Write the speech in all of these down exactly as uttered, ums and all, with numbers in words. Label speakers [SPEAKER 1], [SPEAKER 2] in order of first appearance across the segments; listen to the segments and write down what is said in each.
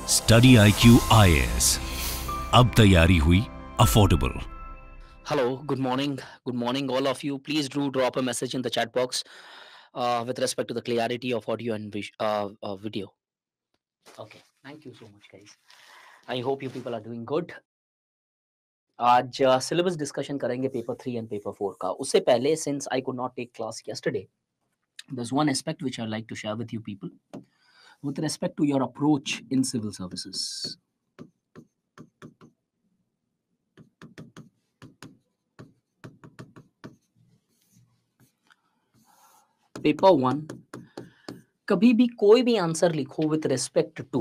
[SPEAKER 1] Study I Q I A S, अब तैयारी हुई affordable.
[SPEAKER 2] Hello, good morning. Good morning, all of you. Please do drop a message in the chat box uh, with respect to the clarity of audio and vis- uh, uh, video. Okay, thank you so much, guys. I hope you people are doing good. आज syllabus uh, discussion करेंगे paper three and paper four का. उससे पहले, since I could not take class yesterday, there's one aspect which I'd like to share with you people with respect to your approach in civil services. Paper one, कभी भी कोई भी answer लिखो with respect to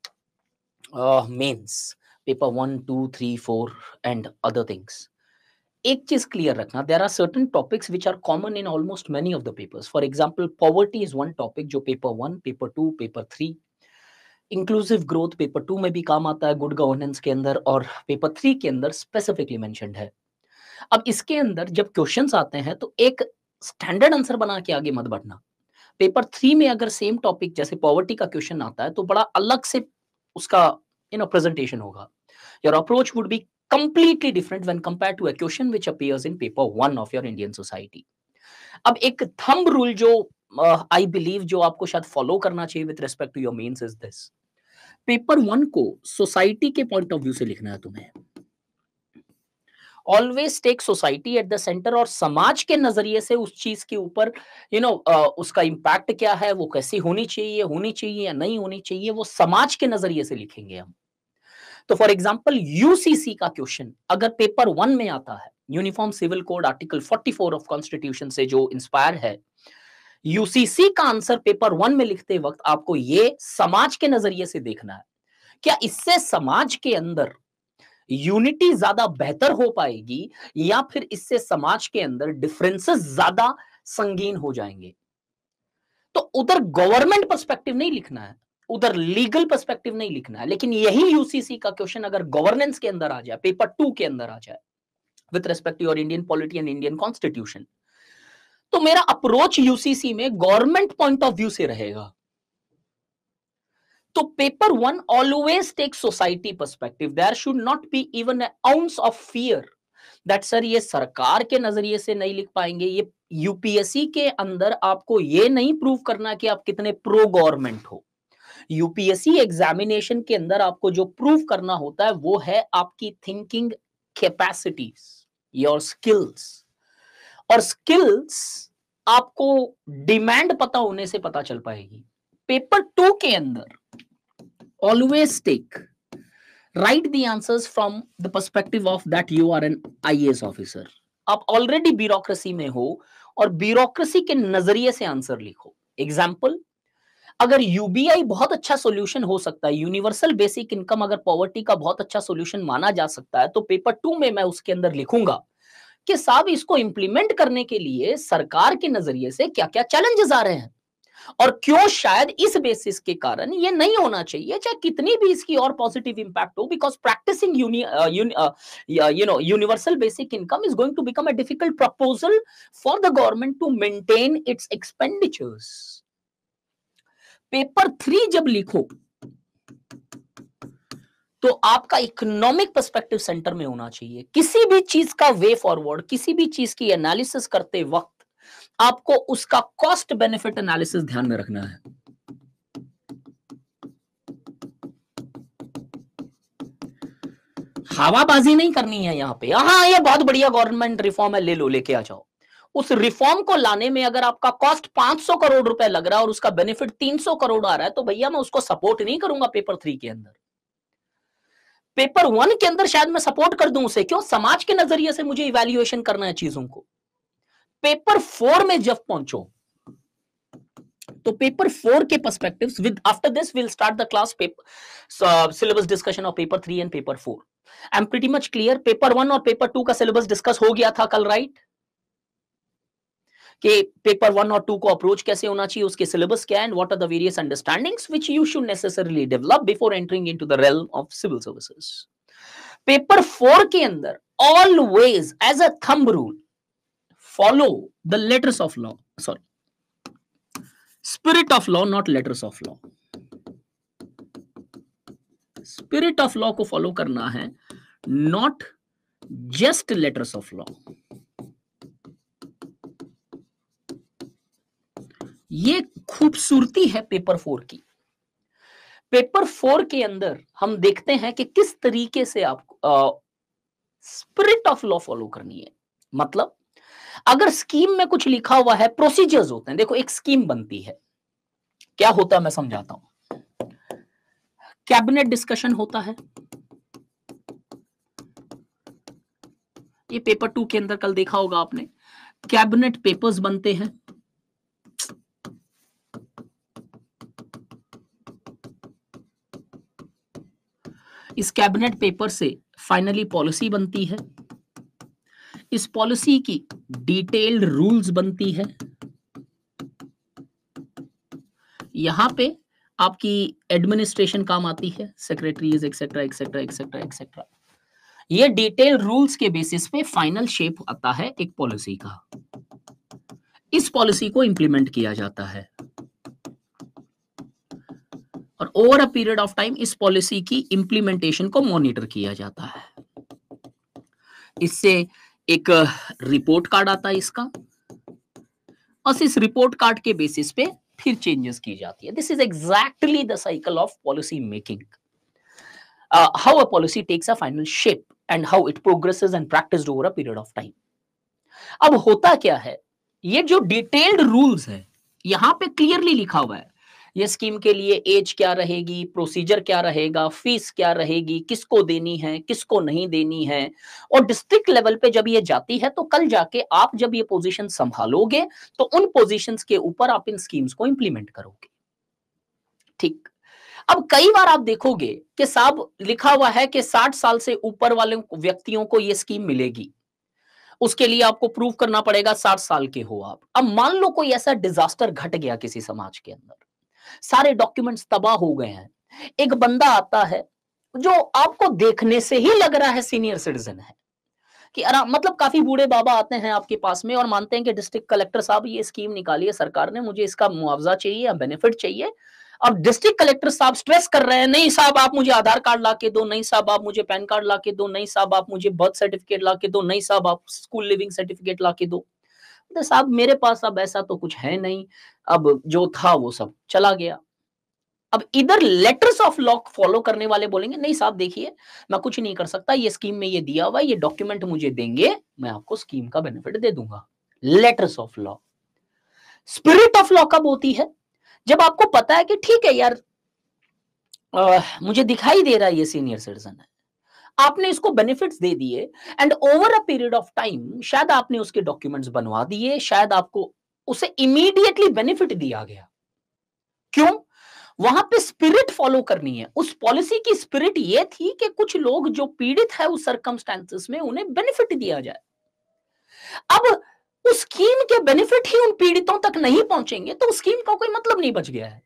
[SPEAKER 2] mains, paper one two three four and other things. एक चीज clear रखना, there are certain topics which are common in almost many of the papers. For example, poverty is one topic जो paper one, paper two, paper three, inclusive growth paper two में भी काम आता है, good governance के अंदर, और paper three के अंदर स्पेसिफिकली मेंशन्ड है. अब इसके अंदर जब क्वेश्चंस आते हैं तो एक स्टैंडर्ड आंसर बना के आगे मत बढ़ना. पेपर थ्री में अगर सेम टॉपिक जैसे पॉवर्टी का क्वेश्चन आता है तो बड़ा अलग से उसका यू नो प्रेजेंटेशन होगा. Your approach would be completely different when compared to a question which appears in paper one of your Indian society. अब एक थंब रूल जो आई uh, बिलीव जो आपको शायद फॉलो करना चाहिए with respect to your mains is this. Paper one को society के पॉइंट ऑफ व्यू से लिखना है तुम्हें. Always take society at the centre, और समाज के नजरिए से उस चीज के ऊपर यू नो उसका इम्पैक्ट क्या है, वो कैसी होनी चाहिए, होनी चाहिए या नहीं होनी चाहिए, वो समाज के नजरिए से लिखेंगे हम. तो फॉर एग्जांपल, यूसीसी का क्वेश्चन अगर पेपर वन में आता है, uniform civil code article forty four of constitution से जो इंस्पायर है, यूसीसी का आंसर पेपर वन में लिखते वक्त आपको ये समाज के नजरिए से देखना है. क्या इससे समाज के अंदर यूनिटी ज्यादा बेहतर हो पाएगी, या फिर इससे समाज के अंदर डिफरेंसेस ज्यादा संगीन हो जाएंगे. तो उधर गवर्नमेंट पर्सपेक्टिव नहीं लिखना है, उधर लीगल पर्सपेक्टिव नहीं लिखना है. लेकिन यही यूसीसी का क्वेश्चन अगर गवर्नेंस के अंदर आ जाए, पेपर टू के अंदर आ जाए, with respect to your Indian polity and Indian constitution, तो मेरा अप्रोच यूसीसी में गवर्नमेंट पॉइंट ऑफ व्यू से रहेगा. तो paper one always take society perspective. There should not be even a ounce of fear that sir ये सरकार के नजरिए से नहीं लिख पाएंगे. ये यूपीएससी के अंदर आपको ये नहीं प्रूव करना कि आप कितने प्रो गवर्नमेंट हो. यूपीएससी एग्जामिनेशन के अंदर आपको जो प्रूव करना होता है वो है आपकी थिंकिंग कैपेसिटीज, योर स्किल्स. और स्किल्स आपको डिमांड पता होने से पता चल पाएगी. पेपर टू के अंदर always take write the answers from the perspective of that you are an I A S officer. आप ऑलरेडी ब्यूरोक्रेसी में हो और ब्यूरोक्रेसी के नजरिए से आंसर लिखो. एग्जाम्पल, अगर यूबीआई बहुत अच्छा सॉल्यूशन हो सकता है, यूनिवर्सल बेसिक इनकम अगर पॉवर्टी का बहुत अच्छा सॉल्यूशन माना जा सकता है, तो पेपर टू में मैं उसके अंदर लिखूंगा कि साहब इसको इंप्लीमेंट करने के लिए सरकार के नजरिए से क्या क्या चैलेंजेस आ रहे हैं, और क्यों शायद इस बेसिस के कारण ये नहीं होना चाहिए, चाहे कितनी भी इसकी और पॉजिटिव इंपैक्ट हो. Because practising you know universal basic income is going to become a difficult proposal for the government to maintain its expenditures. Paper three जब लिखो तो आपका इकोनॉमिक पर्सपेक्टिव सेंटर में होना चाहिए. किसी भी चीज का वे फॉरवर्ड, किसी भी चीज की एनालिसिस करते वक्त आपको उसका कॉस्ट बेनिफिट एनालिसिस ध्यान में रखना है. हवाबाजी नहीं करनी है यहां पे. हाँ, ये बहुत बढ़िया गवर्नमेंट रिफॉर्म है, ले लो, लेके आ जाओ. उस रिफॉर्म को लाने में अगर आपका कॉस्ट पांच सौ करोड़ रुपए लग रहा है और उसका बेनिफिट तीन सौ करोड़ आ रहा है, तो भैया मैं उसको सपोर्ट नहीं करूंगा पेपर थ्री के अंदर. पेपर वन के अंदर शायद मैं सपोर्ट कर दूं उसे, क्यों, समाज के नजरिए से मुझे इवैल्यूएशन करना है चीजों को. पेपर फोर में जब पहुंचो तो पेपर फोर के perspectives with after this will start the class paper syllabus discussion of paper three and paper four. I am pretty much clear. Paper one और पेपर टू का सिलेबस डिस्कस हो गया था कल, राइट? कि paper one और two को approach कैसे होना चाहिए, उसके सिलेबस क्या है, and what are the various understandings which you should necessarily develop before entering into the realm of civil services. Paper four के अंदर always as a thumb rule follow the letters of law, sorry spirit of law, not letters of law. Spirit of law को follow करना है, not just letters of law. ये खूबसूरती है paper four की। Paper four के अंदर हम देखते हैं कि किस तरीके से आपको स्पिरिट ऑफ लॉ फॉलो करनी है। मतलब अगर स्कीम में कुछ लिखा हुआ है, प्रोसीजर्स होते हैं। देखो एक स्कीम बनती है, क्या होता है मैं समझाता हूं। कैबिनेट डिस्कशन होता है, ये पेपर टू के अंदर कल देखा होगा आपने। कैबिनेट पेपर्स बनते हैं, इस कैबिनेट पेपर से फाइनली पॉलिसी बनती है, इस पॉलिसी की डिटेल्ड रूल्स बनती है, यहां पे आपकी एडमिनिस्ट्रेशन काम आती है, secretaries etcetera etcetera etcetera etcetera. ये डिटेल रूल्स के बेसिस पे फाइनल शेप आता है एक पॉलिसी का। इस पॉलिसी को इंप्लीमेंट किया जाता है और over a period of time इस पॉलिसी की इंप्लीमेंटेशन को मॉनिटर किया जाता है। इससे एक रिपोर्ट कार्ड आता है इसका, और इस रिपोर्ट कार्ड के बेसिस पे फिर चेंजेस की जाती है। This is exactly the cycle of policy making, how a policy takes a final shape and how it progresses and practised over a period of time. अब होता क्या है, ये जो डिटेल्ड रूल्स है यहां पे क्लियरली लिखा हुआ है, ये स्कीम के लिए एज क्या रहेगी, प्रोसीजर क्या रहेगा, फीस क्या रहेगी, किसको देनी है, किसको नहीं देनी है। और डिस्ट्रिक्ट लेवल पे जब ये जाती है तो कल जाके आप जब ये पोजीशन संभालोगे तो उन पोजीशंस के ऊपर आप इन स्कीम्स को इंप्लीमेंट करोगे। ठीक, अब कई बार आप देखोगे कि साहब लिखा हुआ है कि साठ साल से ऊपर वाले व्यक्तियों को ये स्कीम मिलेगी, उसके लिए आपको प्रूव करना पड़ेगा साठ साल के हो आप। अब मान लो कोई ऐसा डिजास्टर घट गया किसी समाज के अंदर, सारे डॉक्यूमेंट्स तबाह हो गए हैं, एक बंदा आता है जो आपको देखने से ही लग रहा है सीनियर सिटीजन है, कि आराम मतलब काफी बूढ़े बाबा आते हैं आपके पास में और मानते हैं कि डिस्ट्रिक्ट कलेक्टर साहब ये स्कीम निकाली है सरकार ने, मुझे इसका मुआवजा चाहिए या बेनिफिट चाहिए। अब डिस्ट्रिक्ट कलेक्टर साहब स्ट्रेस कर रहे हैं, नहीं साहब आप मुझे आधार कार्ड ला के दो, नहीं साहब आप मुझे पैन कार्ड ला के दो, नहीं साहब आप मुझे बर्थ सर्टिफिकेट ला के दो, नहीं साहब आप स्कूल लिविंग सर्टिफिकेट ला के दो। तो साहब मेरे पास अब ऐसा तो कुछ है नहीं, अब जो था वो सब चला गया। अब इधर लेटर्स ऑफ लॉ फॉलो करने वाले बोलेंगे नहीं साहब देखिए मैं कुछ नहीं कर सकता, ये स्कीम में ये दिया हुआ है, ये डॉक्यूमेंट मुझे देंगे, मैं आपको स्कीम का बेनिफिट दे दूंगा। Letters of law. Spirit of law कब होती है, जब आपको पता है कि ठीक है यार आ, मुझे दिखाई दे रहा है ये सीनियर सिटीजन है, आपने इसको बेनिफिट्स दे दिए and over a period of time शायद आपने उसके डॉक्यूमेंट्स बनवा दिए, शायद आपको उसे इमीडिएटली बेनिफिट दिया गया। क्यों? वहां पे स्पिरिट फॉलो करनी है। उस पॉलिसी की स्पिरिट ये थी कि कुछ लोग जो पीड़ित है उस सर्कमस्टेंसेस में उन्हें बेनिफिट दिया जाए। अब उस स्कीम के बेनिफिट ही उन पीड़ितों तक नहीं पहुंचेंगे तो उस स्कीम का कोई मतलब नहीं बच गया है।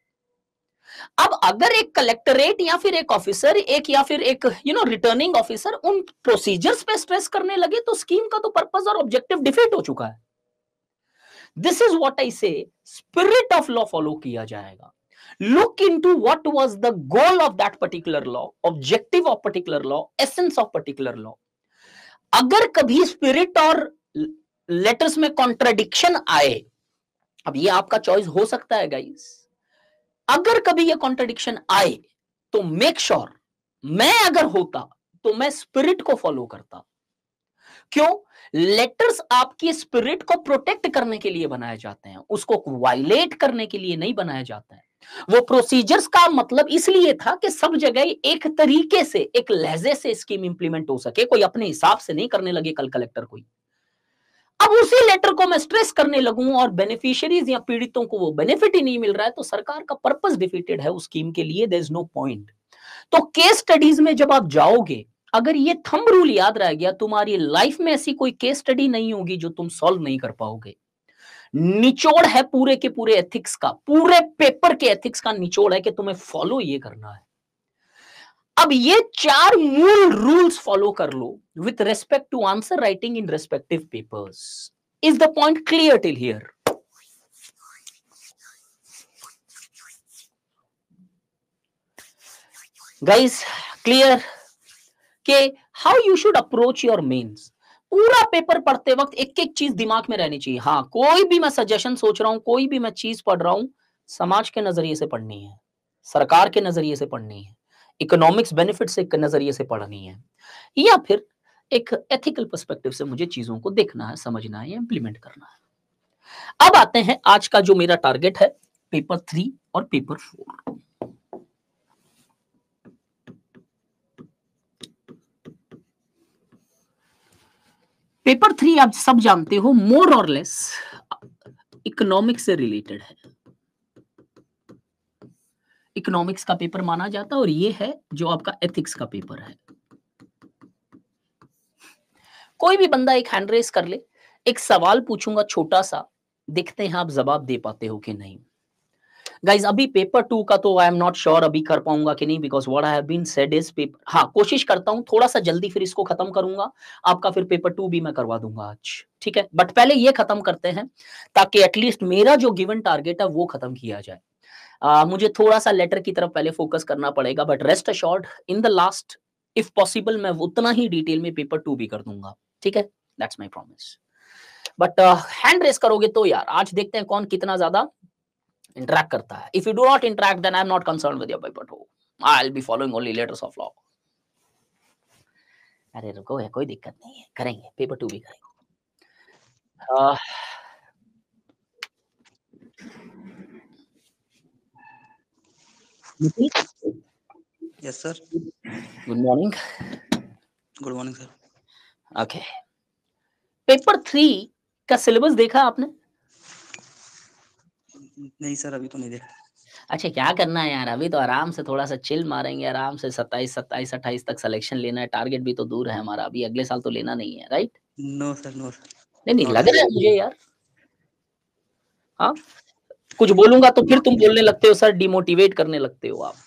[SPEAKER 2] अब अगर एक कलेक्टरेट या फिर एक ऑफिसर एक या फिर एक यू नो रिटर्निंग ऑफिसर उन प्रोसीजर्स पे स्ट्रेस करने लगे तो स्कीम का तो पर्पस और ऑब्जेक्टिव डिफीट हो चुका है। दिस इज व्हाट आई से, स्पिरिट ऑफ लॉ फॉलो किया जाएगा। Look into what was the goal of that particular law, objective of particular law, essence of particular law. अगर कभी स्पिरिट और लेटर्स में कॉन्ट्राडिक्शन आए, अब ये आपका चॉइस हो सकता है गाइस, अगर कभी ये कॉन्ट्राडिक्शन आए तो मेक श्योर sure, मैं अगर होता तो मैं स्पिरिट को फॉलो करता। क्यों? लेटर्स आपकी स्पिरिट को प्रोटेक्ट करने के लिए बनाए जाते हैं, उसको वायलेट करने के लिए नहीं बनाया जाता है। वो प्रोसीजर्स का मतलब इसलिए था कि सब जगह एक तरीके से एक लहजे से स्कीम इंप्लीमेंट हो सके, कोई अपने हिसाब से नहीं करने लगे कल कलेक्टर कोई। अब उसी लेटर को मैं स्ट्रेस करने लगूं और बेनिफिशियरीज या पीड़ितों को वो बेनिफिट ही नहीं मिल रहा है तो सरकार का पर्पस डिफीटेड है उस स्कीम के लिए, देयर इज नो पॉइंट। तो केस स्टडीज में जब आप जाओगे, अगर ये थंब रूल याद रह गया, तुम्हारी लाइफ में ऐसी कोई केस स्टडी नहीं होगी जो तुम सॉल्व नहीं कर पाओगे। निचोड़ है पूरे के पूरे एथिक्स का, पूरे पेपर के एथिक्स का निचोड़ है कि तुम्हें फॉलो ये करना है। अब ये चार मूल रूल्स फॉलो कर लो with respect to answer writing in respective papers. Is the point clear till here? Guys clear कि how you should approach your mains. पूरा पेपर पढ़ते वक्त एक एक चीज दिमाग में रहनी चाहिए। हाँ, कोई भी मैं सजेशन सोच रहा हूं, कोई भी मैं चीज पढ़ रहा हूं, समाज के नजरिए से पढ़नी है, सरकार के नजरिए से पढ़नी है, इकोनॉमिक्स बेनिफिट से नजरिए से पढ़नी है, या फिर एक एथिकल पर्सपेक्टिव से मुझे चीजों को देखना है, समझना है या इंप्लीमेंट करना है। अब आते हैं आज का जो मेरा टारगेट है, पेपर थ्री और पेपर फोर। पेपर थ्री आप सब जानते हो मोर और लेस इकोनॉमिक्स से रिलेटेड है, इकोनॉमिक्स का पेपर माना जाता है, और ये है जो आपका एथिक्स का पेपर है। कोई भी बंदा एक हैंड रेस कर ले, एक सवाल पूछूंगा छोटा सा, देखते हैं आप जवाब दे पाते हो कि नहीं। गाइज अभी पेपर टू का तो आई एम नॉट श्योर अभी कर पाऊंगा कि नहीं, because what I have been said is paper, हाँ कोशिश करता हूं थोड़ा सा जल्दी, फिर इसको खत्म करूंगा आपका, फिर पेपर टू भी मैं करवा दूंगा आज, ठीक है। बट पहले ये खत्म करते हैं ताकि एटलीस्ट मेरा जो गिवन टारगेट है वो खत्म किया जाए। uh, मुझे थोड़ा सा लेटर की तरफ पहले फोकस करना पड़ेगा, but rest assured in the last if possible मैं उतना ही डिटेल में पेपर टू भी कर दूंगा, ठीक है, that's my promise. But hand raise करोगे तो यार आज देखते हैं कौन कितना ज्यादा इंटरैक्ट करता है। If you do not interact then I am not concern with your paper two, I will be following only letters of law. अरे रुको है, कोई दिक्कत नहीं है, करेंगे पेपर टू भी करेंगे। uh,
[SPEAKER 3] yes sir.
[SPEAKER 2] Good morning.
[SPEAKER 3] Good morning sir.
[SPEAKER 2] Okay, paper three का सिलेबस देखा आपने?
[SPEAKER 3] नहीं सर, अभी तो नहीं देखा।
[SPEAKER 2] अच्छा, क्या करना है यार, अभी तो आराम से थोड़ा सा चिल मारेंगे, आराम से सत्ताईस सत्ताईस अट्ठाईस तक सिलेक्शन लेना है, टारगेट भी तो दूर है हमारा, अभी अगले साल तो लेना नहीं है, right?
[SPEAKER 3] No sir, no sir.
[SPEAKER 2] नहीं नहीं
[SPEAKER 3] Not
[SPEAKER 2] लग
[SPEAKER 3] like
[SPEAKER 2] रहा है मुझे यार। हाँ, कुछ बोलूंगा तो फिर तुम बोलने लगते हो सर, डिमोटिवेट करने लगते हो आप।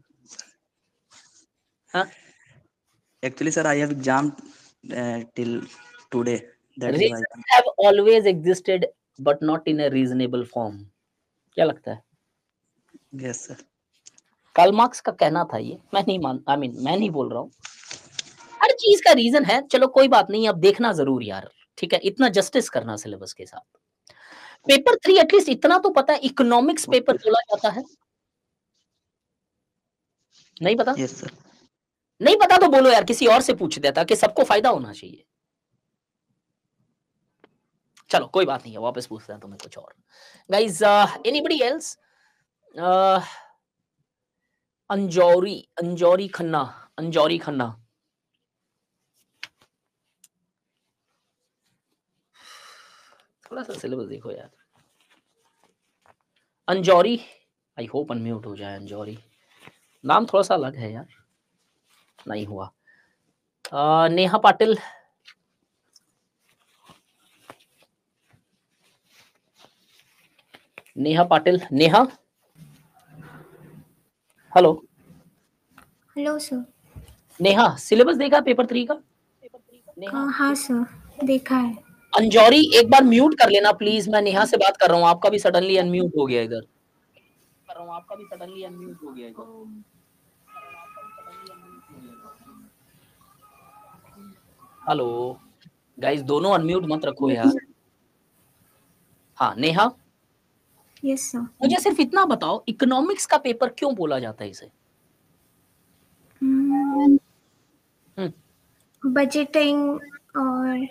[SPEAKER 2] हाँ,
[SPEAKER 3] actually sir, I have exam uh, till today. That is why.
[SPEAKER 2] reasons have always existed but not in a reasonable form। क्या लगता है?
[SPEAKER 3] Yes sir.
[SPEAKER 2] कार्ल मार्क्स का कहना था ये, मैं नहीं मान आई मीन मैं नहीं बोल रहा हूँ, हर चीज का रीजन है। चलो कोई बात नहीं, अब देखना जरूर यार, ठीक है, इतना जस्टिस करना सिलेबस के साथ। पेपर थ्री एटलीस्ट इतना तो पता है, इकोनॉमिक्स पेपर बोला जाता है, नहीं पता?
[SPEAKER 3] Yes sir.
[SPEAKER 2] नहीं पता तो बोलो यार, किसी और से पूछ देता कि सबको फायदा होना चाहिए। चलो कोई बात नहीं है, वापस पूछते हैं तुम्हें कुछ और। Guys anybody else? Anjauri Anjauri Khanna Anjauri Khanna थोड़ा सा सिलेबस देखो यार। अंजौरी, आई होप अनम्यूट हो जाए। अंजौरी नाम थोड़ा सा अलग है यार, नहीं हुआ। आ, Neha Patil, Neha Patil, Neha, hello
[SPEAKER 4] hello sir.
[SPEAKER 2] Neha, syllabus देखा पेपर थ्री का?
[SPEAKER 4] नेहा, हाँ सर देखा है।
[SPEAKER 2] अंजौरी एक बार म्यूट कर लेना प्लीज, मैं नेहा से बात कर रहा हूँ, आपका भी सडनली अनम्यूट हो गया इधर, कर रहा हूँ आपका भी सडनली अनम्यूट हो गया इधर। हेलो गाइस, दोनों अनम्यूट मत रखो यार। हाँ नेहा,
[SPEAKER 4] यस सर।
[SPEAKER 2] मुझे सिर्फ इतना बताओ, इकोनॉमिक्स का पेपर क्यों बोला जाता है इसे?
[SPEAKER 4] बजटिंग और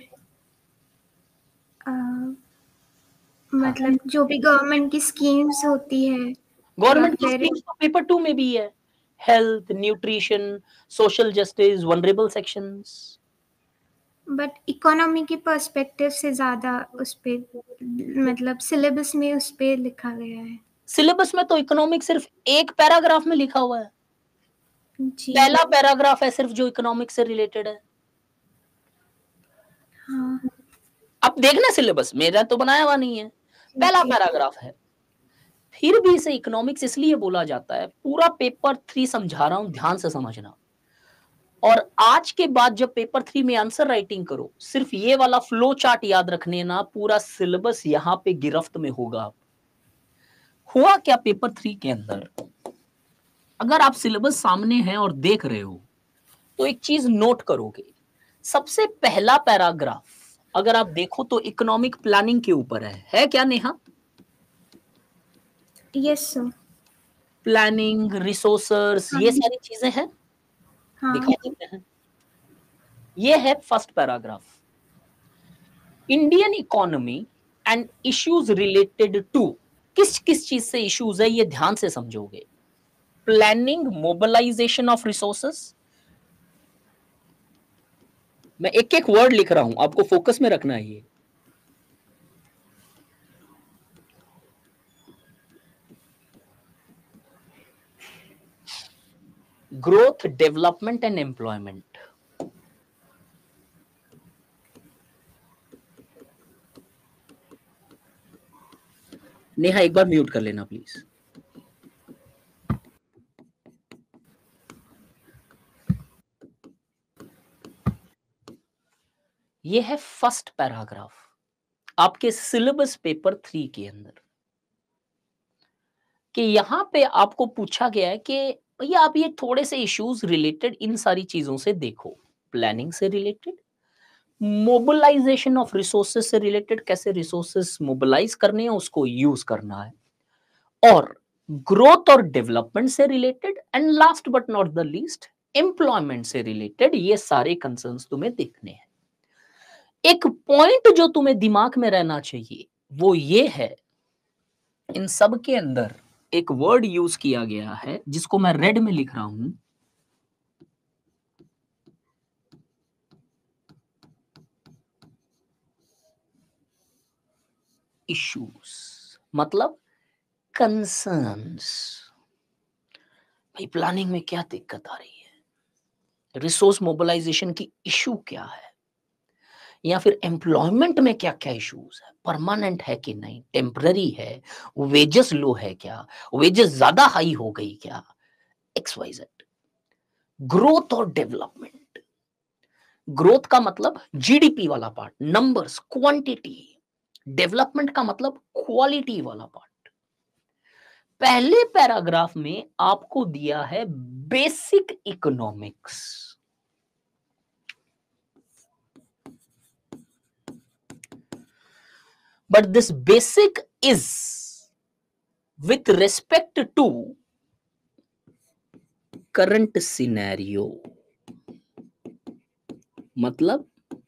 [SPEAKER 4] आ, मतलब जो भी गवर्नमेंट की स्कीम्स होती है,
[SPEAKER 2] गवर्नमेंट की स्कीम्स तो पेपर टू में भी है, health, nutrition, social justice, vulnerable sections.
[SPEAKER 4] But economy के पर्सपेक्टिव से ज्यादा उस पे मतलब सिलेबस में उस पे लिखा गया है।
[SPEAKER 2] सिलेबस में तो इकोनॉमिक्स सिर्फ एक पैराग्राफ में लिखा हुआ है,
[SPEAKER 4] जी।
[SPEAKER 2] पहला पैराग्राफ है सिर्फ जो इकोनॉमिक्स से रिलेटेड है।
[SPEAKER 4] हाँ।
[SPEAKER 2] अब देखना सिलेबस, मेरा तो बनाया हुआ नहीं है, पहला पैराग्राफ है, फिर भी इसे इकोनॉमिक्स इसलिए बोला जाता है। पूरा पेपर थ्री समझा रहा हूं, ध्यान से समझना, और आज के बाद जब पेपर थ्री में आंसर राइटिंग करो, सिर्फ ये वाला फ्लो चार्ट याद रखने ना, पूरा सिलेबस यहां पे गिरफ्त में होगा। हुआ क्या पेपर थ्री के अंदर, अगर आप सिलेबस सामने है और देख रहे हो, तो एक चीज नोट करोगे, सबसे पहला पैराग्राफ अगर आप देखो तो इकोनॉमिक प्लानिंग के ऊपर है है क्या Neha?
[SPEAKER 4] Yes sir.
[SPEAKER 2] Planning, resources, ये सारी चीजें हैं,
[SPEAKER 4] हाँ।
[SPEAKER 2] दिखा देते हैं। ये है first paragraph, Indian economy and issues related to, किस किस चीज से इश्यूज है ये ध्यान से समझोगे। प्लानिंग, मोबिलाइजेशन ऑफ रिसोर्सेस, मैं एक एक वर्ड लिख रहा हूं, आपको फोकस में रखना है ये। Growth, development and employment. Neha एक बार म्यूट कर लेना प्लीज। ये है फर्स्ट पैराग्राफ आपके सिलेबस पेपर थ्री के अंदर, कि यहां पे आपको पूछा गया है कि भैया आप ये थोड़े से इश्यूज रिलेटेड इन सारी चीजों से देखो। प्लानिंग से रिलेटेड, मोबिलाइजेशन ऑफ रिसोर्सेज से रिलेटेड, कैसे रिसोर्सेज मोबिलाइज करने हैं उसको यूज करना है, और ग्रोथ और डेवलपमेंट से related, and last but not the least employment से रिलेटेड। ये सारे कंसर्न्स तुम्हें देखने हैं। एक पॉइंट जो तुम्हें दिमाग में रहना चाहिए वो ये है, इन सब के अंदर एक वर्ड यूज किया गया है जिसको मैं रेड में लिख रहा हूं, इश्यूज, मतलब कंसर्न्स। भाई प्लानिंग में क्या दिक्कत आ रही है, रिसोर्स मोबिलाइजेशन की इशू क्या है, या फिर एम्प्लॉयमेंट में क्या क्या इश्यूज है, परमानेंट है कि नहीं, टेम्पररी है, वेजेस लो है क्या, वेजेस ज्यादा हाई हो गई क्या, एक्स वाई जेड। ग्रोथ और डेवलपमेंट, ग्रोथ का मतलब जीडीपी वाला पार्ट, नंबर्स, क्वांटिटी। डेवलपमेंट का मतलब क्वालिटी वाला पार्ट। पहले पैराग्राफ में आपको दिया है basic economics, but this basic is with respect to current scenario। मतलब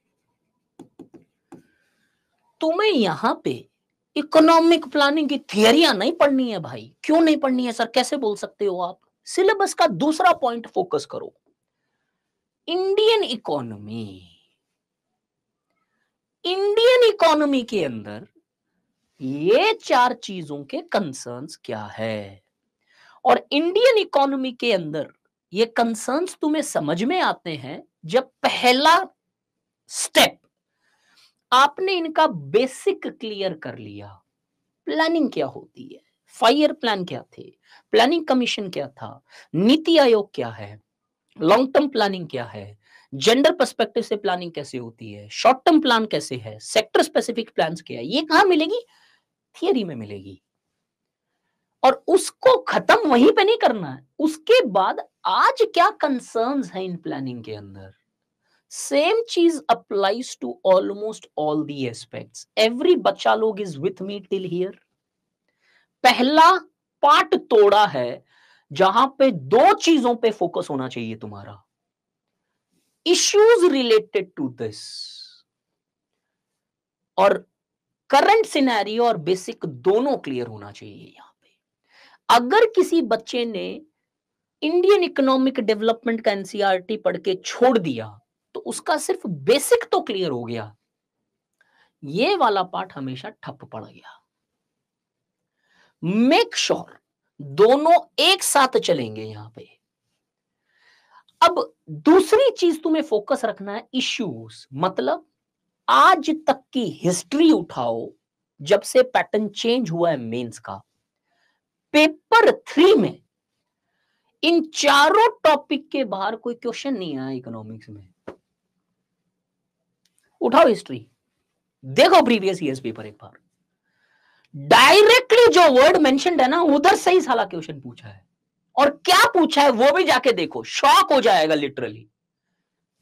[SPEAKER 2] तुम्हें यहां पे इकोनॉमिक प्लानिंग की थियरियां नहीं पढ़नी है भाई। क्यों नहीं पढ़नी है सर, कैसे बोल सकते हो आप? सिलेबस का दूसरा पॉइंट फोकस करो, इंडियन इकोनॉमी। इंडियन इकोनॉमी के अंदर ये चार चीजों के कंसर्न्स क्या है, और इंडियन इकोनॉमी के अंदर ये कंसर्न्स तुम्हें समझ में आते हैं जब पहला स्टेप आपने इनका बेसिक क्लियर कर लिया। प्लानिंग क्या होती है, फाइव ईयर प्लान क्या थे, प्लानिंग कमीशन क्या था, नीति आयोग क्या है, लॉन्ग टर्म प्लानिंग क्या है, जेंडर पर्सपेक्टिव से प्लानिंग कैसे होती है, शॉर्ट टर्म प्लान कैसे है, सेक्टर स्पेसिफिक प्लान्स क्या है, ये कहां मिलेगी? थियरी में मिलेगी। और उसको खत्म वहीं पे नहीं करना है, उसके बाद आज क्या कंसर्न्स हैं इन प्लानिंग के अंदर। सेम चीज applies to almost all the aspects. Every बच्चा लोग is with me till here. पहला पार्ट तोड़ा है जहां पे दो चीजों पे फोकस होना चाहिए तुम्हारा, इश्यूज रिलेटेड टू दिस और करंट सिनेरियो और बेसिक दोनों क्लियर होना चाहिए यहां पे। अगर किसी बच्चे ने इंडियन इकोनॉमिक डेवलपमेंट का एनसीईआरटी पढ़ के छोड़ दिया तो उसका सिर्फ बेसिक तो क्लियर हो गया, ये वाला पार्ट हमेशा ठप पड़ गया। मेक श्योर दोनों एक साथ चलेंगे यहां पे। अब दूसरी चीज तुम्हें फोकस रखना है, इश्यूज, मतलब आज तक की हिस्ट्री उठाओ जब से पैटर्न चेंज हुआ है मेंस का। पेपर थ्री में इन चारों टॉपिक के बाहर कोई क्वेश्चन नहीं आया इकोनॉमिक्स में। उठाओ हिस्ट्री, देखो प्रीवियस ईयर्स पेपर एक बार, डायरेक्टली जो वर्ड मेंशन्ड है ना उधर से ही साला क्वेश्चन पूछा है, और क्या पूछा है वो भी जाके देखो, शॉक हो जाएगा लिटरली।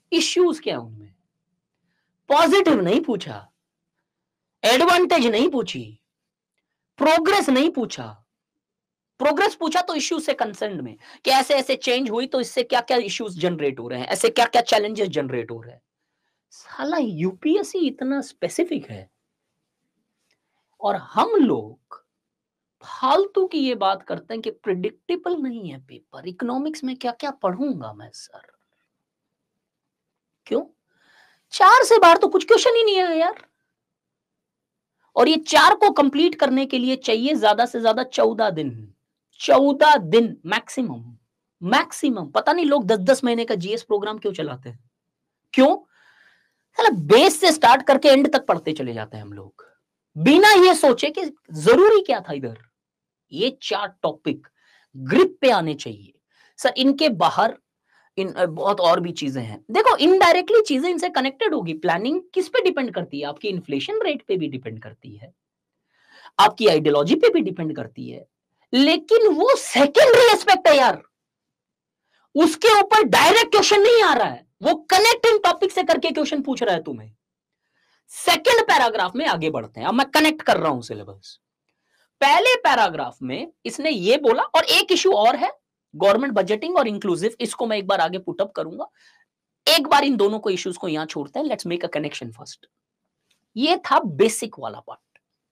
[SPEAKER 2] इश्यूज क्या है उनमें? पॉजिटिव नहीं पूछा, एडवांटेज नहीं पूछी, प्रोग्रेस नहीं पूछा। प्रोग्रेस पूछा तो इश्यूज से कंसर्न में कि ऐसे ऐसे चेंज हुई तो इससे क्या क्या इश्यूज जनरेट हो रहे हैं, ऐसे क्या क्या चैलेंजेस जनरेट हो रहे हैं। साला यूपीएससी इतना स्पेसिफिक है और हम लोग फालतू की ये बात करते हैं कि प्रिडिक्टेबल नहीं है पेपर। इकोनॉमिक्स में क्या क्या पढ़ूंगा मैं सर? क्यों? चार से बाहर तो कुछ क्वेश्चन ही नहीं है यार। और ये चार को कंप्लीट करने के लिए चाहिए ज्यादा से ज्यादा चौदह दिन। चौदह दिन मैक्सिमम, मैक्सिमम। पता नहीं लोग दस दस महीने का जीएस प्रोग्राम क्यों चलाते हैं? क्यों? साला बेस से स्टार्ट करके एंड तक पढ़ते चले जाते हैं हम लोग, बिना ये सोचे कि जरूरी क्या था इधर। ये चार टॉपिक ग्रिप पे आने चाहिए सर। इनके बाहर इन बहुत और भी चीजें हैं। देखो इनडायरेक्टली चीजें इनसे कनेक्टेड होगी। प्लानिंग किस पे डिपेंड करती है? आपकी इन्फ्लेशन रेट पे भी डिपेंड करती है, आपकी आइडियोलॉजी पे भी डिपेंड करती है, लेकिन वो सेकेंडरी एस्पेक्ट है यार। उसके ऊपर डायरेक्ट क्वेश्चन नहीं आ रहा है, वो कनेक्टिंग टॉपिक से करके क्वेश्चन पूछ रहा है तुम्हें। सेकेंड पैराग्राफ में आगे बढ़ते हैं। अब मैं कनेक्ट कर रहा हूं सिलेबस। पहले पैराग्राफ में इसने ये बोला, और एक इश्यू और है गवर्नमेंट बजटिंग और इंक्लूसिव, इसको मैं एक बार आगे पुटअप करूंगा। एक बार इन दोनों को इश्यूज को यहां छोड़ते हैं। Let's make a connection first. ये था बेसिक वाला पार्ट।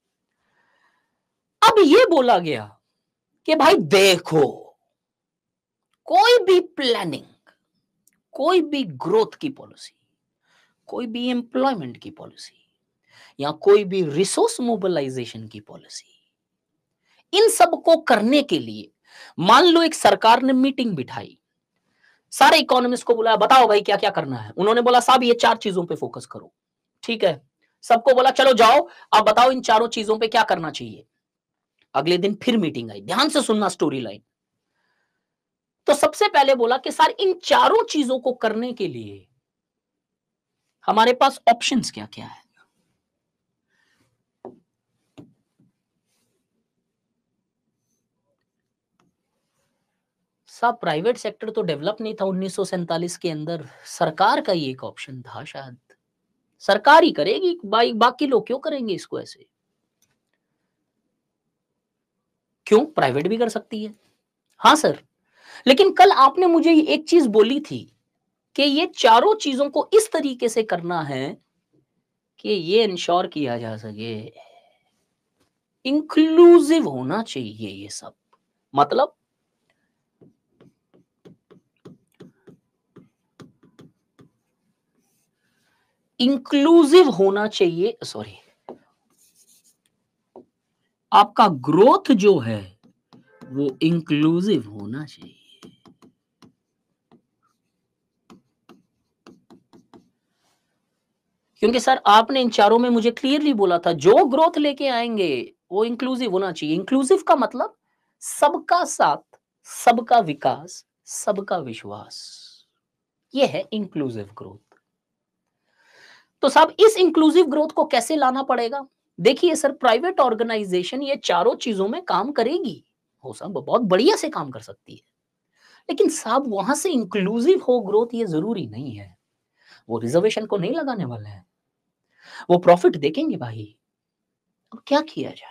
[SPEAKER 2] अब ये बोला गया कि भाई देखो, कोई भी प्लानिंग, कोई भी ग्रोथ की पॉलिसी, कोई भी एम्प्लॉयमेंट की पॉलिसी, या कोई भी रिसोर्स मोबिलाइजेशन की पॉलिसी, इन सब को करने के लिए मान लो एक सरकार ने मीटिंग बिठाई, सारे इकोनॉमिस्ट को बुलाया, बताओ भाई क्या क्या करना है। उन्होंने बोला साहब ये चार चीजों पे फोकस करो। ठीक है, सबको बोला चलो जाओ अब बताओ इन चारों चीजों पे क्या करना चाहिए। अगले दिन फिर मीटिंग आई। ध्यान से सुनना स्टोरी लाइन। तो सबसे पहले बोला कि सर इन चारों चीजों को करने के लिए हमारे पास ऑप्शंस क्या क्या है। साहब प्राइवेट सेक्टर तो डेवलप नहीं था उन्नीस सौ सैंतालीस के अंदर, सरकार का ही एक ऑप्शन था। शायद सरकार ही करेगी, बा, बाकी लोग क्यों करेंगे इसको ऐसे? क्यों? प्राइवेट भी कर सकती है। हाँ सर, लेकिन कल आपने मुझे एक चीज बोली थी कि ये चारों चीजों को इस तरीके से करना है कि ये इंश्योर किया जा सके, इंक्लूसिव होना चाहिए ये सब। मतलब इंक्लूसिव होना चाहिए, सॉरी, आपका ग्रोथ जो है वो इंक्लूसिव होना चाहिए। क्योंकि सर आपने इन चारों में मुझे क्लियरली बोला था जो ग्रोथ लेके आएंगे वो इंक्लूसिव होना चाहिए। इंक्लूसिव का मतलब सबका साथ, सबका विकास, सबका विश्वास, ये है इंक्लूसिव ग्रोथ। तो साहब इस इंक्लूसिव ग्रोथ को कैसे लाना पड़ेगा? देखिए सर, प्राइवेट ऑर्गेनाइजेशन ये चारों चीजों में काम करेगी, हो सब बहुत बढ़िया से काम कर सकती है, लेकिन साहब वहां से इंक्लूसिव हो ग्रोथ ये जरूरी नहीं है। वो रिजर्वेशन को नहीं लगाने वाले हैं, वो प्रॉफिट देखेंगे भाई। अब क्या किया जाए?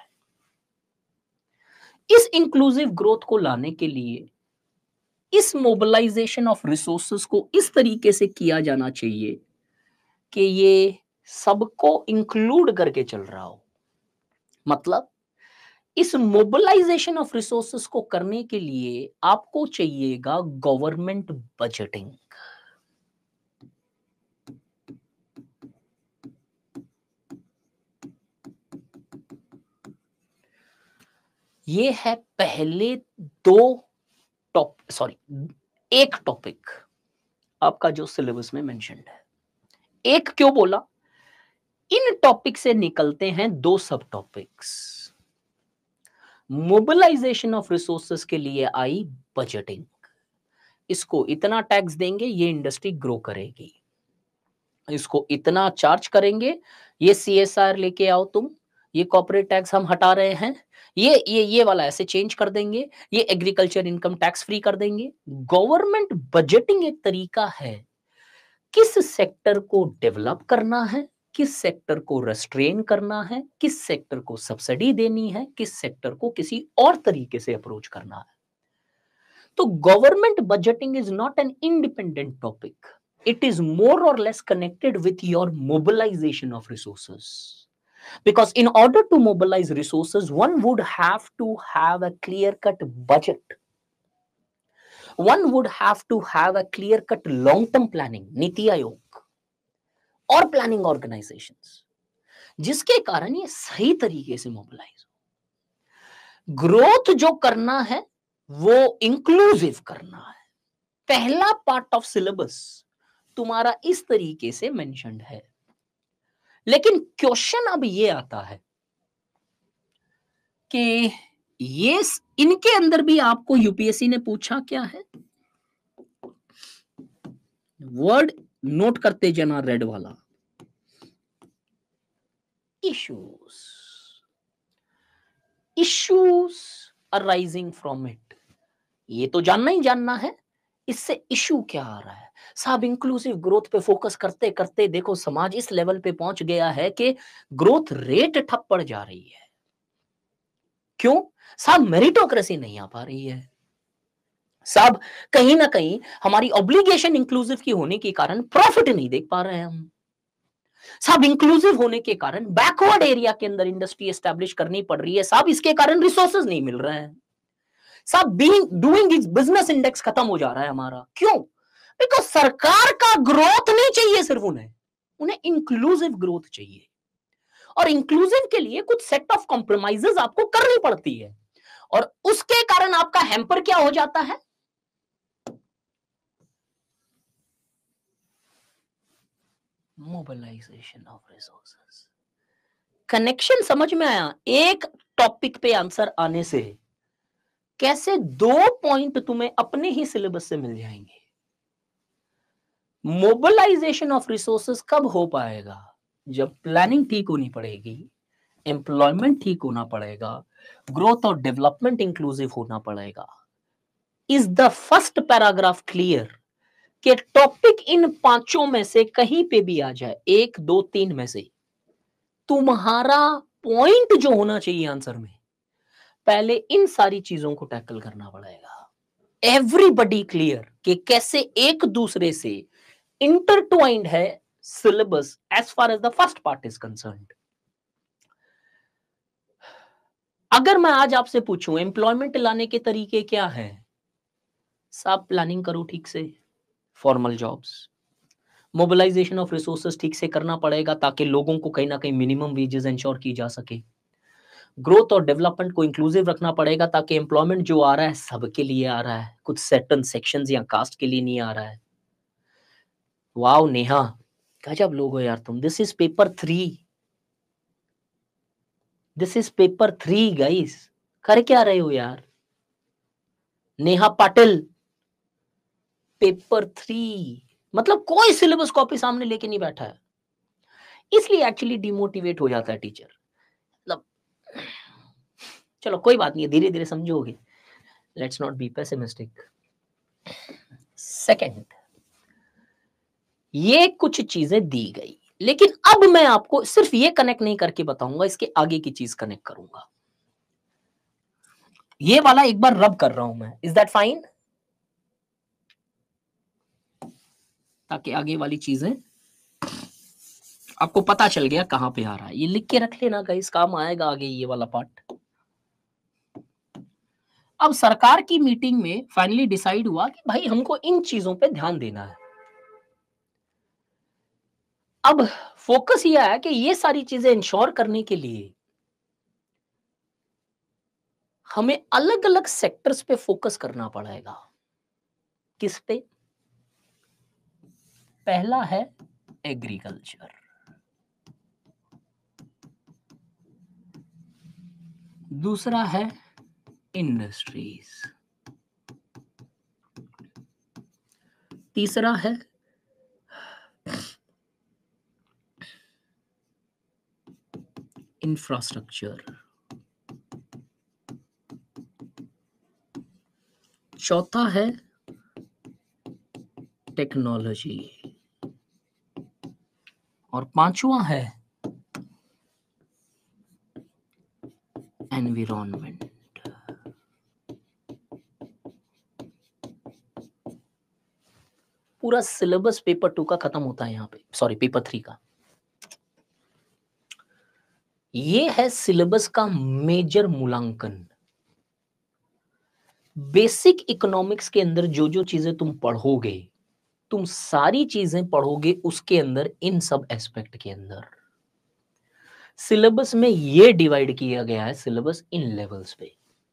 [SPEAKER 2] इस इंक्लूसिव ग्रोथ को लाने के लिए इस मोबिलाइजेशन ऑफ रिसोर्सेस को इस तरीके से किया जाना चाहिए कि ये सबको इंक्लूड करके चल रहा हो। मतलब इस मोबिलाइजेशन ऑफ रिसोर्सेस को करने के लिए आपको चाहिएगा गवर्नमेंट बजटिंग। ये है पहले दो टॉप सॉरी एक टॉपिक आपका जो सिलेबस में मेंशन्ड है। एक क्यों बोला? इन टॉपिक से निकलते हैं दो सब टॉपिक्स। मोबिलाइजेशन ऑफ रिसोर्सेस के लिए आई बजटिंग। इसको इतना टैक्स देंगे ये इंडस्ट्री ग्रो करेगी, इसको इतना चार्ज करेंगे, ये सीएसआर लेके आओ तुम, ये कॉर्पोरेट टैक्स हम हटा रहे हैं, ये ये ये वाला ऐसे चेंज कर देंगे, ये एग्रीकल्चर इनकम टैक्स फ्री कर देंगे। गवर्नमेंट बजटिंग एक तरीका है किस सेक्टर को डेवलप करना है, किस सेक्टर को रेस्ट्रेन करना है, किस सेक्टर को सब्सिडी देनी है, किस सेक्टर को किसी और तरीके से अप्रोच करना है। तो government budgeting is not an independent topic, it is more or less connected with your mobilization of resources, because in order to mobilize resources one would have to have a clear cut budget, one would have to have a clear cut long term planning, NITI Aayog और planning organisations, जिसके कारण ये सही तरीके से mobilise हो। Growth जो करना है वो इंक्लूसिव करना है। पहला पार्ट ऑफ सिलेबस तुम्हारा इस तरीके से मेंशन्ड है, लेकिन क्वेश्चन अब ये आता है कि ये इनके अंदर भी आपको यूपीएससी ने पूछा क्या है, वर्ड नोट करते जाना रेड वाला, issues issues arising from it. ये तो जानना ही जानना है इससे इश्यू क्या आ रहा है। साहब इंक्लूसिव ग्रोथ पे फोकस करते करते देखो समाज इस लेवल पे पहुंच गया है कि ग्रोथ रेट ठप पड़ जा रही है। क्यों साहब? मेरिटोक्रेसी नहीं आ पा रही है साहब, कहीं ना कहीं हमारी ऑब्लिगेशन इंक्लूसिव की होने के कारण प्रॉफिट नहीं देख पा रहे हैं हम साहब, इंक्लूसिव होने के कारण बैकवर्ड एरिया के अंदर इंडस्ट्री एस्टैब्लिश करनी पड़ रही है साहब, इसके कारण रिसोर्सेज नहीं मिल रहे हैं साहब, being doing is business index खत्म हो जा रहा है हमारा। क्यों? बिकॉज सरकार का ग्रोथ नहीं चाहिए सिर्फ उन्हें उन्हें इंक्लूसिव ग्रोथ चाहिए, और इंक्लूसिव के लिए कुछ सेट ऑफ कॉम्प्रोमाइजेस आपको करनी पड़ती है, और उसके कारण आपका हैम्पर क्या हो जाता है? Mobilisation of resources. कनेक्शन समझ में आया? एक टॉपिक पे आंसर आने से कैसे दो पॉइंट तुम्हें अपने ही सिलेबस से मिल जाएंगे। मोबिलाइजेशन ऑफ रिसोर्सेस कब हो पाएगा? जब प्लानिंग ठीक होनी पड़ेगी, एम्प्लॉयमेंट ठीक होना पड़ेगा, ग्रोथ और डेवलपमेंट इंक्लूसिव होना पड़ेगा। Is the first paragraph clear कि टॉपिक इन पांचों में से कहीं पे भी आ जाए, एक दो तीन में से, तुम्हारा पॉइंट जो होना चाहिए आंसर में, पहले इन सारी चीजों को टैकल करना पड़ेगा। एवरीबडी क्लियर कि कैसे एक दूसरे से इंटरट्वाइंड है syllabus as far as the first part is concerned. अगर मैं आज आपसे पूछूं एम्प्लॉयमेंट लाने के तरीके क्या हैं, सब प्लानिंग करो ठीक से, formal jobs, mobilisation of resources ठीक से करना पड़ेगा ताकि लोगों को कहीं ना कहीं मिनिमम वेजेस इंश्योर की जा सके, ग्रोथ और डेवलपमेंट को इंक्लूसिव रखना पड़ेगा ताकि एम्प्लॉयमेंट जो आ रहा है सबके लिए आ रहा है, कुछ सर्टेन सेक्शंस या कास्ट के लिए नहीं आ रहा है। वाओ नेहा, गजब लोग हो यार तुम। This is paper three, this is paper three guys, कर क्या रहे हो यार? नेहा पाटिल, पेपर थ्री, मतलब कोई सिलेबस कॉपी सामने लेके नहीं बैठा है, इसलिए एक्चुअली डिमोटिवेट हो जाता है टीचर। मतलब चलो कोई बात नहीं है, धीरे धीरे समझोगे, let's not be pessimistic. Second, ये कुछ चीजें दी गई, लेकिन अब मैं आपको सिर्फ ये कनेक्ट नहीं करके बताऊंगा, इसके आगे की चीज कनेक्ट करूंगा। ये वाला एक बार रब कर रहा हूं मैं, इज दैट फाइन? ताकि आगे वाली चीजें आपको पता चल गया कहां पे आ रहा है। ये लिख के रख लेना गाइस, काम आएगा आगे ये वाला पार्ट। अब सरकार की मीटिंग में फाइनली डिसाइड हुआ कि भाई हमको इन चीजों पे ध्यान देना है। अब फोकस यह है कि ये सारी चीजें इंश्योर करने के लिए हमें अलग अलग सेक्टर्स पे फोकस करना पड़ेगा। किस पे? पहला है एग्रीकल्चर, दूसरा है इंडस्ट्रीज, तीसरा है इंफ्रास्ट्रक्चर, चौथा है टेक्नोलॉजी, और पांचवा है एनवायरनमेंट। पूरा सिलेबस पेपर टू का खत्म होता है यहाँ पे, सॉरी पेपर थ्री का। ये है सिलेबस का मेजर मूल्यांकन। बेसिक इकोनॉमिक्स के अंदर जो जो चीजें तुम पढ़ोगे, तुम सारी चीजें पढ़ोगे उसके अंदर, इन सब एस्पेक्ट के अंदर। सिलेबस में ये डिवाइड किया गया है, सिलेबस इन लेवल्स पे।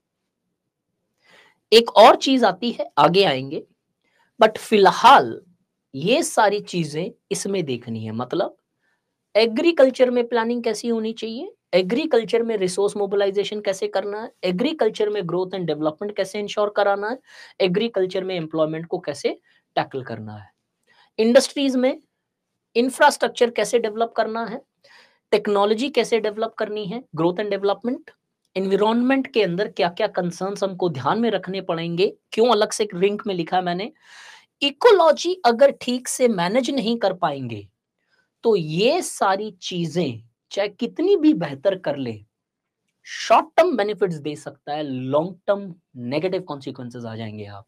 [SPEAKER 2] एक और चीज आती है, आगे आएंगे, बट फिलहाल ये सारी चीजें इसमें देखनी है। मतलब एग्रीकल्चर में प्लानिंग कैसी होनी चाहिए, एग्रीकल्चर में रिसोर्स मोबिलाइजेशन कैसे करना है, एग्रीकल्चर में ग्रोथ एंड डेवलपमेंट कैसे इंश्योर कराना है, एग्रीकल्चर में एम्प्लॉयमेंट को कैसे टैकल करना है, इंडस्ट्रीज में इंफ्रास्ट्रक्चर कैसे डेवलप करना है, टेक्नोलॉजी कैसे डेवलप करनी है, ग्रोथ एंड डेवलपमेंट, एनवायरनमेंट के अंदर क्या क्या कंसर्न्स हमको ध्यान में रखने पड़ेंगे। क्यों अलग से लिंक में लिखा है मैंने, इकोलॉजी अगर ठीक से मैनेज नहीं कर पाएंगे तो ये सारी चीजें चाहे कितनी भी बेहतर कर ले, शॉर्ट टर्म बेनिफिट्स दे सकता है, लॉन्ग टर्म नेगेटिव कॉन्सिक्वेंसेस आ जाएंगे। आप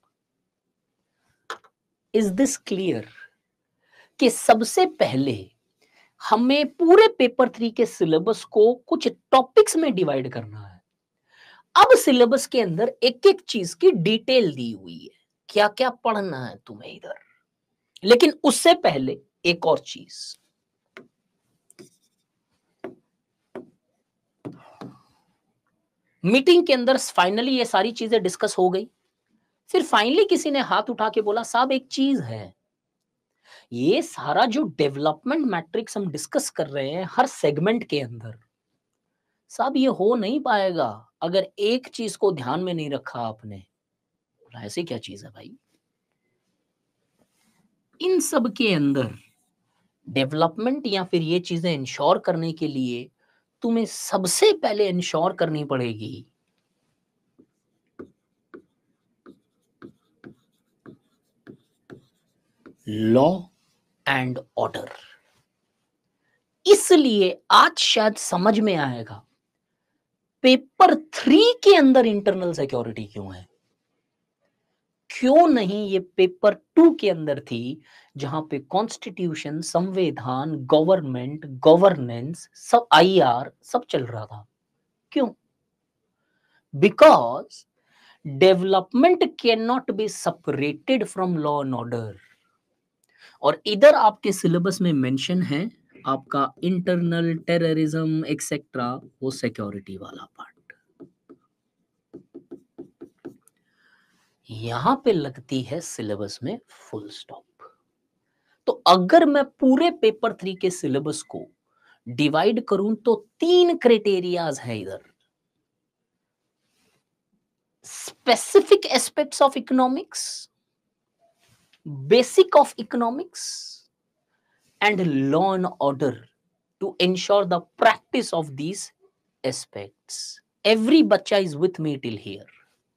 [SPEAKER 2] इज दिस क्लियर कि सबसे पहले हमें पूरे पेपर थ्री के सिलेबस को कुछ टॉपिक्स में डिवाइड करना है। अब सिलेबस के अंदर एक एक चीज की डिटेल दी हुई है, क्या क्या पढ़ना है तुम्हें इधर। लेकिन उससे पहले एक और चीज, मीटिंग के अंदर फाइनली ये सारी चीजें डिस्कस हो गई। फिर फाइनली किसी ने हाथ उठा के बोला, साहब एक चीज है, ये सारा जो डेवलपमेंट मैट्रिक्स हम डिस्कस कर रहे हैं हर सेगमेंट के अंदर, साहब ये हो नहीं पाएगा अगर एक चीज को ध्यान में नहीं रखा आपने। ऐसी क्या चीज है भाई? इन सब के अंदर डेवलपमेंट या फिर ये चीजें इंश्योर करने के लिए तुम्हें सबसे पहले इंश्योर करनी पड़ेगी लॉ एंड ऑर्डर। इसलिए आज शायद समझ में आएगा पेपर थ्री के अंदर इंटरनल सिक्योरिटी क्यों है, क्यों नहीं ये पेपर टू के अंदर थी, जहां पे कॉन्स्टिट्यूशन, संविधान, गवर्नमेंट, गवर्नेंस, सब आईआर सब चल रहा था। क्यों? Because development can not be separated from law and order. और इधर आपके सिलेबस में मेंशन है आपका इंटरनल टेररिज्म एक्सेट्रा, वो सिक्योरिटी वाला पार्ट यहां पे लगती है सिलेबस में फुल स्टॉप। तो अगर मैं पूरे पेपर थ्री के सिलेबस को डिवाइड करूं तो तीन क्राइटेरियाज है इधर, specific aspects of economics, basic of economics and law and order to ensure the practice of these aspects. Every बच्चा is with me till here.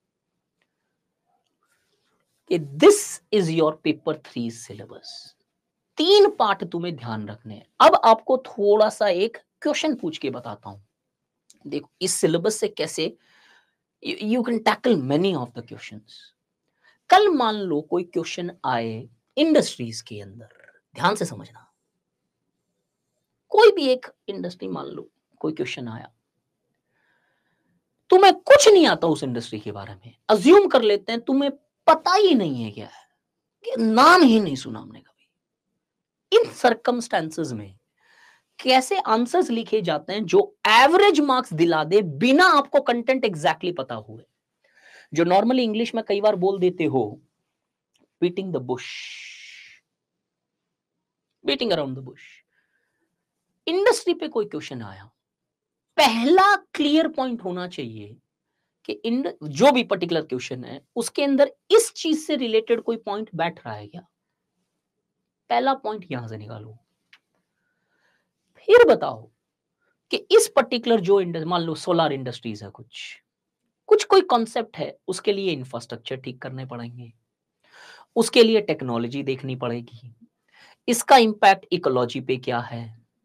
[SPEAKER 2] This is your paper three syllabus. तीन part तुम्हें ध्यान रखने हैं। अब आपको थोड़ा सा एक क्वेश्चन पूछ के बताता हूं। देखो इस सिलेबस से कैसे you can tackle many of the questions. कल मान लो कोई क्वेश्चन आए इंडस्ट्रीज के अंदर, ध्यान से समझना, कोई भी एक इंडस्ट्री मान लो कोई क्वेश्चन आया, तुम्हें कुछ नहीं आता उस इंडस्ट्री के बारे में, अज्यूम कर लेते हैं तुम्हें पता ही नहीं है क्या है, कि नाम ही नहीं सुना हमने कभी। इन सर्कमस्टेंसेस में कैसे आंसर्स लिखे जाते हैं जो एवरेज मार्क्स दिला दे बिना आपको कंटेंट एग्जैक्टली पता हुए, जो नॉर्मली इंग्लिश में कई बार बोल देते हो beating the bush, beating around the bush. Industry पे कोई क्वेश्चन आया, पहला क्लियर पॉइंट होना चाहिए कि जो भी पर्टिकुलर क्वेश्चन है उसके अंदर इस चीज से रिलेटेड कोई पॉइंट बैठ रहा है क्या, पहला पॉइंट यहां से निकालो। फिर बताओ कि इस पर्टिकुलर जो इंडस्ट्री, मान लो सोलर इंडस्ट्रीज है, कुछ कुछ कोई कॉन्सेप्ट है, उसके लिए इंफ्रास्ट्रक्चर ठीक करने पड़ेंगे, उसके लिए टेक्नोलॉजी देखनी पड़ेगी, इसका इंपैक्ट इकोलॉजी पे क्या है,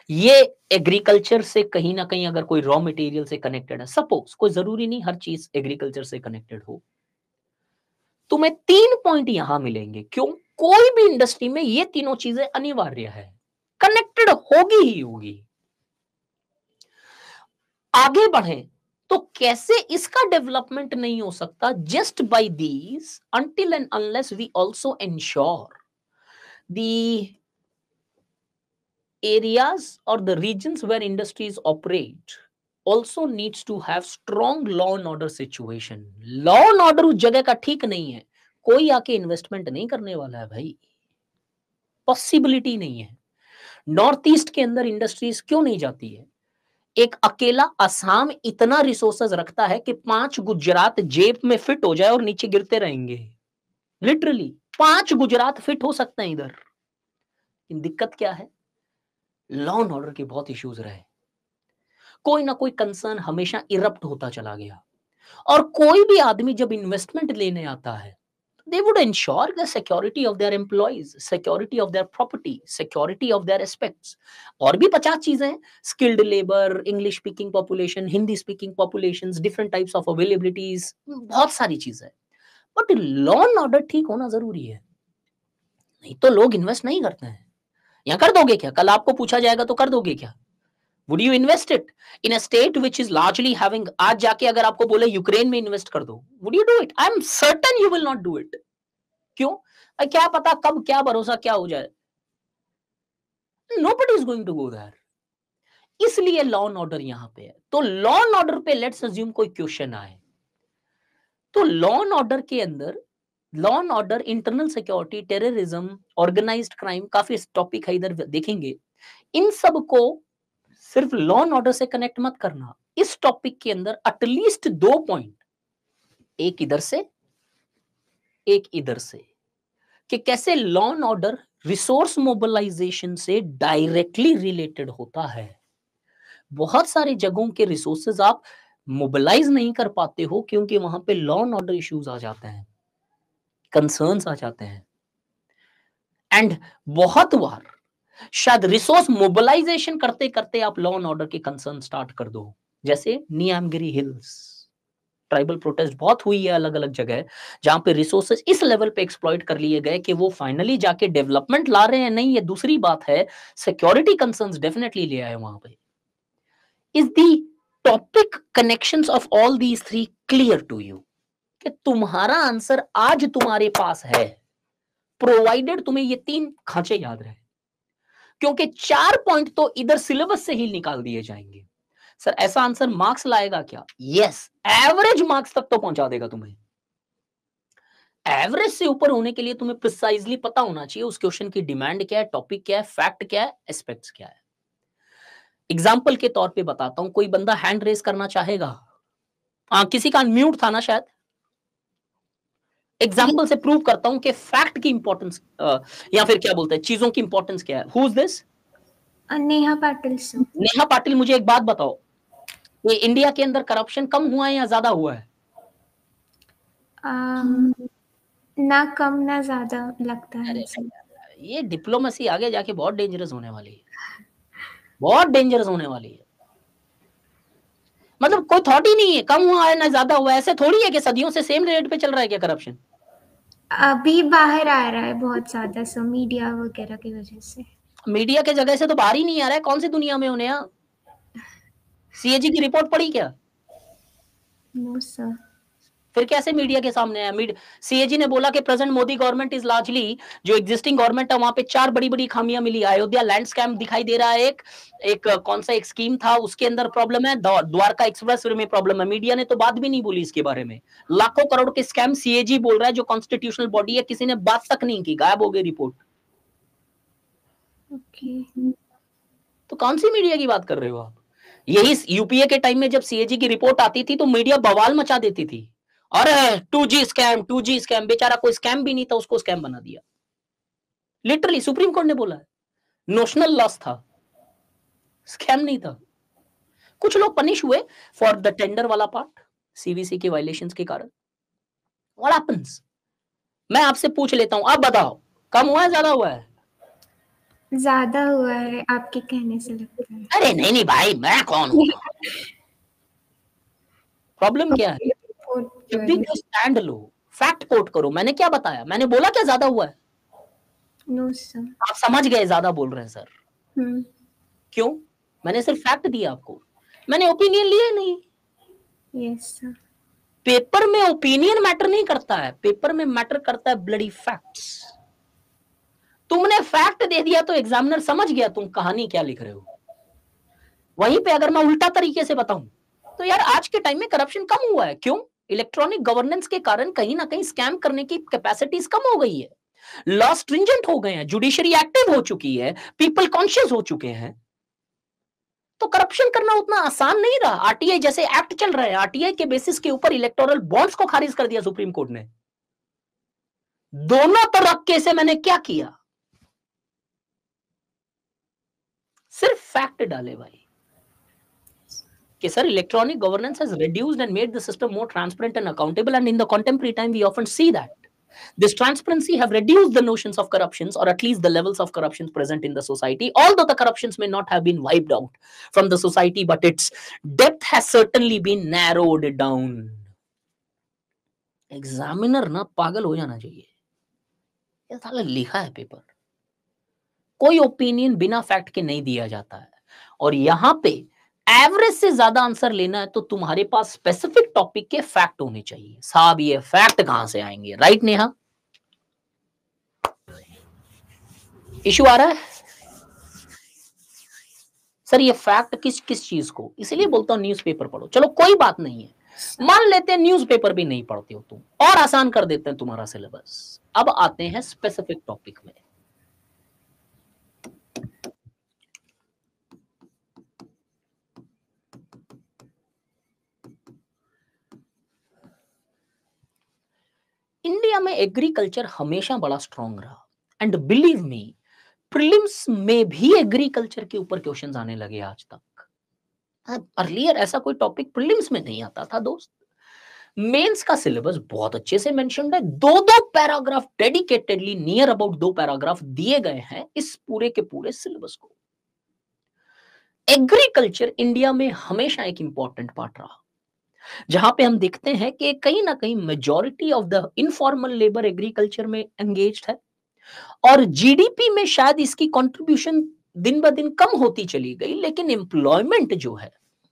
[SPEAKER 2] ये एग्रीकल्चर से कहीं ना कहीं अगर कोई रॉ मटेरियल से कनेक्टेड है, सपोज, कोई जरूरी नहीं हर चीज एग्रीकल्चर से कनेक्टेड हो, तुम्हें तीन पॉइंट यहां मिलेंगे। क्यों? कोई भी इंडस्ट्री में ये तीनों चीजें अनिवार्य है, कनेक्टेड होगी ही होगी। आगे बढ़े तो कैसे इसका डेवलपमेंट नहीं हो सकता? Just by these, until and unless we also ensure the areas or the regions where industries operate also needs to have strong law and order situation. Law and order उस जगह का ठीक नहीं है, कोई आके इन्वेस्टमेंट नहीं करने वाला है भाई, पॉसिबिलिटी नहीं है। नॉर्थ ईस्ट के अंदर इंडस्ट्रीज क्यों नहीं जाती है? एक अकेला असम इतना रिसोर्सेज रखता है कि पांच गुजरात जेब में फिट हो जाए और नीचे गिरते रहेंगे। लिटरली पांच गुजरात फिट हो सकते हैं इधर। दिक्कत क्या है? लॉ एंड ऑर्डर के बहुत इश्यूज रहे, कोई ना कोई कंसर्न हमेशा इरप्ट होता चला गया। और कोई भी आदमी जब इन्वेस्टमेंट लेने आता है, they would ensure the security of their employees, security of their property, security of their aspects. और भी पचास चीजें हैं, skilled labor, English speaking population, Hindi speaking populations, different types of availabilities, बहुत सारी चीजें। बट लॉ एंड ऑर्डर ठीक होना जरूरी है, नहीं तो लोग इन्वेस्ट नहीं करते हैं। या कर दोगे क्या? कल आपको पूछा जाएगा तो कर दोगे क्या? Would you invest it in a state which is largely having, आज जाके अगर आपको बोले यूक्रेन में इन्वेस्ट कर दो, would you do it? I am certain you will not do it. क्यों? क्या पता कब क्या भरोसा क्या हो जाए। Nobody is going to go there. इसलिए लॉ एंड ऑर्डर यहां पे है। तो लॉ एंड ऑर्डर पे लेट्स अज्यूम कोई क्वेश्चन आए, तो लॉ एंड ऑर्डर के अंदर, law and order, internal security, terrorism, organised crime, काफी टॉपिक है इधर देखेंगे। इन सब को सिर्फ लॉ एंड ऑर्डर से कनेक्ट मत करना। इस टॉपिक के अंदर एटलीस्ट दो पॉइंट, एक इधर से एक इधर से, कि कैसे law and order resource mobilisation से डायरेक्टली रिलेटेड होता है। बहुत सारी जगहों के रिसोर्सेज आप मोबिलाइज नहीं कर पाते हो क्योंकि वहां पे लॉ एंड ऑर्डर इश्यूज आ जाते हैं, कंसर्न्स आ जाते हैं। एंड बहुत बार शायद रिसोर्स मोबिलाइजेशन करते करते आप लॉ एंड ऑर्डर के कंसर्न स्टार्ट कर दो, जैसे नियामगिरी हिल्स ट्राइबल प्रोटेस्ट बहुत हुई है अलग अलग जगह, जहां पे रिसोर्सेज इस लेवल पे एक्सप्लॉइट कर लिए गए कि वो फाइनली जाके डेवलपमेंट ला रहे हैं नहीं, ये दूसरी बात है, सिक्योरिटी कंसर्न्स डेफिनेटली ले आए वहां पे। Is the topic connections of all these three clear to you? कि तुम्हारा आंसर आज तुम्हारे पास है, प्रोवाइडेड तुम्हें ये तीन खांचे याद रहे, क्योंकि चार पॉइंट तो इधर सिलेबस से ही निकाल दिए जाएंगे। सर ऐसा आंसर मार्क्स लाएगा क्या? यस, एवरेज मार्क्स तक तो पहुंचा देगा तुम्हें। एवरेज से ऊपर होने के लिए तुम्हें प्रिसाइजली पता होना चाहिए उस क्वेश्चन की डिमांड क्या है, टॉपिक क्या है, फैक्ट क्या है, एस्पेक्ट्स क्या है। एग्जाम्पल के तौर पे बताता हूं, कोई बंदा हैंड रेज करना चाहेगा? हाँ, किसी का म्यूट था ना शायद। एग्जाम्पल से प्रूव करता हूं कि फैक्ट की इंपॉर्टेंस या फिर क्या बोलते हैं चीजों की इंपॉर्टेंस क्या है। Who is this?
[SPEAKER 4] Neha Patil sir.
[SPEAKER 2] Neha Patil, मुझे एक बात बताओ, ये इंडिया के अंदर करप्शन कम हुआ है या ज्यादा हुआ है?
[SPEAKER 4] um, ना कम ना ज्यादा लगता है।
[SPEAKER 2] ये डिप्लोमेसी आगे जाके बहुत डेंजरस होने वाली है, बहुत डेंजरस होने वाली है। मतलब कोई थॉट ही नहीं है कम हुआ है ना ज्यादा हुआ है। ऐसे थोड़ी है कि सदियों से सेम रेट पे चल रहा है क्या करप्शन?
[SPEAKER 4] अभी बाहर आ रहा है बहुत ज्यादा, सो मीडिया वगैरह की वजह से।
[SPEAKER 2] मीडिया के जगह से तो बाहर ही नहीं आ रहा है। कौन सी दुनिया में होने? सीएजी की रिपोर्ट पढ़ी क्या?
[SPEAKER 4] No sir.
[SPEAKER 2] फिर कैसे मीडिया के सामने आया? सीएजी ने बोला कि present Modi government is largely, जो एग्जिस्टिंग गवर्नमेंट है वहां पे चार बड़ी बड़ी खामियां मिली। अयोध्या लैंड स्कैम दिखाई दे रहा है, एक एक कौन सा एक स्कीम था उसके अंदर प्रॉब्लम है, द्वारका एक्सप्रेस में प्रॉब्लम है। मीडिया ने तो बात भी नहीं बोली इसके बारे में। लाखों करोड़ के स्कैम सीएजी बोल रहा है, जो कॉन्स्टिट्यूशनल बॉडी है, किसी ने बात तक नहीं की, गायब हो गई रिपोर्ट।
[SPEAKER 4] ओके,
[SPEAKER 2] तो कौन सी मीडिया की बात कर रहे हो आप? यही यूपीए के टाइम में जब सीएजी की रिपोर्ट आती थी तो मीडिया बवाल मचा देती थी, अरे two G scam, two G scam. बेचारा कोई स्कैम भी नहीं था, उसको स्कैम बना दिया। लिटरली सुप्रीम कोर्ट ने बोला है, नोशनल लॉस था, स्कैम नहीं था। कुछ लोग पनिश हुए फॉर द टेंडर वाला पार्ट, सीवीसी के वायलेशंस के कारण। What happens? मैं आपसे पूछ लेता हूं, आप बताओ, कम हुआ है ज्यादा हुआ है?
[SPEAKER 4] ज्यादा हुआ है आपके कहने से लगता है।
[SPEAKER 2] अरे नहीं नहीं भाई, मैं कौन हूँ? प्रॉब्लम क्या है? जब भी कोई स्टैंड लो, फैक्ट कोट करो। मैंने क्या बताया? मैंने बोला क्या ज्यादा हुआ है?
[SPEAKER 4] No sir.
[SPEAKER 2] आप समझ गए ज्यादा बोल रहे हैं सर।
[SPEAKER 4] हम्म
[SPEAKER 2] क्यों? मैंने सिर्फ फैक्ट दिया आपको, मैंने ओपिनियन लिया नहीं।
[SPEAKER 4] Yes sir.
[SPEAKER 2] पेपर में ओपिनियन मैटर नहीं करता है, पेपर में मैटर करता है ब्लडी फैक्ट्स। तुमने फैक्ट दे दिया तो एग्जामिनर समझ गया तुम कहानी क्या लिख रहे हो। वहीं पे अगर मैं उल्टा तरीके से बताऊं तो यार आज के टाइम में करप्शन कम हुआ है। क्यों? इलेक्ट्रॉनिक गवर्नेंस के कारण कहीं ना कहीं स्कैम करने की कैपेसिटीज कम हो गई है, लॉ स्ट्रिंजेंट हो गए हैं, जुडिशरी एक्टिव हो चुकी है, पीपल कॉन्शियस हो चुके हैं। तो करप्शन करना उतना आसान नहीं रहा। आरटीआई जैसे एक्ट चल रहे हैं, आरटीआई के बेसिस के ऊपर इलेक्टोरल बॉन्ड्स को खारिज कर दिया सुप्रीम कोर्ट ने। दोनों तरफ के से मैंने क्या किया? सिर्फ फैक्ट डाले भाई कि sir electronic governance has reduced and made the system more transparent and accountable, and in the contemporary time we often see that this transparency have reduced the notions of corruptions, or at least the levels of corruptions present in the society, although the corruptions may not have been wiped out from the society, but its depth has certainly been narrowed down. Examiner ना पागल हो जाना चाहिए। ये साला लिखा है paper, कोई ओपिनियन बिना फैक्ट के नहीं दिया जाता है। और यहां पे एवरेज से ज्यादा आंसर लेना है तो तुम्हारे पास स्पेसिफिक टॉपिक के फैक्ट होने चाहिए। साहब ये फैक्ट कहां से आएंगे? राइट नेहा? इशू आ रहा है सर ये फैक्ट किस किस चीज को? इसलिए बोलता हूं न्यूज़पेपर पढ़ो। चलो कोई बात नहीं है, मान लेते हैं न्यूज़पेपर भी नहीं पढ़ते हो तुम, और आसान कर देते हैं तुम्हारा सिलेबस। अब आते हैं स्पेसिफिक टॉपिक में। इंडिया में एग्रीकल्चर हमेशा बड़ा स्ट्रांग रहा, एंड बिलीव मी प्रीलिम्स में भी एग्रीकल्चर के ऊपर क्वेश्चंस आने लगे आज तक। अर्लियर ऐसा कोई टॉपिक प्रीलिम्स में नहीं आता था दोस्त। मेंस का सिलेबस बहुत अच्छे से मेंशन्ड है, दो दो पैराग्राफ डेडिकेटेडली, नियर अबाउट दो पैराग्राफ दिए गए हैं इस पूरे के पूरे सिलेबस को। एग्रीकल्चर इंडिया में हमेशा एक इंपॉर्टेंट पार्ट रहा, जहां पे हम देखते हैं कि कहीं ना कहीं majority of the informal labour agriculture में एंगेज्ड है, और जीडीपी में शायद इसकी कंट्रीब्यूशन दिन ब दिन कम होती चली गई, लेकिन एम्प्लॉयमेंट जो है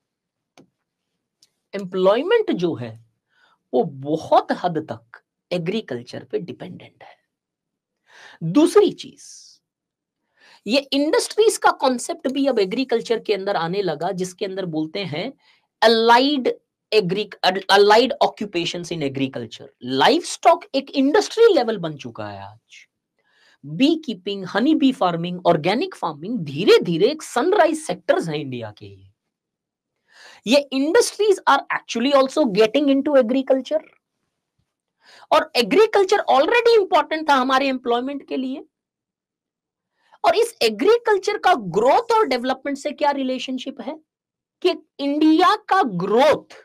[SPEAKER 2] एम्प्लॉयमेंट जो है वो बहुत हद तक एग्रीकल्चर पे डिपेंडेंट है। दूसरी चीज, ये इंडस्ट्रीज का कॉन्सेप्ट भी अब एग्रीकल्चर के अंदर आने लगा, जिसके अंदर बोलते हैं allied agri allied occupations in agriculture. Livestock एक इंडस्ट्री लेवल बन चुका है आज। Beekeeping, honey bee farming, organic farming धीरे धीरे एक सनराइज सेक्टर्स हैं इंडिया के। ये ये industries are actually also getting into agriculture, और एग्रीकल्चर ऑलरेडी इंपॉर्टेंट था हमारे एम्प्लॉयमेंट के लिए। और इस एग्रीकल्चर का ग्रोथ और डेवलपमेंट से क्या रिलेशनशिप है कि इंडिया का ग्रोथ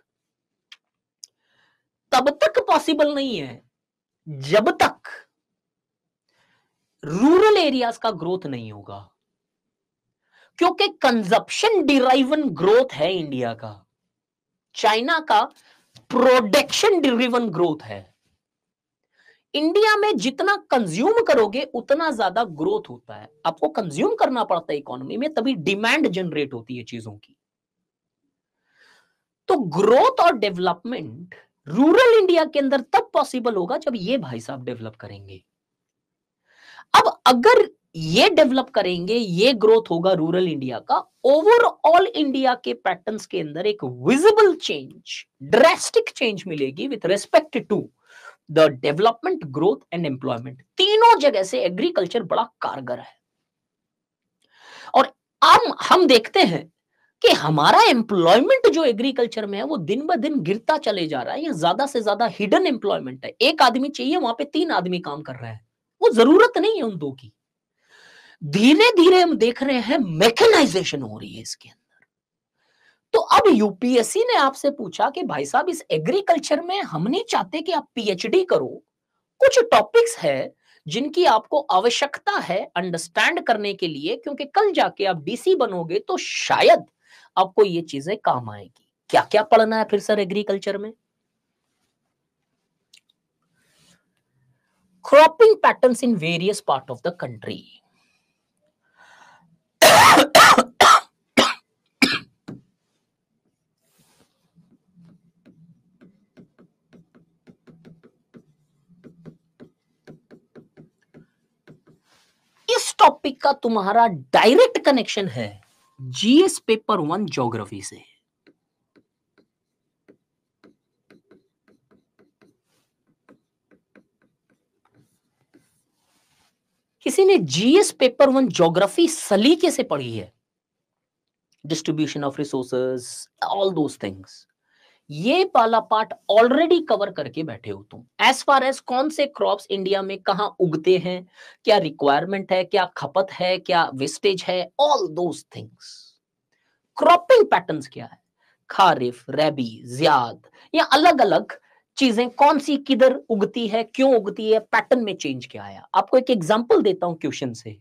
[SPEAKER 2] तब तक पॉसिबल नहीं है जब तक रूरल एरियाज का ग्रोथ नहीं होगा, क्योंकि कंजप्शन डिराइवन ग्रोथ है इंडिया का, चाइना का प्रोडक्शन ड्रिवन ग्रोथ है। इंडिया में जितना कंज्यूम करोगे उतना ज्यादा ग्रोथ होता है। आपको कंज्यूम करना पड़ता है इकोनॉमी में, तभी डिमांड जनरेट होती है चीजों की। तो ग्रोथ और डेवलपमेंट रूरल इंडिया के अंदर तब पॉसिबल होगा जब ये भाई साहब डेवलप करेंगे। अब अगर ये डेवलप करेंगे, ये ग्रोथ होगा रूरल इंडिया का, ओवरऑल इंडिया के पैटर्न्स के अंदर एक विजिबल चेंज, ड्रास्टिक चेंज मिलेगी with respect to the development, growth and employment. तीनों जगह से एग्रीकल्चर बड़ा कारगर है। और हम हम देखते हैं कि हमारा एम्प्लॉयमेंट जो एग्रीकल्चर में है वो दिन ब दिन गिरता चले जा रहा है, या ज्यादा से ज्यादा हिडन एम्प्लॉयमेंट है। एक आदमी चाहिए, वहां पे तीन आदमी काम कर रहे हैं, वो जरूरत नहीं है उन दो की। धीरे धीरे हम देख रहे हैं मैकेनाइजेशन हो रही है इसके अंदर। तो अब यूपीएससी ने आपसे पूछा कि भाई साहब इस एग्रीकल्चर में हम नहीं चाहते कि आप पीएचडी करो, कुछ टॉपिक्स है जिनकी आपको आवश्यकता है अंडरस्टैंड करने के लिए, क्योंकि कल जाके आप डीसी बनोगे तो शायद आपको ये चीजें काम आएगी। क्या क्या पढ़ना है फिर सर एग्रीकल्चर में? Cropping patterns in various part of the country. इस टॉपिक का तुम्हारा डायरेक्ट कनेक्शन है जीएस पेपर वन ज्योग्राफी से। किसी ने जीएस पेपर वन ज्योग्राफी सलीके से पढ़ी है, distribution of resources, all those things, ये वाला पार्ट ऑलरेडी कवर करके बैठे हो तुम। एज फार एज कौन से क्रॉप्स इंडिया में कहां उगते हैं, क्या रिक्वायरमेंट है, क्या खपत है, क्या वेस्टेज है, all those things. Cropping patterns क्या है, खारिफ, रबी, ज़ियाद, या अलग अलग चीजें कौन सी किधर उगती है, क्यों उगती है, पैटर्न में चेंज क्या आया। आपको एक एग्जांपल देता हूं क्वेश्चन से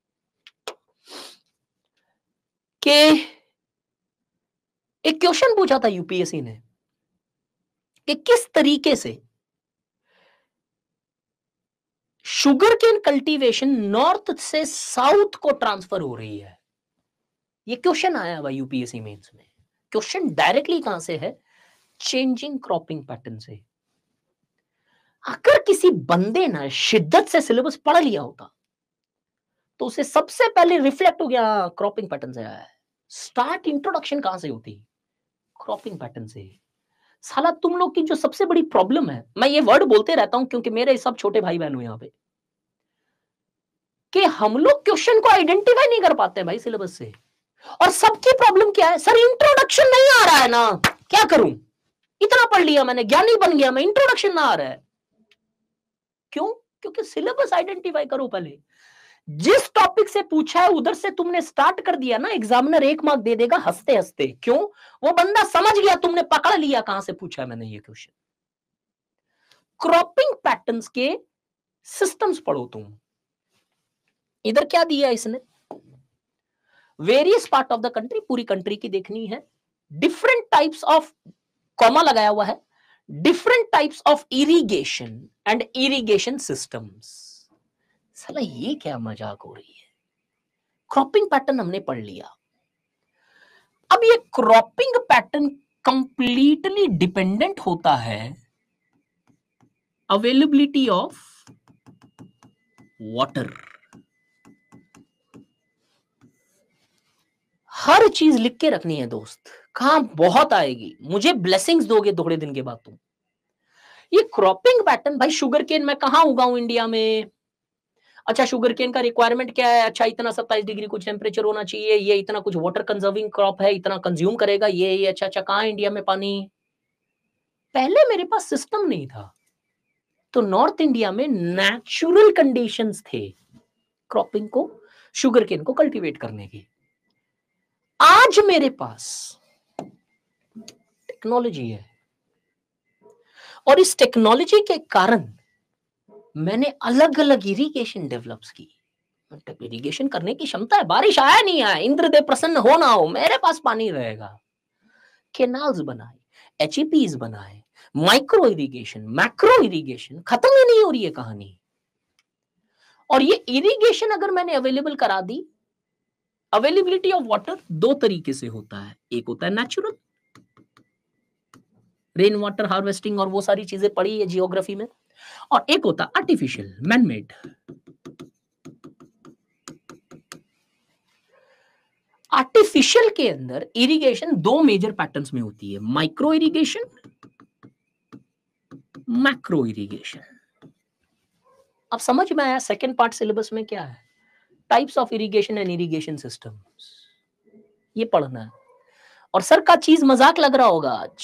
[SPEAKER 2] कि एक क्वेश्चन पूछा था यूपीएससी ने कि किस तरीके से शुगर केन कल्टीवेशन नॉर्थ से साउथ को ट्रांसफर हो रही है। ये क्वेश्चन आया हुआ यूपीएससी मेंस में। क्वेश्चन डायरेक्टली कहां से है? चेंजिंग क्रॉपिंग पैटर्न से। अगर किसी बंदे ने शिद्दत से सिलेबस पढ़ लिया होता तो उसे सबसे पहले रिफ्लेक्ट हो गया क्रॉपिंग पैटर्न से आया है। स्टार्ट इंट्रोडक्शन कहां से होती? क्रॉपिंग पैटर्न से। साला तुम लोग की जो सबसे बड़ी प्रॉब्लम है, मैं ये वर्ड बोलते रहता हूं क्योंकि मेरे सब छोटे भाई बहन हो यहां पे, कि हम लोग क्वेश्चन को आइडेंटिफाई नहीं कर पाते भाई सिलेबस से। और सबकी प्रॉब्लम क्या है? सर इंट्रोडक्शन नहीं आ रहा है ना, क्या करूं, इतना पढ़ लिया मैंने, ज्ञानी बन गया मैं, इंट्रोडक्शन ना आ रहा है। क्यों? क्योंकि सिलेबस आइडेंटिफाई करो पहले। जिस टॉपिक से पूछा है उधर से तुमने स्टार्ट कर दिया ना, एग्जामिनर एक मार्क दे देगा हंसते हंसते। क्यों? वो बंदा समझ गया, तुमने पकड़ लिया कहां से पूछा है मैंने ये क्वेश्चन। क्रॉपिंग पैटर्न्स के सिस्टम्स पढ़ो तुम। इधर क्या दिया इसने? Various part of the country, पूरी कंट्री की देखनी है। डिफरेंट टाइप्स ऑफ, कॉमा लगाया हुआ है, different types of irrigation and irrigation systems. साला ये क्या मजाक हो रही है? क्रॉपिंग पैटर्न हमने पढ़ लिया। अब ये क्रॉपिंग पैटर्न कंप्लीटली डिपेंडेंट होता है अवेलेबिलिटी ऑफ वाटर। हर चीज लिख के रखनी है दोस्त, कहां बहुत आएगी, मुझे ब्लेसिंग्स दोगे थोड़े दिन के बाद तुम। ये क्रॉपिंग पैटर्न, भाई शुगर केन मैं कहां उगाऊं इंडिया में? अच्छा शुगर केन का रिक्वायरमेंट क्या है? अच्छा इतना सत्ताईस डिग्री कुछ टेम्परेचर होना चाहिए, ये इतना कुछ वाटर कंजर्विंग क्रॉप है, इतना कंज्यूम करेगा ये ये अच्छा अच्छा कहां इंडिया में पानी? पहले मेरे पास सिस्टम नहीं था, तो नॉर्थ इंडिया में नेचुरल कंडीशंस थे क्रॉपिंग को, शुगर केन को कल्टीवेट करने की। आज मेरे पास टेक्नोलॉजी है, और इस टेक्नोलॉजी के कारण मैंने अलग अलग इरिगेशन डेवलप्स की। इरिगेशन करने की क्षमता है, बारिश आया नहीं आया, इंद्रदेव प्रसन्न हो ना हो, मेरे पास पानी रहेगा। केनाल्स बनाए, एचईपीज बनाए, माइक्रो इरिगेशन, मैक्रो इरिगेशन, खत्म ही नहीं हो रही है कहानी। और ये इरिगेशन अगर मैंने अवेलेबल करा दी, अवेलेबिलिटी ऑफ वाटर दो तरीके से होता है। एक होता है नेचुरल, रेन वाटर हार्वेस्टिंग और वो सारी चीजें पढ़ी है जियोग्राफी में, और एक होता है आर्टिफिशियल, मैन मेड। आर्टिफिशियल के अंदर इरिगेशन दो मेजर पैटर्न्स में होती है, माइक्रो इरिगेशन, मैक्रो इरिगेशन। अब समझ में आया सेकेंड पार्ट सिलेबस में क्या है? Types of irrigation and irrigation systems, ये पढ़ना है। और सर का चीज मजाक लग रहा होगा आज,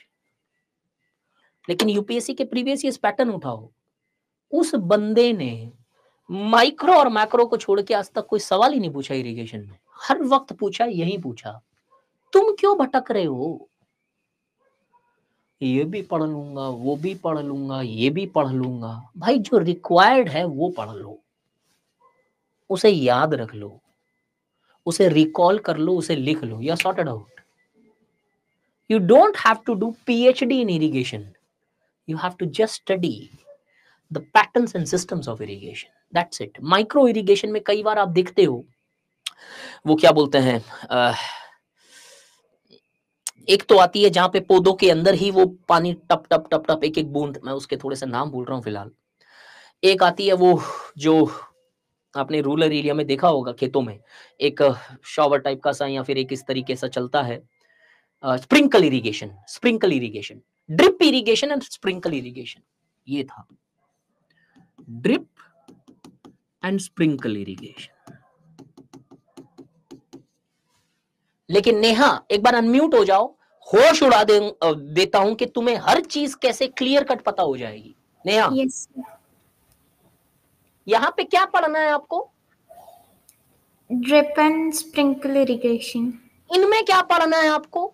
[SPEAKER 2] लेकिन यूपीएससी के प्रीवियस ईयर पैटर्न उठाओ, उस बंदे ने माइक्रो और मैक्रो को छोड़ के आज तक कोई सवाल ही नहीं पूछा इरिगेशन में। हर वक्त पूछा, यही पूछा, तुम क्यों भटक रहे हो? ये भी पढ़ लूंगा, वो भी पढ़ लूंगा, ये भी पढ़ लूंगा। भाई जो रिक्वायर्ड है वो पढ़ लो, उसे याद रख लो, उसे रिकॉल कर लो, उसे लिख लो, you are sorted out. You don't have to do PhD in irrigation, you have to just study the patterns and systems of irrigation, that's it. Micro irrigation में कई बार आप देखते हो वो क्या बोलते हैं, uh, एक तो आती है जहां पे पौधों के अंदर ही वो पानी टप टप टप टप एक एक बूंद, मैं उसके थोड़े से नाम भूल रहा हूँ फिलहाल। एक आती है वो जो आपने रूरल एरिया में देखा होगा, खेतों में एक शॉवर टाइप का सा या फिर एक इस तरीके से चलता है, sprinkle irrigation, sprinkle irrigation, drip irrigation and sprinkle irrigation. ये था ड्रिप एंड स्प्रिंकल इरिगेशन। लेकिन नेहा एक बार अनम्यूट हो जाओ, होश उड़ा दे, देता हूं कि तुम्हें हर चीज कैसे क्लियर कट पता हो जाएगी। नेहा,
[SPEAKER 4] यस
[SPEAKER 2] यहां पे क्या पढ़ना है आपको?
[SPEAKER 4] Drip and sprinkle irrigation.
[SPEAKER 2] इनमें क्या पढ़ना है आपको?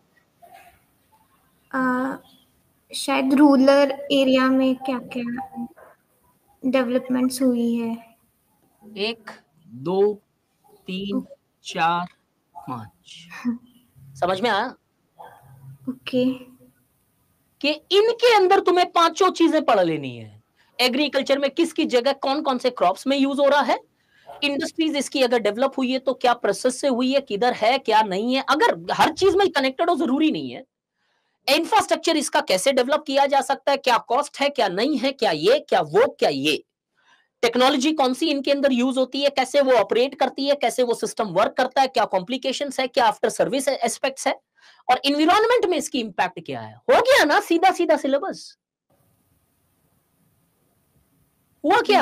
[SPEAKER 4] शायद रूरल एरिया में क्या क्या डेवलपमेंट्स हुई है।
[SPEAKER 2] एक, दो, तीन, चार, पांच। समझ में आया?
[SPEAKER 4] ओके
[SPEAKER 2] कि इनके अंदर तुम्हें पांचों चीजें पढ़ लेनी है। एग्रीकल्चर में किसकी जगह कौन कौन से क्रॉप्स में यूज हो रहा है, इंडस्ट्रीज इसकी अगर डेवलप हुई है तो क्या प्रोसेस से हुई है, किधर है क्या नहीं है। अगर हर चीज में कनेक्टेड हो जरूरी नहीं है। इंफ्रास्ट्रक्चर इसका कैसे डेवलप किया जा सकता है, क्या कॉस्ट है क्या नहीं है, क्या ये क्या वो क्या ये, टेक्नोलॉजी कौन सी इनके अंदर यूज होती है, कैसे वो ऑपरेट करती है, कैसे वो सिस्टम वर्क करता है, क्या कॉम्प्लिकेशंस है, क्या आफ्टर सर्विस एस्पेक्ट्स है, और इन्वायरमेंट में इसकी इंपैक्ट क्या है। हो गया ना सीधा सीधा सिलेबस? हुआ क्या?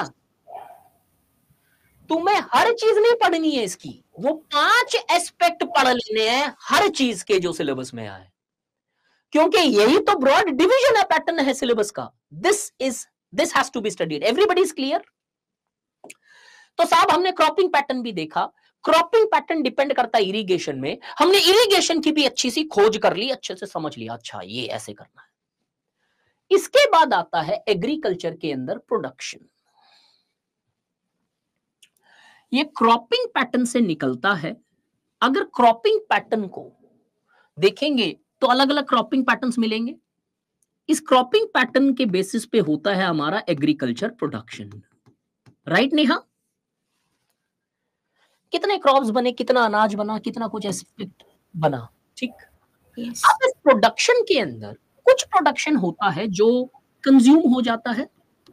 [SPEAKER 2] तुम्हें हर चीज नहीं पढ़नी है इसकी, वो पांच एस्पेक्ट पढ़ लेने हैं हर चीज के जो सिलेबस में आए, क्योंकि यही तो ब्रॉड डिवीजन है, पैटर्न है सिलेबस का। This is this has to be studied. Everybody is clear? तो साहब हमने क्रॉपिंग पैटर्न भी देखा, क्रॉपिंग पैटर्न डिपेंड करता है इरिगेशन में, हमने इरिगेशन की भी अच्छी सी खोज कर ली, अच्छे से समझ लिया, अच्छा ये ऐसे करना है। इसके बाद आता है एग्रीकल्चर के अंदर प्रोडक्शन। ये क्रॉपिंग पैटर्न से निकलता है। अगर क्रॉपिंग पैटर्न को देखेंगे तो अलग अलग क्रॉपिंग पैटर्न्स मिलेंगे। इस क्रॉपिंग पैटर्न के बेसिस पे होता है हमारा एग्रीकल्चर प्रोडक्शन। राइट नेहा? कितने क्रॉप्स बने, कितना अनाज बना, कितना कुछ एस्पेक्ट बना, ठीक।
[SPEAKER 4] यस
[SPEAKER 2] अब इस प्रोडक्शन के अंदर कुछ प्रोडक्शन होता है जो कंज्यूम हो जाता है।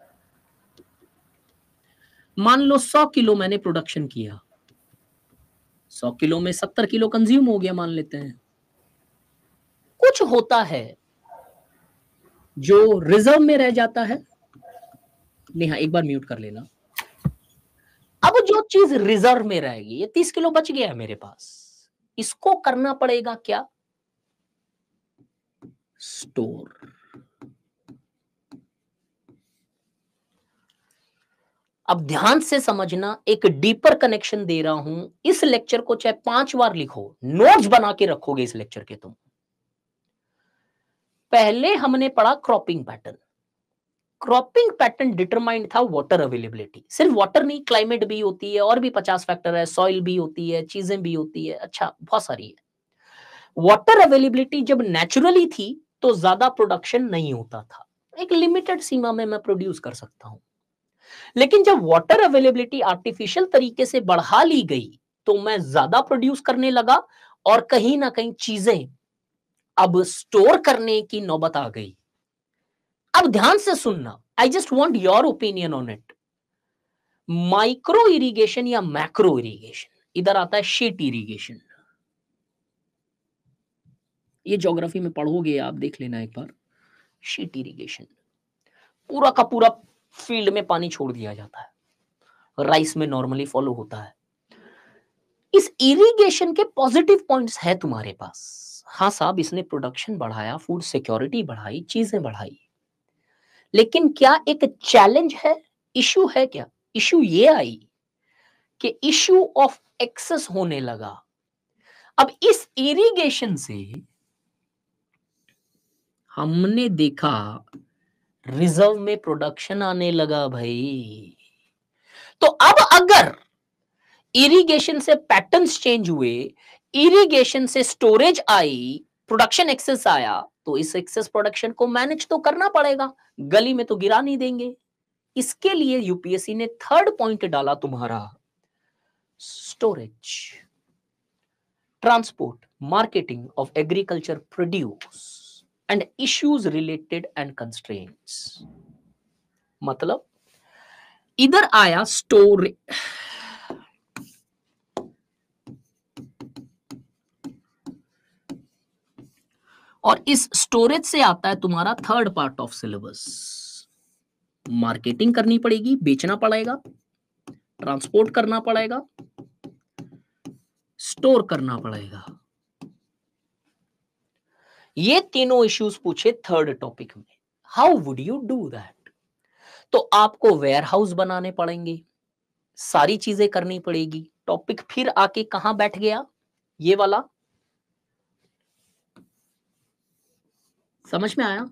[SPEAKER 2] मान लो सौ किलो मैंने प्रोडक्शन किया, सौ किलो में सत्तर किलो कंज्यूम हो गया मान लेते हैं। कुछ होता है जो रिजर्व में रह जाता है। नेहा एक बार म्यूट कर लेना। अब जो चीज रिजर्व में रहेगी, ये तीस किलो बच गया है मेरे पास, इसको करना पड़ेगा क्या? स्टोर। अब ध्यान से समझना, एक डीपर कनेक्शन दे रहा हूं। इस लेक्चर को चाहे पांच बार लिखो, नोट्स बना के रखोगे इस लेक्चर के तुम। पहले हमने पढ़ा cropping pattern. Cropping pattern determined था वाटर अवेलेबिलिटी। सिर्फ वाटर नहीं, क्लाइमेट भी होती है, और भी पचास फैक्टर है, सॉइल भी होती है, चीजें भी होती है, अच्छा बहुत सारी है। वाटर अवेलेबिलिटी जब नेचुरली थी तो ज्यादा प्रोडक्शन नहीं होता था, एक लिमिटेड सीमा में मैं प्रोड्यूस कर सकता हूं। लेकिन जब वाटर अवेलेबिलिटी आर्टिफिशियल तरीके से बढ़ा ली गई तो मैं ज्यादा प्रोड्यूस करने लगा, और कहीं ना कहीं चीजें अब स्टोर करने की नौबत आ गई। अब ध्यान से सुनना, I just want your opinion on it. Micro irrigation या मैक्रो इरिगेशन, इधर आता है शीट इरिगेशन। ये ज्योग्राफी में पढ़ोगे आप, देख लेना एक बार। शीट इरिगेशन, पूरा का पूरा फील्ड में पानी छोड़ दिया जाता है, राइस में नॉर्मली फॉलो होता है। इस इरिगेशन के पॉजिटिव पॉइंट्स है तुम्हारे पास। हाँ साहब, इसने प्रोडक्शन बढ़ाया, फूड सिक्योरिटी बढ़ाई, चीजें बढ़ाई, लेकिन क्या एक चैलेंज है, इशू है क्या? इशू ये आई कि इशू ऑफ एक्सेस होने लगा। अब इस इरिगेशन से हमने देखा रिजर्व में प्रोडक्शन आने लगा भाई। तो अब अगर इरिगेशन से पैटर्न्स चेंज हुए, इरिगेशन से स्टोरेज आई, प्रोडक्शन एक्सेस आया, तो इस एक्सेस प्रोडक्शन को मैनेज तो करना पड़ेगा, गली में तो गिरा नहीं देंगे। इसके लिए यूपीएससी ने थर्ड पॉइंट डाला तुम्हारा, storage, transport, marketing of agriculture produce and issues related and constraints. मतलब इधर आया स्टोरेज, और इस स्टोरेज से आता है तुम्हारा third part of syllabus, marketing करनी पड़ेगी, बेचना पड़ेगा, ट्रांसपोर्ट करना पड़ेगा, स्टोर करना पड़ेगा। ये तीनों इश्यूज पूछे थर्ड टॉपिक में। How would you do that? तो आपको वेयर हाउस बनाने पड़ेंगे, सारी चीजें करनी पड़ेगी। टॉपिक फिर आके कहां बैठ गया, ये वाला, समझ में आया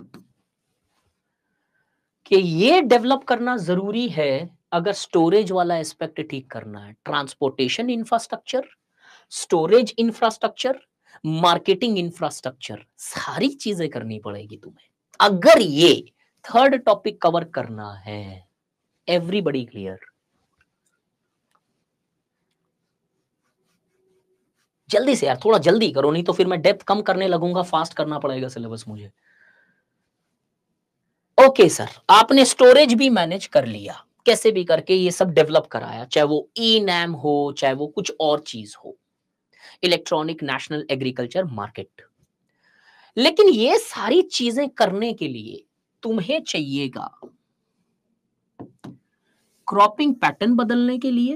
[SPEAKER 2] कि ये डेवलप करना जरूरी है अगर स्टोरेज वाला एस्पेक्ट ठीक करना है। Transportation infrastructure, storage infrastructure, marketing infrastructure, सारी चीजें करनी पड़ेगी तुम्हें अगर ये थर्ड टॉपिक कवर करना है। Everybody clear? जल्दी से यार, थोड़ा जल्दी करो, नहीं तो फिर मैं डेप्थ कम करने लगूंगा, फास्ट करना पड़ेगा सिलेबस मुझे। ओके सर, आपने स्टोरेज भी मैनेज कर लिया, कैसे भी करके ये सब डेवलप कराया, चाहे वो ई नैम हो, चाहे वो कुछ और चीज हो, इलेक्ट्रॉनिक नेशनल एग्रीकल्चर मार्केट। लेकिन ये सारी चीजें करने के लिए तुम्हें चाहिएगा क्रॉपिंग पैटर्न बदलने के लिए,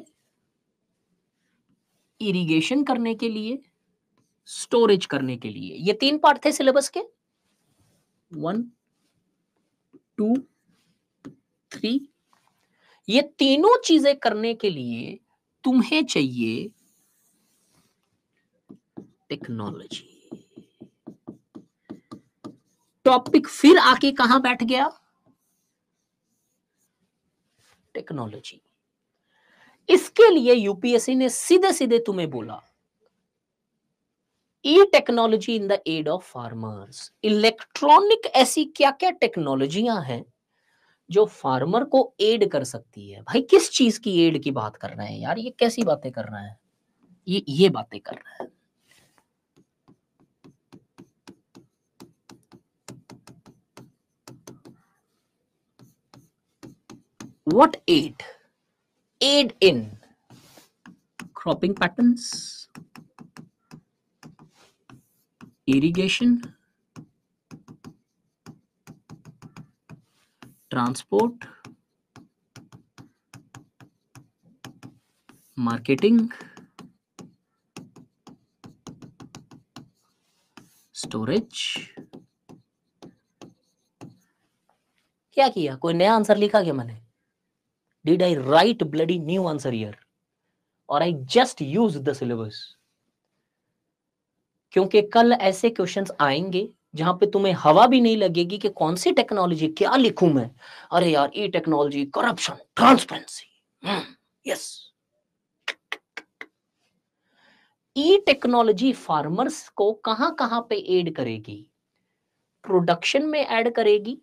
[SPEAKER 2] इरिगेशन करने के लिए, स्टोरेज करने के लिए। ये तीन पार्ट थे सिलेबस के, वन टू थ्री। ये तीनों चीजें करने के लिए तुम्हें चाहिए टेक्नोलॉजी। टॉपिक फिर आके कहां बैठ गया, टेक्नोलॉजी। इसके लिए यूपीएससी ने सीधे सीधे तुम्हें बोला e technology in the aid of farmers. Electronic ऐसी क्या क्या टेक्नोलॉजियां हैं जो फार्मर को एड कर सकती है। भाई किस चीज की एड की बात कर रहे हैं यार, ये कैसी बातें कर रहे हैं, ये ये बातें कर रहे हैं। What aid? Aid in cropping patterns, irrigation, transport, marketing, storage। क्या किया, कोई नया आंसर लिखा क्या मैंने? Did I write bloody new answer here? Or I just used the syllabus? क्योंकि कल ऐसे क्वेश्चंस आएंगे जहां पे तुम्हें हवा भी नहीं लगेगी कि कौन सी टेक्नोलॉजी, क्या लिखूं मैं। अरे यार, e technology, corruption, transparency, yes. E technology farmers को कहां कहां पे ऐड करेगी? प्रोडक्शन में ऐड करेगी,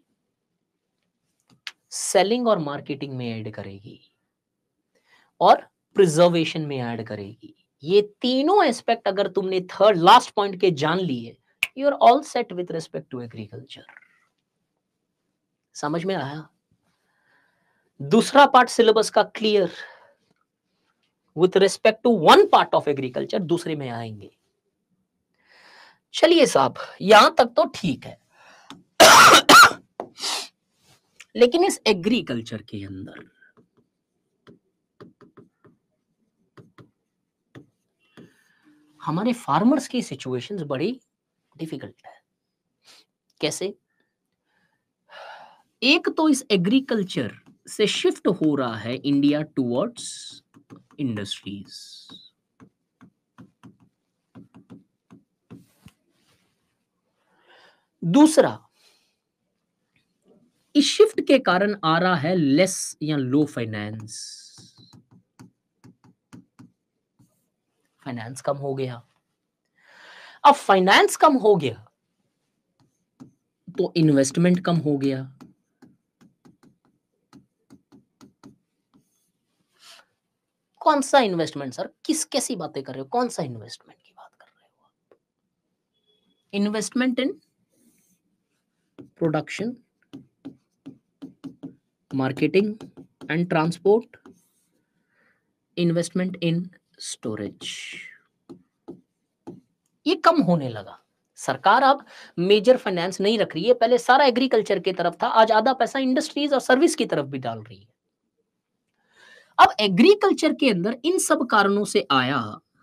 [SPEAKER 2] सेलिंग और मार्केटिंग में ऐड करेगी, और प्रिजर्वेशन में ऐड करेगी। ये तीनों एस्पेक्ट अगर तुमने थर्ड लास्ट पॉइंट के जान लिए, you are all set with respect to agriculture. समझ में आया? दूसरा पार्ट सिलेबस का clear with respect to one part of agriculture, दूसरे में आएंगे। चलिए साहब, यहां तक तो ठीक है। लेकिन इस एग्रीकल्चर के अंदर हमारे फार्मर्स की सिचुएशंस बड़ी डिफिकल्ट है। कैसे? एक तो इस एग्रीकल्चर से शिफ्ट हो रहा है इंडिया टुवर्ड्स इंडस्ट्रीज। दूसरा, इस शिफ्ट के कारण आ रहा है लेस या लो फाइनेंस, फाइनेंस कम हो गया। अब फाइनेंस कम हो गया तो इन्वेस्टमेंट कम हो गया। कौन सा इन्वेस्टमेंट सर, किस कैसी बातें कर रहे हो, कौन सा इन्वेस्टमेंट की बात कर रहे हो आप? Investment in production, marketing and transport, investment in storage, ये कम होने लगा। सरकार अब मेजर फाइनेंस नहीं रख रही है, पहले सारा एग्रीकल्चर की तरफ था, आज आधा पैसा इंडस्ट्रीज और सर्विस की तरफ भी डाल रही है। अब एग्रीकल्चर के अंदर इन सब कारणों से आया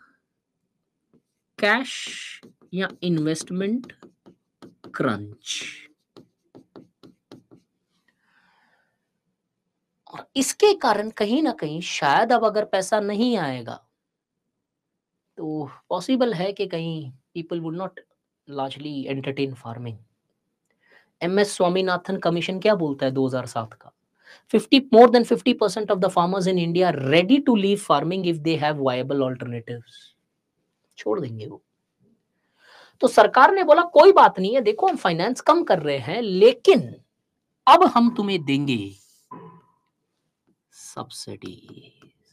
[SPEAKER 2] कैश या इन्वेस्टमेंट क्रंच, और इसके कारण कहीं ना कहीं शायद अब अगर पैसा नहीं आएगा तो पॉसिबल है कि कहीं people would not largely entertain farming. M S Swaminathan commission क्या बोलता है दो हज़ार सात का? Fifty more than fifty percent of the farmers in India ready to leave farming if they have viable alternatives. छोड़ देंगे वो। तो सरकार ने बोला कोई बात नहीं है, देखो हम फाइनेंस कम कर रहे हैं लेकिन अब हम तुम्हें देंगे सब्सिडी,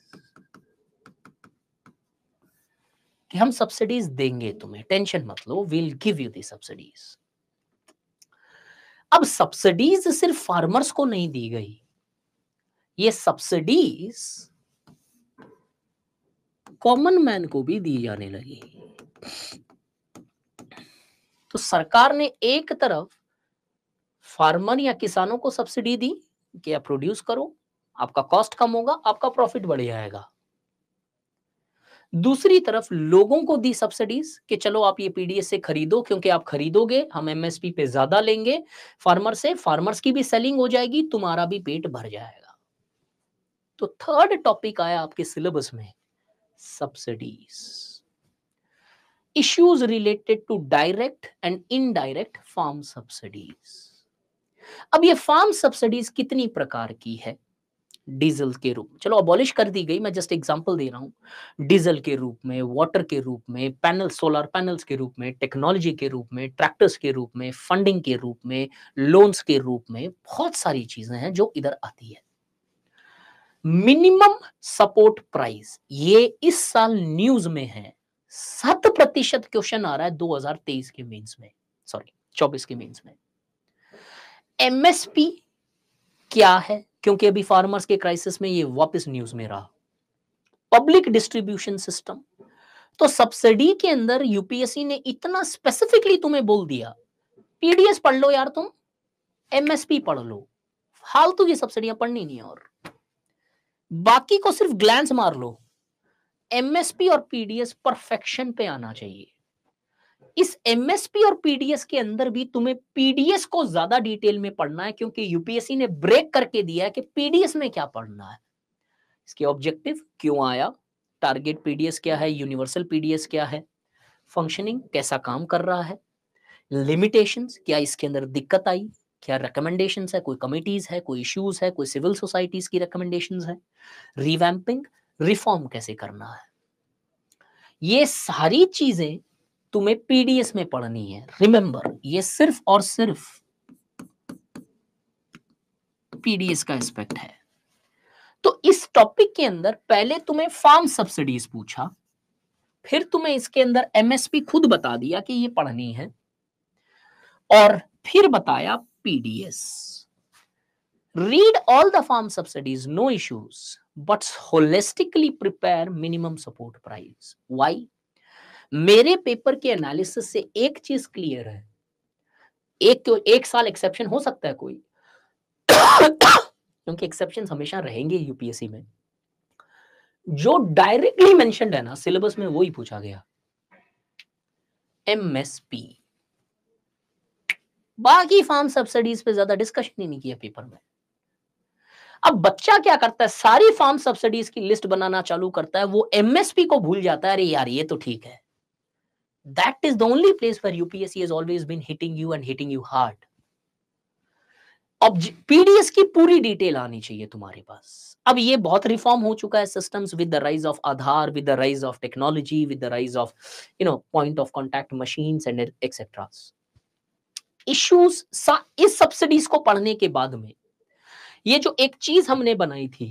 [SPEAKER 2] कि हम सब्सिडीज देंगे तुम्हें, टेंशन मत लो, will give you the subsidies. अब सब्सिडीज सिर्फ फार्मर्स को नहीं दी गई, ये सब्सिडीज कॉमन मैन को भी दी जाने लगी। तो सरकार ने एक तरफ फार्मर या किसानों को सब्सिडी दी कि आप प्रोड्यूस करो, आपका कॉस्ट कम होगा, आपका प्रॉफिट बढ़ जाएगा। दूसरी तरफ लोगों को दी सब्सिडीज कि चलो आप ये पीडीएस से खरीदो, क्योंकि आप खरीदोगे हम एमएसपी पे ज्यादा लेंगे फार्मर से, फार्मर्स की भी सेलिंग हो जाएगी, तुम्हारा भी पेट भर जाएगा। तो थर्ड टॉपिक आया आपके सिलेबस में, subsidies, issues related to direct and indirect farm subsidies. अब ये फार्म सब्सिडीज कितनी प्रकार की है? डीजल के रूप में, चलो अबॉलिश कर दी गई, मैं जस्ट एग्जांपल दे रहा हूं। डीजल के रूप में, वाटर के रूप में, पैनल सोलर पैनल्स के रूप में, टेक्नोलॉजी के रूप में, ट्रैक्टर्स के रूप में, फंडिंग के रूप में, लोन्स के रूप में, बहुत सारी चीजें हैं जो इधर आती है। मिनिमम सपोर्ट प्राइस, ये इस साल न्यूज में है, सात प्रतिशत क्वेश्चन आ रहा है दो हज़ार तेईस के मेंस में, सॉरी चौबीस के मेंस में। एमएसपी क्या है, क्योंकि अभी फार्मर्स के क्राइसिस में ये वापस न्यूज में रहा। पब्लिक डिस्ट्रीब्यूशन सिस्टम, तो सब्सिडी के अंदर यूपीएससी ने इतना स्पेसिफिकली तुम्हें बोल दिया, पीडीएस पढ़ लो यार तुम, एमएसपी पढ़ लो, फालतू की सब्सिडियां पढ़नी नहीं, और बाकी को सिर्फ ग्लैंस मार लो। एमएसपी और पीडीएस परफेक्शन पे आना चाहिए। इस एमएसपी और पीडीएस के अंदर भी तुम्हें पीडीएस को ज्यादा डिटेल में पढ़ना है, क्योंकि यूपीएससी ने ब्रेक करके दिया है कि पीडीएस में क्या पढ़ना है, इसके ऑब्जेक्टिव क्यों आया, टारगेट पीडीएस क्या है, यूनिवर्सल पीडीएस क्या है, फंक्शनिंग कैसा काम कर रहा है, लिमिटेशंस क्या इसके अंदर दिक्कत आई, क्या रिकमेंडेशंस है, कोई कमिटीज है, कोई इश्यूज है, कोई सिविल सोसाइटीज की रिकमेंडेशंस है, रिवैम्पिंग रिफॉर्म कैसे करना है। ये सारी चीजें तुम्हें पीडीएस में पढ़नी है। रिमेंबर, ये सिर्फ और सिर्फ पीडीएस का एस्पेक्ट है। तो इस टॉपिक के अंदर पहले तुम्हें फार्म सब्सिडीज पूछा, फिर तुम्हें इसके अंदर एमएसपी खुद बता दिया कि ये पढ़नी है, और फिर बताया PDS. Read all the farm subsidies, no issues, but holistically prepare minimum support price. Why? मेरे पेपर के एनालिसिस से एक चीज क्लियर है, एक एक साल एक्सेप्शन हो सकता है कोई क्योंकि एक्सेप्शंस हमेशा रहेंगे यूपीएससी में। जो डायरेक्टली मेंशन्ड है ना सिलेबस में, वो ही पूछा गया, एमएसपी। बाकी फार्म सब्सिडीज पे ज्यादा डिस्कशन ही नहीं किया पेपर में। अब बच्चा क्या करता है, सारी फार्म सब्सिडीज की लिस्ट बनाना चालू करता है, वो एमएसपी को भूल जाता है, अरे यार ये तो ठीक है, That is the only place where U P S C has always been hitting you and hitting you hard. अब पीडीएस की पूरी डिटेल आनी चाहिए तुम्हारे पास। अब ये बहुत रिफॉर्म हो चुका है systems with the rise of Aadhaar, with the rise of technology, with the rise of you know point of contact machines and etcetera. Issues इस सब्सिडीज को पढ़ने के बाद में ये जो एक चीज हमने बनाई थी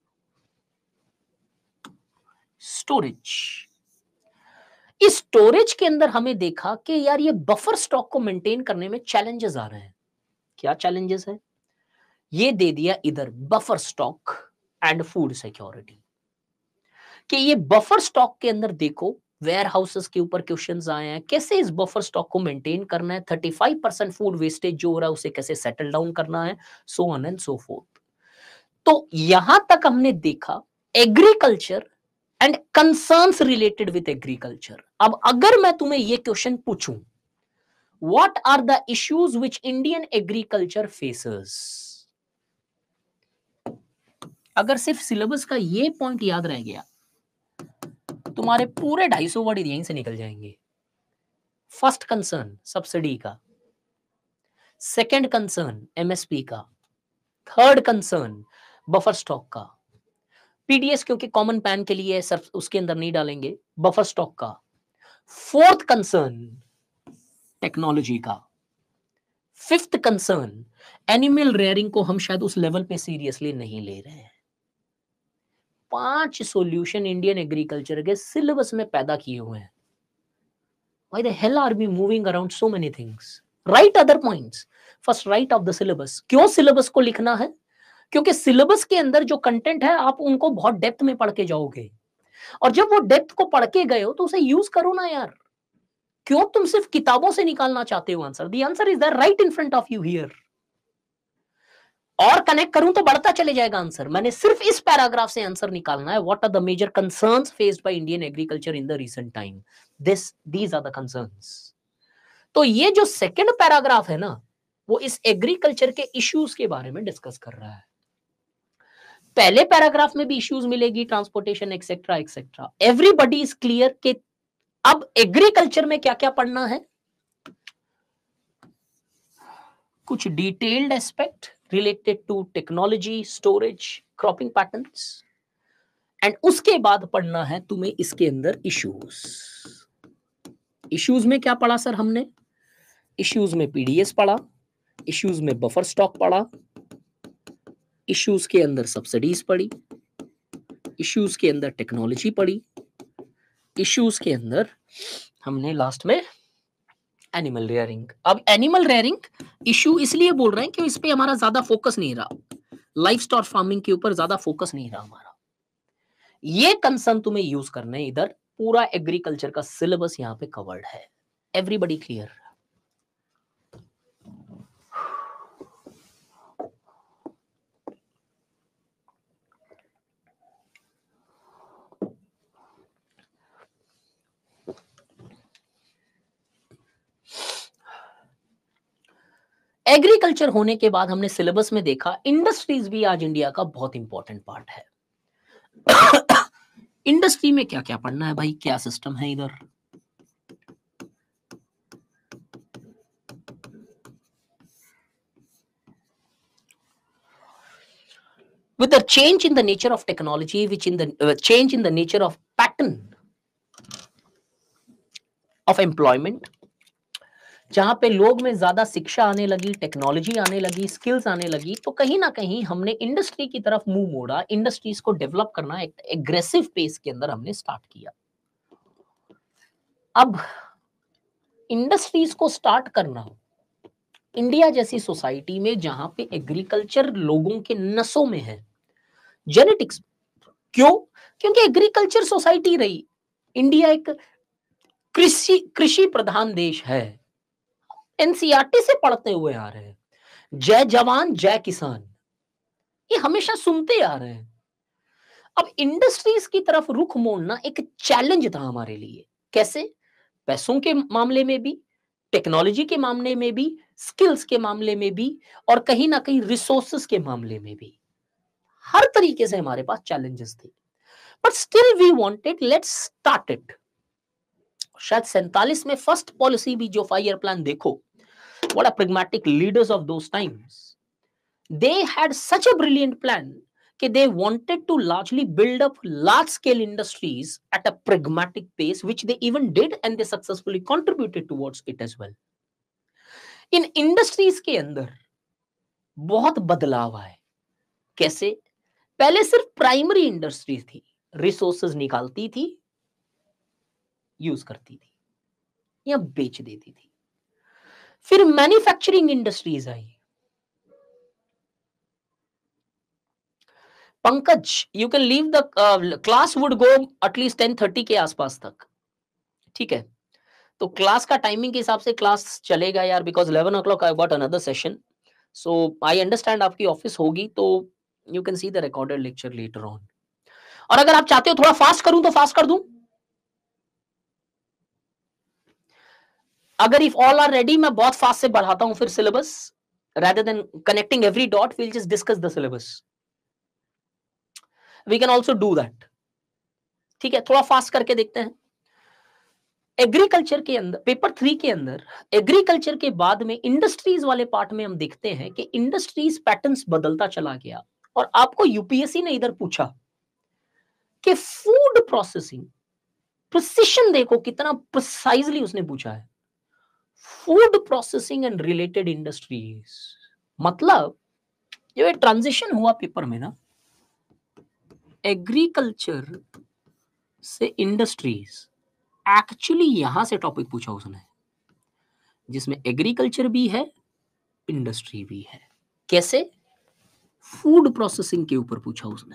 [SPEAKER 2] स्टोरेज, इस स्टोरेज के अंदर हमें देखा कि यार ये बफर स्टॉक को मेंटेन करने में चैलेंजेस आ रहे हैं। क्या चैलेंजेस है? ये दे दिया इधर buffer stock and food security, कि ये बफर स्टॉक के अंदर देखो वेयर हाउसेस के ऊपर क्वेश्चंस आए हैं, कैसे इस बफर स्टॉक को मेंटेन करना है, पैंतीस परसेंट फूड वेस्टेज जो हो रहा है उसे कैसे सेटल डाउन करना है, so on and so forth. तो यहां तक हमने देखा agriculture and concerns related with agriculture. अब अगर मैं तुम्हें ये क्वेश्चन पूछूं, what are the issues which Indian agriculture faces? अगर सिर्फ सिलेबस का ये पॉइंट याद रह गया, तुम्हारे पूरे ढाई सौ वर्ड यहीं से निकल जाएंगे। फर्स्ट कंसर्न सब्सिडी का, सेकंड कंसर्न एमएसपी का, थर्ड कंसर्न बफर स्टॉक का, पीडीएस क्योंकि कॉमन पैन के लिए सर उसके अंदर नहीं डालेंगे, बफर स्टॉक का, फोर्थ कंसर्न टेक्नोलॉजी का, फिफ्थ कंसर्न एनिमल रेयरिंग को हम शायद उस लेवल पे सीरियसली नहीं ले रहे हैं। पांच सॉल्यूशन इंडियन एग्रीकल्चर के सिलेबस में पैदा किए हुए हैं। Why the hell are we moving around so many things? Write other points. First write of the syllabus. क्यों सिलेबस को लिखना है? क्योंकि सिलेबस के अंदर जो कंटेंट है आप उनको बहुत डेप्थ में पढ़ के जाओगे, और जब वो डेप्थ को पढ़ के गए हो तो उसे यूज करो ना यार। क्यों तुम सिर्फ किताबों से निकालना चाहते हो answer? The answer is there right in front of you here. और कनेक्ट करूं तो बढ़ता चले जाएगा आंसर। मैंने सिर्फ इस पैराग्राफ से आंसर निकालना है। What are the major concerns faced by Indian agriculture in the recent time? This these are the concerns. तो ये जो सेकंड पैराग्राफ है ना, वो इस एग्रीकल्चर के इश्यूज के बारे में डिस्कस कर रहा है। पहले पैराग्राफ में भी इश्यूज मिलेगी, transportation etcetera etcetera. Everybody is clear कि अब एग्रीकल्चर में क्या क्या पढ़ना है। कुछ detailed aspect related to technology, storage, cropping patterns, and उसके बाद पढ़ना है तुम्हें इसके अंदर इश्यूज। इश्यूज में क्या पढ़ा सर हमने? इश्यूज में पीडीएस पढ़ा, इश्यूज में बफर स्टॉक पढ़ा, इश्यूज के अंदर सब्सिडीज पढ़ी, इश्यूज के अंदर टेक्नोलॉजी पढ़ी, इश्यूज के अंदर हमने लास्ट में एनिमल रेयरिंग। अब एनिमल रेयरिंग इश्यू इसलिए बोल रहे हैं कि इस पे हमारा ज्यादा फोकस नहीं रहा, लाइफ स्टॉक फार्मिंग के ऊपर ज्यादा फोकस नहीं रहा हमारा। ये कंसर्न तुम्हें यूज करना है। इधर पूरा एग्रीकल्चर का सिलेबस यहाँ पे कवर्ड है। Everybody clear? एग्रीकल्चर होने के बाद हमने सिलेबस में देखा इंडस्ट्रीज भी आज इंडिया का बहुत इंपॉर्टेंट पार्ट है। इंडस्ट्री में क्या क्या पढ़ना है भाई? क्या सिस्टम है इधर? With the change in the nature of technology, which in the uh, change in the nature of pattern of employment, जहां पे लोग में ज्यादा शिक्षा आने लगी, टेक्नोलॉजी आने लगी, स्किल्स आने लगी, तो कहीं ना कहीं हमने इंडस्ट्री की तरफ मुंह मोड़ा। इंडस्ट्रीज को डेवलप करना एक एग्रेसिव पेस के अंदर हमने स्टार्ट किया। अब इंडस्ट्रीज को स्टार्ट करना इंडिया जैसी सोसाइटी में जहां पे एग्रीकल्चर लोगों के नसों में है, जेनेटिक्स। क्यों? क्योंकि एग्रीकल्चर सोसाइटी रही। इंडिया एक कृषि कृषि प्रधान देश है। एनसीईआरटी से पढ़ते हुए आ रहे हैं, जय जवान जय किसान, ये हमेशा सुनते आ रहे हैं। अब इंडस्ट्रीज की तरफ रुख मोड़ना एक चैलेंज था हमारे लिए। कैसे? पैसों के मामले में भी, टेक्नोलॉजी के मामले में भी, स्किल्स के मामले में भी, और कहीं ना कहीं रिसोर्सेस के मामले में भी। हर तरीके से हमारे पास चैलेंजेस थे, but still we wanted let's start it. शायद सैंतालीस में फर्स्ट पॉलिसी भी जो फाइव ईयर प्लान देखो, what are pragmatic leaders of those times, they had such a brilliant plan कि they wanted to largely build up large scale industries at a pragmatic pace, which they even did and they successfully contributed towards it as well. इन industries के अंदर बहुत बदलाव आए। कैसे? पहले सिर्फ प्राइमरी इंडस्ट्री थी, रिसोर्सेज निकालती थी, यूज करती थी या बेच देती थी। फिर मैन्युफैक्चरिंग इंडस्ट्रीज आई। Pankaj, you can leave the class, would go at least ten thirty के आसपास तक, ठीक है? तो क्लास का टाइमिंग के हिसाब से क्लास चलेगा यार, because eleven o'clock I got another session, so I understand आपकी ऑफिस होगी, तो you can see the recorded lecture later on. और अगर आप चाहते हो थोड़ा फास्ट करूं तो फास्ट कर दूं। अगर इफ ऑल आर रेडी, मैं बहुत फास्ट से बढ़ाता हूं फिर syllabus, rather than connecting every dot, we'll just discuss the syllabus. We can also do that. ठीक है, थोड़ा फास्ट करके देखते हैं। एग्रीकल्चर के अंदर, पेपर थ्री के अंदर एग्रीकल्चर के बाद में इंडस्ट्रीज वाले पार्ट में हम देखते हैं कि इंडस्ट्रीज पैटर्न्स बदलता चला गया। और आपको यूपीएससी ने इधर पूछा कि फूड प्रोसेसिंग, प्रिसिशन देखो कितना प्रिसाइजली उसने पूछा है, food processing and related industries. मतलब जो ये ट्रांजिशन हुआ पेपर में ना, एग्रीकल्चर से इंडस्ट्रीज, एक्चुअली यहां से टॉपिक पूछा उसने, जिसमें एग्रीकल्चर भी है, इंडस्ट्री भी है। कैसे? फूड प्रोसेसिंग के ऊपर पूछा उसने।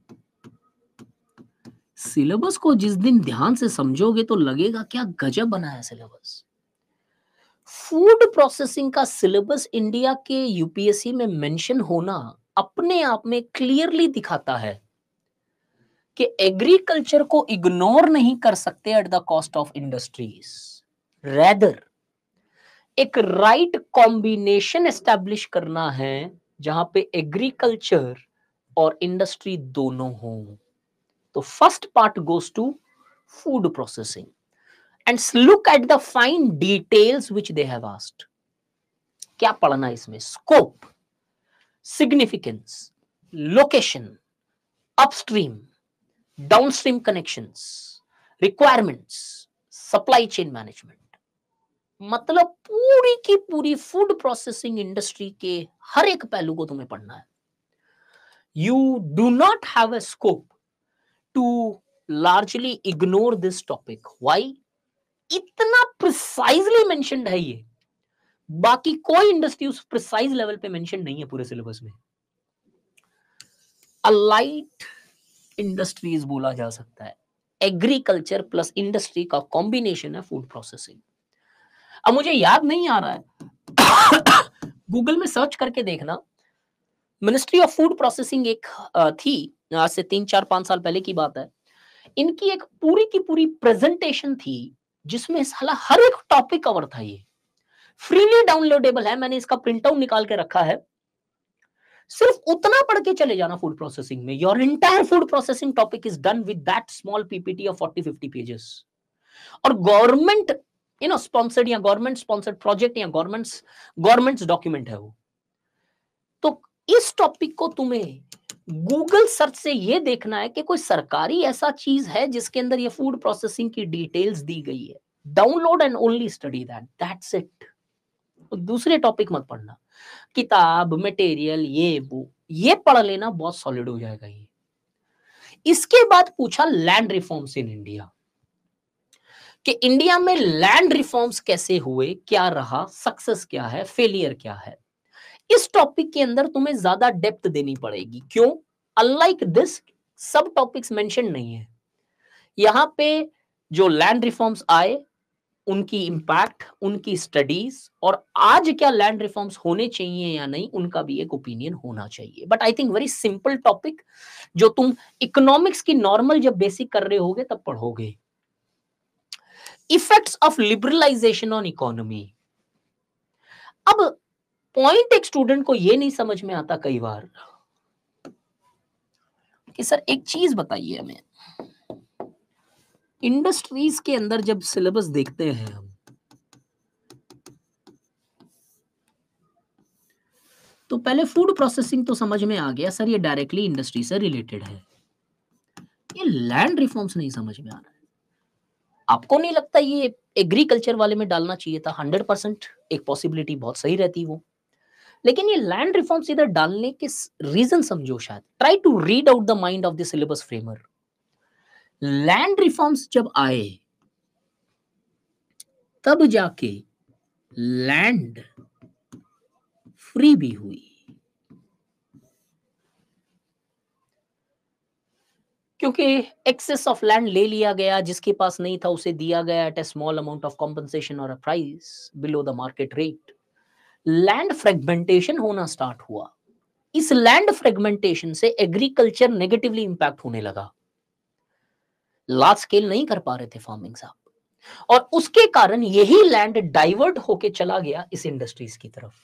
[SPEAKER 2] सिलेबस को जिस दिन ध्यान से समझोगे तो लगेगा क्या गजब बनाया सिलेबस। फूड प्रोसेसिंग का सिलेबस इंडिया के यूपीएससी में मेंशन होना अपने आप में क्लियरली दिखाता है कि एग्रीकल्चर को इग्नोर नहीं कर सकते at the cost of industries. Rather एक राइट कॉम्बिनेशन एस्टैब्लिश करना है जहां पे एग्रीकल्चर और इंडस्ट्री दोनों हो। तो first part goes to food processing and look at the fine details which they have asked. क्या पढ़ना है इसमें? Scope, significance, location, upstream, downstream connections, requirements, supply chain management. मतलब पूरी की पूरी फूड प्रोसेसिंग इंडस्ट्री के हर एक पहलू को तुम्हें पढ़ना है। You do not have a scope to largely ignore this topic. Why? इतना प्रिसाइजली मेंशन्ड है ये, बाकी कोई इंडस्ट्री उस प्रिसाइज लेवल पे मेंशन नहीं है पूरे सिलेबस में। अलाइट इंडस्ट्रीज बोला जा सकता है, एग्रीकल्चर प्लस इंडस्ट्री का कॉम्बिनेशन है फूड प्रोसेसिंग। अब मुझे याद नहीं आ रहा है, गूगल में सर्च करके देखना, मिनिस्ट्री ऑफ फूड प्रोसेसिंग एक थी, आज से तीन चार पांच साल पहले की बात है। इनकी एक पूरी की पूरी प्रेजेंटेशन थी जिसमें साला हर एक टॉपिक कवर था। ये फ्रीली डाउनलोडेबल है, मैंने इसका प्रिंट आउट निकाल के रखा है। सिर्फ उतना पढ़ के चले जाना फूड प्रोसेसिंग में, your entire food processing topic is done with that small PPT of forty fifty pages. और गवर्नमेंट यू नो स्पॉन्सर्ड या गवर्नमेंट स्पॉन्सर्ड प्रोजेक्ट या गवर्नमेंट्स गवर्नमेंट्स डॉक्यूमेंट है वो। तो इस टॉपिक को तुम्हें गूगल सर्च से ये देखना है कि कोई सरकारी ऐसा चीज है जिसके अंदर ये फूड प्रोसेसिंग की डिटेल्स दी गई है। Download and only study that, that's it. दूसरे टॉपिक मत पढ़ना, किताब, मटेरियल, ये वो ये पढ़ लेना, बहुत सॉलिड हो जाएगा ये। इसके बाद पूछा लैंड रिफॉर्म्स इन इंडिया, कि इंडिया में लैंड रिफॉर्म्स कैसे हुए, क्या रहा, सक्सेस क्या है, फेलियर क्या है। इस टॉपिक के अंदर तुम्हें ज्यादा डेप्थ देनी पड़ेगी। क्यों? Unlike this sub topics mention नहीं है यहां पे। जो लैंड रिफॉर्म्स आए, उनकी इंपैक्ट, उनकी स्टडीज, और आज क्या लैंड रिफॉर्म्स होने चाहिए या नहीं, उनका भी एक ओपिनियन होना चाहिए। But I think very simple topic, जो तुम इकोनॉमिक्स की नॉर्मल जब बेसिक कर रहे होगे तब पढ़ोगे। Effects of liberalisation on economy. अब पॉइंट एक स्टूडेंट को ये नहीं समझ में आता कई बार कि सर एक चीज बताइए हमें इंडस्ट्रीज के अंदर जब सिलेबस देखते हैं हम, तो पहले फूड प्रोसेसिंग तो समझ में आ गया सर, ये डायरेक्टली इंडस्ट्री से रिलेटेड है। ये लैंड रिफॉर्म्स नहीं समझ में आ रहा है। आपको नहीं लगता ये एग्रीकल्चर वाले में डालना चाहिए था? हंड्रेड परसेंट एक पॉसिबिलिटी बहुत सही रहती वो, लेकिन ये लैंड रिफॉर्म्स इधर डालने के रीजन समझो शायद। Try to read out the mind of the syllabus framer. Land reforms जब आए तब जाके लैंड फ्री भी हुई, क्योंकि एक्सेस ऑफ लैंड ले लिया गया, जिसके पास नहीं था उसे दिया गया at a small amount of compensation और a price below the market rate. Land fragmentation होना स्टार्ट हुआ। इस लैंड फ्रेगमेंटेशन से एग्रीकल्चर नेगेटिवली इंपैक्ट होने लगा। लार्ज स्केल नहीं कर पा रहे थे फार्मिंग साहब, और उसके कारण यही लैंड डाइवर्ट होके चला गया इस इंडस्ट्रीज की तरफ।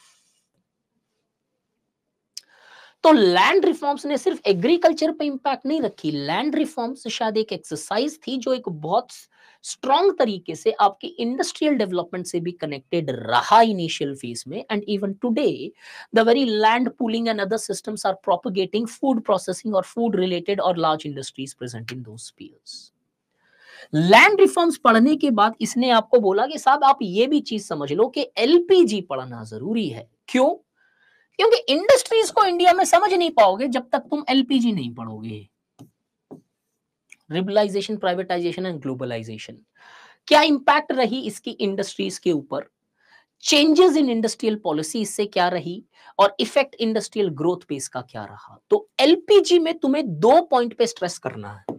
[SPEAKER 2] तो लैंड रिफॉर्म्स ने सिर्फ एग्रीकल्चर पे इंपैक्ट नहीं रखी। लैंड रिफॉर्म्स शायद एक एक्सरसाइज थी जो एक बहुत स्ट्रॉन्ग तरीके से आपकी इंडस्ट्रियल डेवलपमेंट से भी कनेक्टेड रहा इनिशियल फेज में। And even today the very land pooling and other systems are propagating food processing और फूड रिलेटेड और large industries present in those spheres. Land reforms पढ़ने के बाद इसने आपको बोला कि साहब आप ये भी चीज समझ लो कि एलपीजी पढ़ना जरूरी है। क्यों? क्योंकि इंडस्ट्रीज को इंडिया में समझ नहीं पाओगे जब तक तुम एलपीजी नहीं पढ़ोगे। लिबरलाइजेशन, प्राइवेटाइजेशन एंड ग्लोबलाइजेशन, क्या इंपैक्ट रही इसकी इंडस्ट्रीज के ऊपर, चेंजेस इन इंडस्ट्रियल पॉलिसी इससे क्या रही, और इफेक्ट इंडस्ट्रियल ग्रोथ पे इसका क्या रहा। तो एलपीजी में तुम्हें दो पॉइंट पे स्ट्रेस करना है।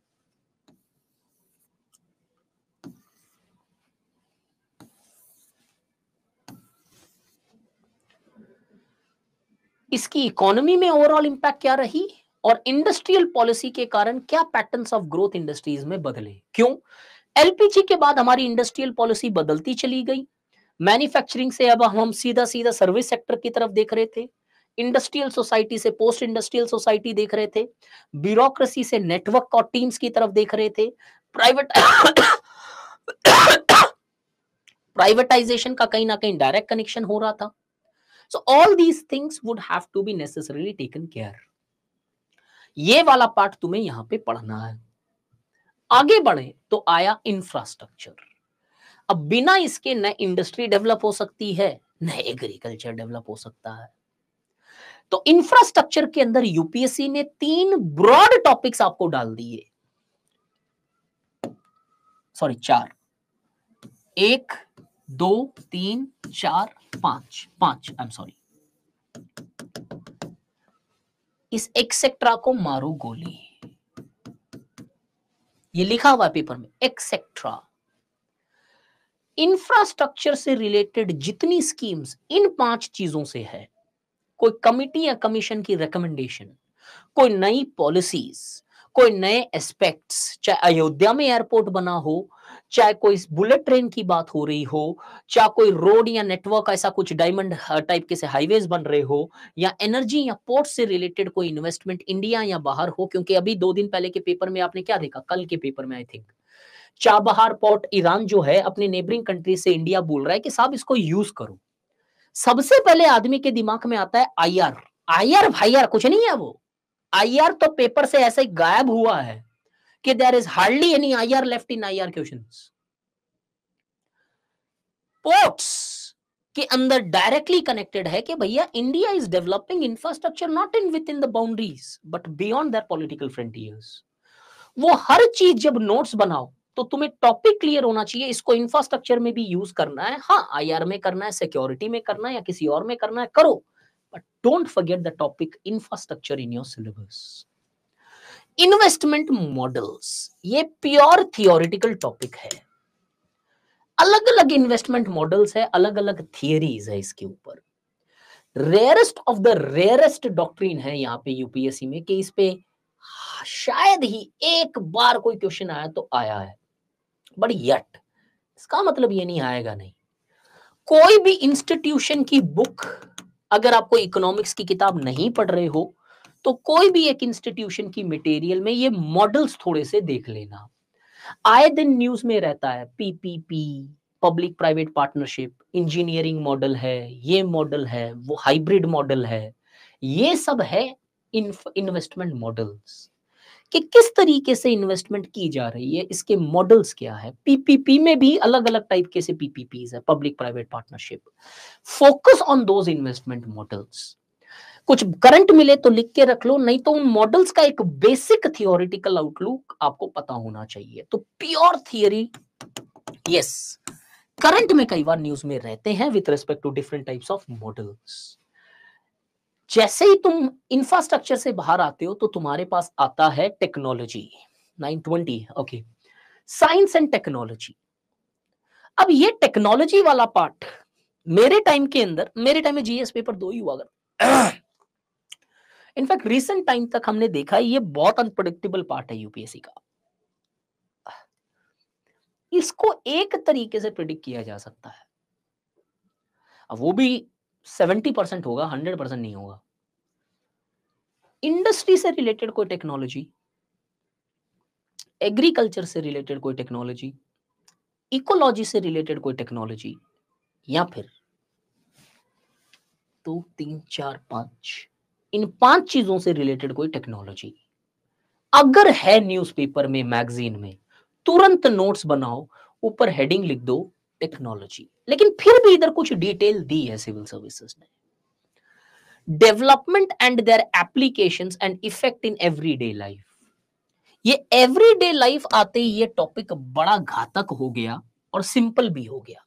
[SPEAKER 2] इसकी इकोनॉमी में ओवरऑल इंपैक्ट क्या रही, और इंडस्ट्रियल पॉलिसी के कारण क्या पैटर्न्स ऑफ ग्रोथ इंडस्ट्रीज में बदले। क्यों? एलपीजी के बाद हमारी इंडस्ट्रियल पॉलिसी बदलती चली गई। मैन्युफैक्चरिंग से अब हम सीधा सीधा सर्विस सेक्टर की तरफ देख रहे थे, इंडस्ट्रियल सोसाइटी से पोस्ट इंडस्ट्रियल सोसाइटी देख रहे थे, ब्यूरोक्रेसी से नेटवर्क और टीम्स की तरफ देख रहे थे, प्राइवेट प्राइवेटाइजेशन का कहीं ना कहीं डायरेक्ट कनेक्शन हो रहा था। So all these things would have to be necessarily taken care. ये वाला पार्ट तुम्हें यहां पे पढ़ना है। आगे बढ़े तो आया इंफ्रास्ट्रक्चर। अब बिना इसके न इंडस्ट्री डेवलप हो सकती है, न एग्रीकल्चर डेवलप हो सकता है। तो इंफ्रास्ट्रक्चर के अंदर यूपीएससी ने तीन ब्रॉड टॉपिक्स आपको डाल दिए, सॉरी चार, एक दो तीन चार पांच पांच आई एम सॉरी इस एक्सेट्रा को मारो गोली, ये लिखा हुआ है पेपर में, एक्सेट्रा। इंफ्रास्ट्रक्चर से रिलेटेड जितनी स्कीम्स इन पांच चीजों से है, कोई कमिटी या कमीशन की रिकमेंडेशन, कोई नई पॉलिसीज, कोई नए एस्पेक्ट्स, चाहे अयोध्या में एयरपोर्ट बना हो, चाहे कोई बुलेट ट्रेन की बात हो रही हो, चाहे कोई रोड या नेटवर्क ऐसा कुछ डायमंड टाइप के से हाईवेज बन रहे हो, या एनर्जी या पोर्ट से रिलेटेड कोई इन्वेस्टमेंट इंडिया या बाहर हो। क्योंकि अभी दो दिन पहले के पेपर में आपने क्या देखा, कल के पेपर में I think, Chabahar port Iran जो है अपने नेबरिंग कंट्री से इंडिया बोल रहा है कि साहब इसको यूज करो। सबसे पहले आदमी के दिमाग में आता है आईआर। आईआर भाईआर कुछ नहीं है, वो आईआर तो पेपर से ऐसे ही गायब हुआ है कि there is hardly any IR left in IR questions. Ports के अंदर डायरेक्टली कनेक्टेड है कि भैया India is developing infrastructure not in within the boundaries but beyond their political frontiers. वो हर चीज जब नोट्स बनाओ तो तुम्हें टॉपिक क्लियर होना चाहिए, इसको इंफ्रास्ट्रक्चर में भी यूज करना है, हाँ आईआर में करना है, सिक्योरिटी में करना है, या किसी और में करना है, करो, but don't forget the topic infrastructure in your syllabus. Investment models, ये प्योर थियोरिटिकल टॉपिक है। अलग अलग इन्वेस्टमेंट मॉडल्स है, अलग अलग थियरीज है इसके ऊपर। Rarest of the rarest doctrine है यहाँ पे यूपीएससी में कि इस पे शायद ही एक बार कोई क्वेश्चन आया तो आया है, बट यट इसका मतलब ये नहीं आएगा नहीं। कोई भी इंस्टीट्यूशन की बुक, अगर आपको इकोनॉमिक्स की किताब नहीं पढ़ रहे हो तो कोई भी एक इंस्टीट्यूशन की मटेरियल में ये मॉडल्स थोड़े से देख लेना। आए दिन न्यूज में रहता है PPP, public private partnership, engineering model है, ये मॉडल है, वो हाइब्रिड मॉडल है, ये सब है इन्वेस्टमेंट मॉडल्स कि किस तरीके से इन्वेस्टमेंट की जा रही है, इसके मॉडल्स क्या है। पीपीपी में भी अलग अलग टाइप के से पीपीपीज है, public private partnership. Focus on those investment models. कुछ करंट मिले तो लिख के रख लो, नहीं तो उन मॉडल्स का एक बेसिक थियोरिटिकल आउटलुक आपको पता होना चाहिए। तो प्योर थियरी, यस, करंट में कई बार न्यूज में रहते हैं with respect to different types of models. जैसे ही तुम इंफ्रास्ट्रक्चर से बाहर आते हो तो तुम्हारे पास आता है technology, nine twenty, okay, science and technology. अब ये टेक्नोलॉजी वाला पार्ट मेरे टाइम के अंदर, मेरे टाइम में जीएस पेपर दो ही हुआ करते। इनफैक्ट रिसेंट टाइम तक हमने देखा है ये बहुत अनप्रेडिक्टेबल पार्ट है यूपीएससी का। इसको एक तरीके से प्रिडिक्ट किया जा सकता है, अब वो भी सेवेंटी परसेंट होगा, हंड्रेड परसेंट नहीं होगा। इंडस्ट्री से रिलेटेड कोई टेक्नोलॉजी, एग्रीकल्चर से रिलेटेड कोई टेक्नोलॉजी, इकोलॉजी से रिलेटेड कोई टेक्नोलॉजी, या फिर दो तीन चार पांच, इन पांच चीजों से रिलेटेड कोई टेक्नोलॉजी अगर है न्यूज़पेपर में, मैगजीन में, तुरंत नोट्स बनाओ, ऊपर हेडिंग लिख दो टेक्नोलॉजी। लेकिन फिर भी इधर कुछ डिटेल दी है सिविल सर्विसेज ने, development and their applications and effect in everyday life. ये एवरीडे लाइफ आते ही ये टॉपिक बड़ा घातक हो गया और सिंपल भी हो गया।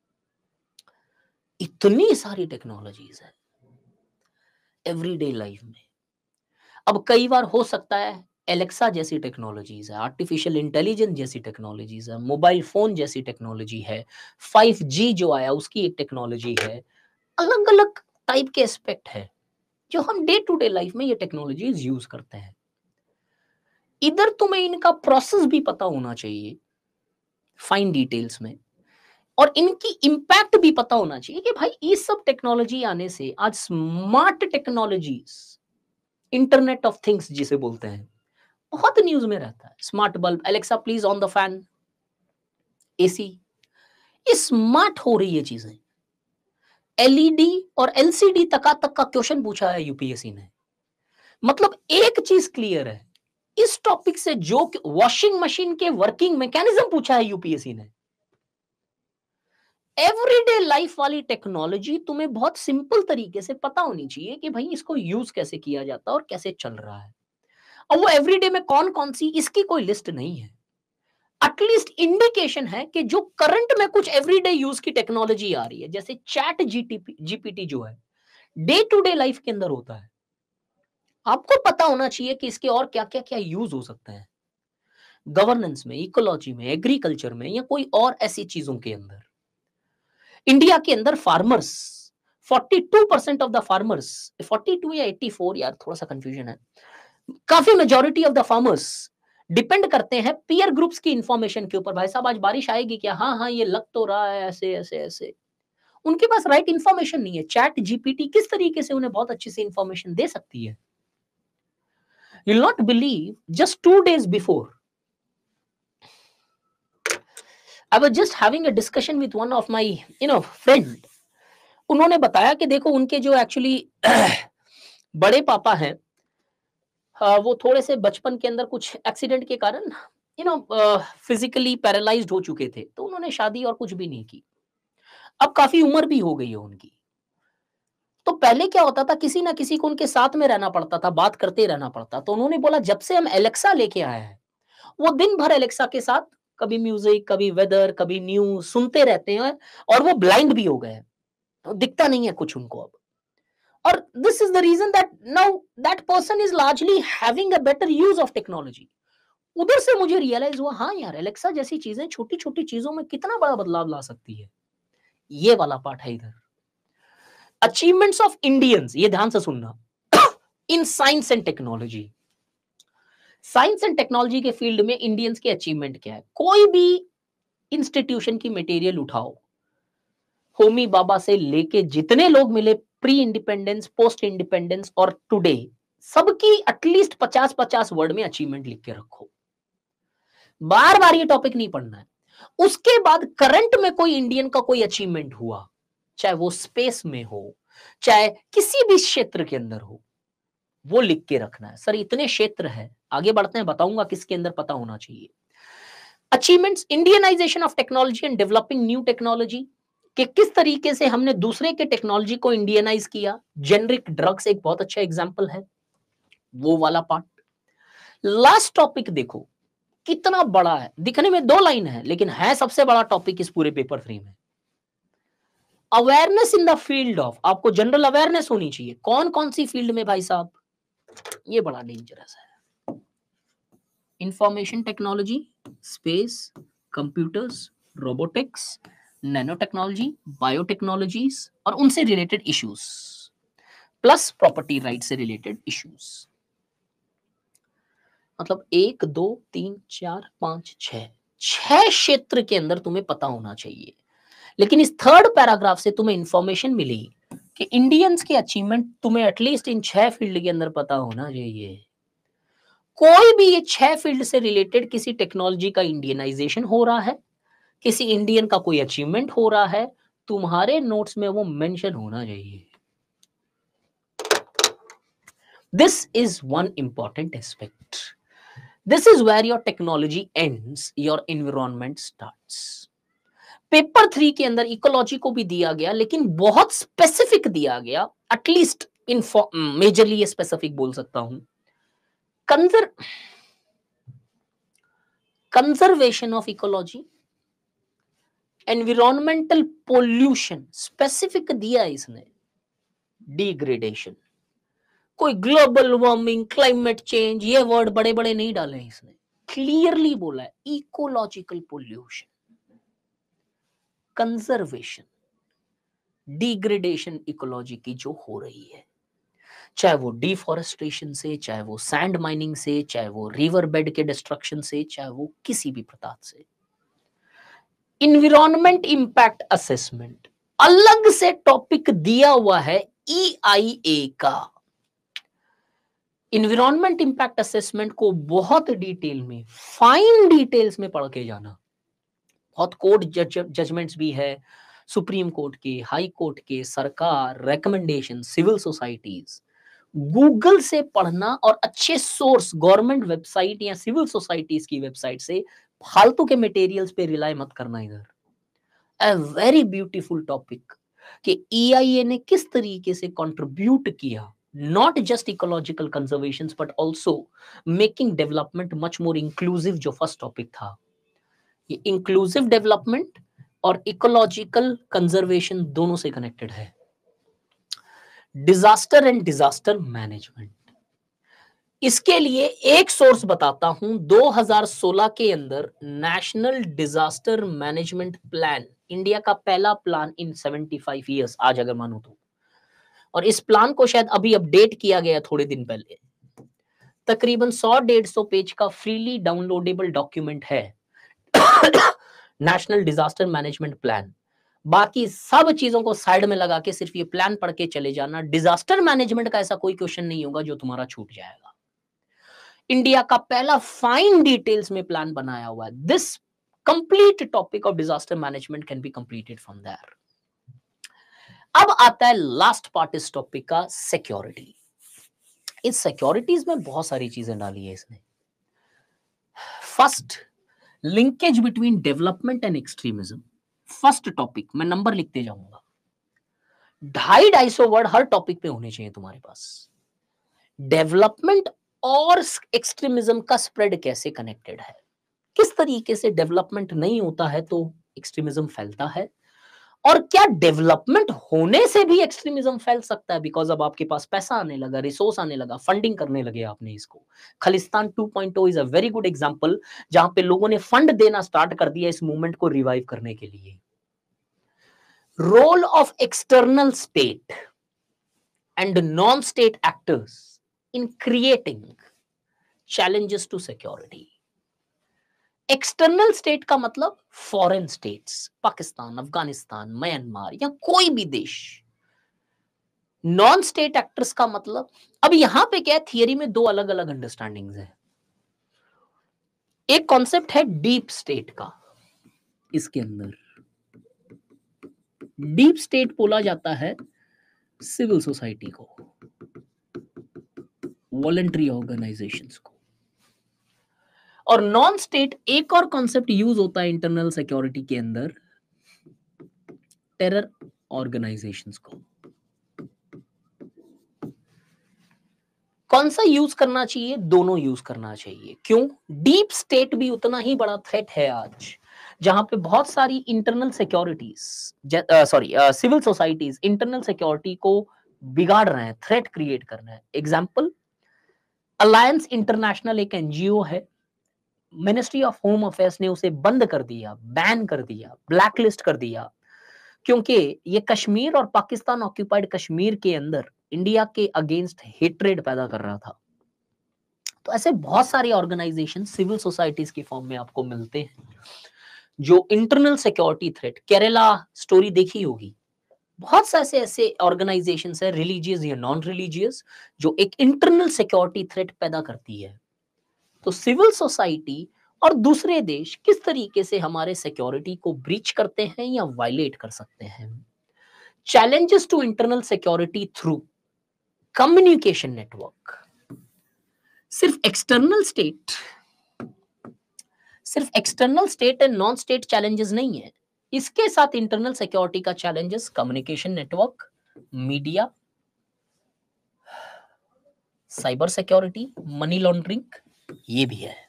[SPEAKER 2] इतनी सारी टेक्नोलॉजीज है एवरीडे लाइफ में। अब कई बार हो सकता है एलेक्सा जैसी टेक्नोलॉजीज है, आर्टिफिशियल इंटेलिजेंस जैसी टेक्नोलॉजीज है, मोबाइल फोन जैसी टेक्नोलॉजी है, फाइव जी जो आया उसकी एक टेक्नोलॉजी है, अलग अलग टाइप के एस्पेक्ट है जो हम डे टू डे लाइफ में ये टेक्नोलॉजीज यूज करते हैं। इधर तुम्हें इनका प्रोसेस भी पता होना चाहिए फाइन डिटेल्स में, और इनकी इंपैक्ट भी पता होना चाहिए कि भाई इस सब टेक्नोलॉजी आने से आज smart technologies, internet of things जिसे बोलते हैं, बहुत न्यूज में रहता है। Smart bulb, Alexa please on the fan, AC, ये स्मार्ट हो रही है चीजें। एलईडी और एलसीडी तक तक का क्वेश्चन पूछा है यूपीएससी ने। मतलब एक चीज क्लियर है इस टॉपिक से, जो वॉशिंग मशीन के वर्किंग मैकेनिज्म पूछा है यूपीएससी ने। एवरीडे लाइफ वाली टेक्नोलॉजी तुम्हें बहुत सिंपल तरीके से पता होनी चाहिए कि भाई इसको यूज कैसे किया जाता है और कैसे चल रहा है। और वो एवरीडे में कौन कौन सी, इसकी कोई लिस्ट नहीं है, एटलीस्ट इंडिकेशन है कि जो करंट में कुछ एवरीडे यूज की टेक्नोलॉजी आ रही है, जैसे चैट जीटीपी जीपीटी जो है डे टू डे लाइफ के अंदर होता है, आपको पता होना चाहिए कि इसके और क्या क्या क्या यूज हो सकते हैं गवर्नेंस में, इकोलॉजी में, एग्रीकल्चर में, या कोई और ऐसी चीजों के अंदर। इंडिया के अंदर फार्मर्स, बयालीस परसेंट ऑफ द फार्मर्स, बयालीस या चौरासी, यार थोड़ा सा कंफ्यूजन है, काफी majority of the farmers depend करते हैं पीयर ग्रुप्स की इंफॉर्मेशन के ऊपर। भाई साहब आज बारिश आएगी क्या, हाँ हाँ ये लग तो रहा है, ऐसे ऐसे ऐसे। उनके पास राइट इंफॉर्मेशन नहीं है। चैट जीपीटी किस तरीके से उन्हें बहुत अच्छी सी इंफॉर्मेशन दे सकती है। You'll not believe, just two days before, I was just having a discussion with one of my, you know, friend. उन्होंने बताया कि देखो उनके जो एक्चुअली बड़े पापा हैं, वो थोड़े से बचपन के अंदर कुछ एक्सीडेंट के कारण यू नो फिजिकली पैरालाइज्ड हो चुके थे, तो उन्होंने शादी और कुछ भी नहीं की। अब काफी उम्र भी हो गई है उनकी। तो पहले क्या होता था, किसी ना किसी को उनके साथ में रहना पड़ता था, बात करते रहना पड़ता। तो उन्होंने बोला जब से हम एलेक्सा लेके आए हैं, वो दिन भर एलेक्सा के साथ कभी म्यूजिक, कभी वेदर, कभी न्यूज सुनते रहते हैं, और वो ब्लाइंड भी हो गए, दिखता नहीं है कुछ उनको अब। और this is the reason that now that person is largely having a better use of technology. उधर से मुझे रियलाइज हुआ, हाँ यार एलेक्सा जैसी चीजें छोटी छोटी चीजों में कितना बड़ा बदलाव ला सकती है। ये वाला पार्ट है इधर। अचीवमेंट्स ऑफ इंडियंस, ये ध्यान से सुनना, in science and technology. Science and technology के फील्ड में इंडियंस के अचीवमेंट क्या है। कोई भी इंस्टीट्यूशन की मटेरियल उठाओ, होमी बाबा से लेके जितने लोग मिले प्री इंडिपेंडेंस, पोस्ट इंडिपेंडेंस और टुडे, सबकी एटलीस्ट पचास पचास वर्ड में अचीवमेंट लिख के रखो। बार बार ये टॉपिक नहीं पढ़ना है। उसके बाद करंट में कोई इंडियन का कोई अचीवमेंट हुआ, चाहे वो स्पेस में हो, चाहे किसी भी क्षेत्र के अंदर हो, वो लिख के रखना है। सर इतने क्षेत्र है, आगे बढ़ते हैं, बताऊंगा किसके अंदर पता होना चाहिए। Achievements, Indianisation of technology and developing new technology, कि किस तरीके से हमने दूसरे के टेक्नोलॉजी को इंडियनाइज किया। जेनरिक ड्रग्स एक बहुत अच्छा एग्जांपल है, वो वाला पार्ट। लास्ट टॉपिक देखो कितना बड़ा है, दिखने में दो लाइन है लेकिन है सबसे बड़ा टॉपिक इस पूरे पेपर थ्री में। Awareness in the field of, आपको जनरल अवेयरनेस होनी चाहिए। कौन कौन सी फील्ड में भाई साहब, ये बड़ा डेंजरस है। Information technology, space, computers, robotics, nano technology, biotechnologies और उनसे related issues, plus property right से रिलेटेड इश्यूज। मतलब एक दो तीन चार पांच छह छह क्षेत्र के अंदर तुम्हें पता होना चाहिए। लेकिन इस थर्ड पैराग्राफ से तुम्हें इंफॉर्मेशन मिली कि इंडियंस के अचीवमेंट तुम्हें एटलीस्ट इन छह फील्ड के अंदर पता होना चाहिए। कोई भी ये छह फील्ड से रिलेटेड किसी टेक्नोलॉजी का इंडियनाइजेशन हो रहा है, किसी इंडियन का कोई अचीवमेंट हो रहा है, तुम्हारे नोट्स में वो मेंशन होना चाहिए। This is one important aspect. This is where your technology ends, your environment starts. Paper three के अंदर इकोलॉजी को भी दिया गया लेकिन बहुत स्पेसिफिक दिया गया, एटलीस्ट इन मेजरली ये स्पेसिफिक बोल सकता हूं। Conser conservation of ecology, environmental pollution specific दिया है इसने, डिग्रेडेशन, कोई ग्लोबल वार्मिंग, क्लाइमेट चेंज ये वर्ड बड़े बड़े नहीं डाले हैं इसने, क्लियरली बोला है ecological pollution, conservation, degradation ecology की जो हो रही है, चाहे वो डिफॉरेस्टेशन से, चाहे वो सैंड माइनिंग से, चाहे वो रिवर बेड के डिस्ट्रक्शन से, चाहे वो किसी भी प्रकार से। इन्वायरमेंट इंपैक्ट असेसमेंट अलग से टॉपिक दिया हुआ है ई आई ए का। इन्वायरमेंट इंपैक्ट असेसमेंट को बहुत डिटेल में, फाइन डिटेल्स में पढ़ के जाना। बहुत कोर्ट जजमेंट्स भी है, सुप्रीम कोर्ट के, हाई कोर्ट के, सरकार, रिकमेंडेशन, सिविल सोसाइटीज, गूगल से पढ़ना और अच्छे सोर्स, गवर्नमेंट वेबसाइट या सिविल सोसाइटीज की वेबसाइट से फालतू के मटेरियल्स पे रिलाई मत करना। इधर अ वेरी ब्यूटीफुल टॉपिक कि ई आई ए ने किस तरीके से कंट्रीब्यूट किया, not just ecological conservation but also making development much more inclusive, जो फर्स्ट टॉपिक था। ये इंक्लूसिव डेवलपमेंट और इकोलॉजिकल कंजर्वेशन दोनों से कनेक्टेड है। डिजास्टर एंड डिजास्टर मैनेजमेंट, इसके लिए एक सोर्स बताता हूं। दो हज़ार सोलह के अंदर national disaster management plan, India का पहला प्लान इन पचहत्तर इयर्स आज अगर मानो तो, और इस प्लान को शायद अभी अपडेट किया गया थोड़े दिन पहले। तकरीबन सौ डेढ़ सौ पेज का फ्रीली डाउनलोडेबल डॉक्यूमेंट है नेशनल डिजास्टर मैनेजमेंट प्लान। बाकी सब चीजों को साइड में लगा के सिर्फ ये प्लान पढ़ के चले जाना। डिजास्टर मैनेजमेंट का ऐसा कोई क्वेश्चन नहीं होगा जो तुम्हारा छूट जाएगा। इंडिया का पहला फाइन डिटेल्स में प्लान बनाया हुआ है। This complete topic of disaster management can be completed from there. अब आता है लास्ट पार्ट इस टॉपिक का, सिक्योरिटी। इस सिक्योरिटीज में बहुत सारी चीजें डाली है इसने। First, linkage between development and extremism. First topic, मैं नंबर लिखते जाऊंगा, ढाई ढाई सौ वर्ड हर टॉपिक पे होने चाहिए तुम्हारे पास। डेवलपमेंट और एक्सट्रीमिज्म का स्प्रेड कैसे कनेक्टेड है, किस तरीके से डेवलपमेंट नहीं होता है तो एक्सट्रीमिज्म फैलता है, और क्या डेवलपमेंट होने से भी एक्सट्रीमिज्म फैल सकता है। बिकॉज अब आपके पास पैसा आने लगा, रिसोर्स आने लगा, फंडिंग करने लगे आपने इसको। Khalistan two point o is a very good example, जहां पे लोगों ने फंड देना स्टार्ट कर दिया इस मूवमेंट को रिवाइव करने के लिए। Role of external state and non state actors in creating challenges to security. External state का मतलब foreign states, Pakistan, Afghanistan, Myanmar या कोई भी देश। नॉन स्टेट एक्टर्स का मतलब, अब यहां पे क्या है, थियरी में दो अलग अलग अंडरस्टैंडिंग्स है। एक कॉन्सेप्ट है डीप स्टेट का। इसके अंदर डीप स्टेट बोला जाता है सिविल सोसाइटी को, वॉलंटरी ऑर्गेनाइजेशंस को। और नॉन स्टेट एक और कॉन्सेप्ट यूज होता है इंटरनल सिक्योरिटी के अंदर, टेरर ऑर्गेनाइजेशंस को। कौन सा यूज करना चाहिए? दोनों यूज करना चाहिए। क्यों? डीप स्टेट भी उतना ही बड़ा थ्रेट है आज, जहां पे बहुत सारी internal securities, sorry civil societies internal security को बिगाड़ रहे हैं, थ्रेट क्रिएट कर रहे हैं। एग्जाम्पल, अलायंस इंटरनेशनल एक एनजीओ है, मिनिस्ट्री ऑफ होम अफेयर्स ने उसे बंद कर दिया, बैन कर दिया, ब्लैकलिस्ट कर दिया, क्योंकि ये कश्मीर और पाकिस्तान ऑक्यूपाइड कश्मीर के अंदर इंडिया के अगेंस्ट हेट्रेड पैदा कर रहा था। तो ऐसे बहुत सारे ऑर्गेनाइजेशन सिविल सोसाइटीज की फॉर्म में आपको मिलते हैं जो internal security threat, Kerala story देखी होगी, बहुत से ऐसे ऐसे ऑर्गेनाइजेशंस है, रिलीजियस या नॉन रिलीजियस, जो एक इंटरनल सिक्योरिटी थ्रेट पैदा करती है। तो सिविल सोसाइटी और दूसरे देश किस तरीके से हमारे सिक्योरिटी को ब्रीच करते हैं या वायलेट कर सकते हैं। Challenges to internal security through communication network. सिर्फ एक्सटर्नल स्टेट सिर्फ external state and non state challenges नहीं है, इसके साथ इंटरनल सिक्योरिटी का challenges communication network, media, cyber security, money laundering, ये भी है।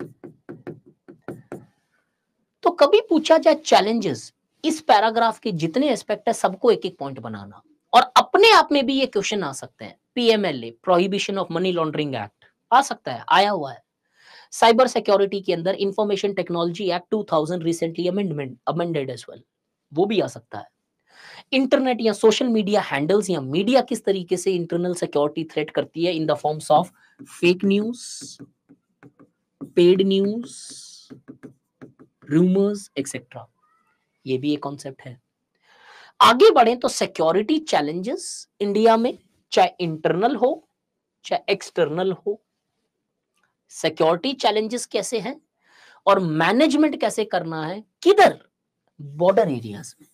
[SPEAKER 2] तो कभी पूछा जाए चैलेंजेस, इस पैराग्राफ के जितने एस्पेक्ट है सबको एक एक पॉइंट बनाना, और अपने आप में भी ये क्वेश्चन आ सकते हैं। PMLA, prohibition of money laundering act आ सकता है, आया हुआ है। साइबर सिक्योरिटी के अंदर information technology act two thousand recently amendment amended as well, वो भी आ सकता है। इंटरनेट या सोशल मीडिया हैंडल्स या मीडिया किस तरीके से इंटरनल सिक्योरिटी थ्रेट करती है in the forms of fake news, paid news, rumours etcetera, ये भी एक कॉन्सेप्ट है। आगे बढ़े तो सिक्योरिटी चैलेंजेस इंडिया में, चाहे इंटरनल हो चाहे एक्सटर्नल हो, सिक्योरिटी चैलेंजेस कैसे हैं और मैनेजमेंट कैसे करना है, किधर? बॉर्डर एरियाज में।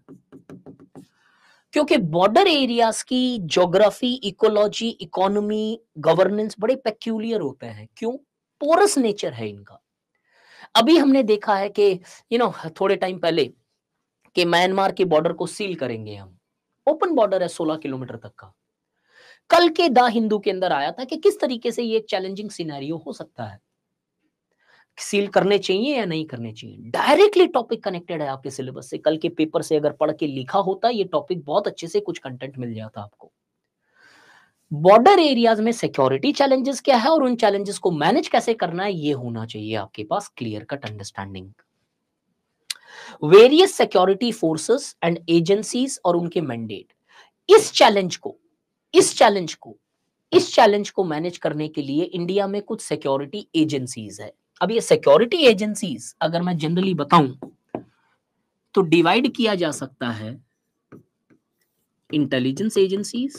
[SPEAKER 2] क्योंकि बॉर्डर एरियाज की ज्योग्राफी, इकोलॉजी, इकोनॉमी, गवर्नेंस बड़े पेक्यूलियर होते हैं। क्यों? पोरस नेचर है इनका। अभी हमने देखा है कि यू नो थोड़े टाइम पहले कि म्यांमार के बॉर्डर को सील करेंगे हम, ओपन बॉर्डर है सोलह किलोमीटर तक का। कल के द हिंदू के अंदर आया था कि किस तरीके से ये एक चैलेंजिंग सिनेरियो हो सकता है, सील करने चाहिए या नहीं करने चाहिए। डायरेक्टली टॉपिक कनेक्टेड है आपके सिलेबस से, कल के पेपर से अगर पढ़ के लिखा होता ये टॉपिक बहुत अच्छे से कुछ कंटेंट मिल जाता आपको। बॉर्डर एरियाज में सिक्योरिटी चैलेंजेस क्या है और उन चैलेंजेस को मैनेज कैसे करना है, ये होना चाहिए आपके पास clear cut understanding. Various security forces and agencies और उनके मैंडेट, इस चैलेंज को इस चैलेंज को इस चैलेंज को मैनेज करने के लिए इंडिया में कुछ सिक्योरिटी एजेंसीज है। अब ये सिक्योरिटी एजेंसीज अगर मैं जनरली बताऊं तो डिवाइड किया जा सकता है intelligence agencies,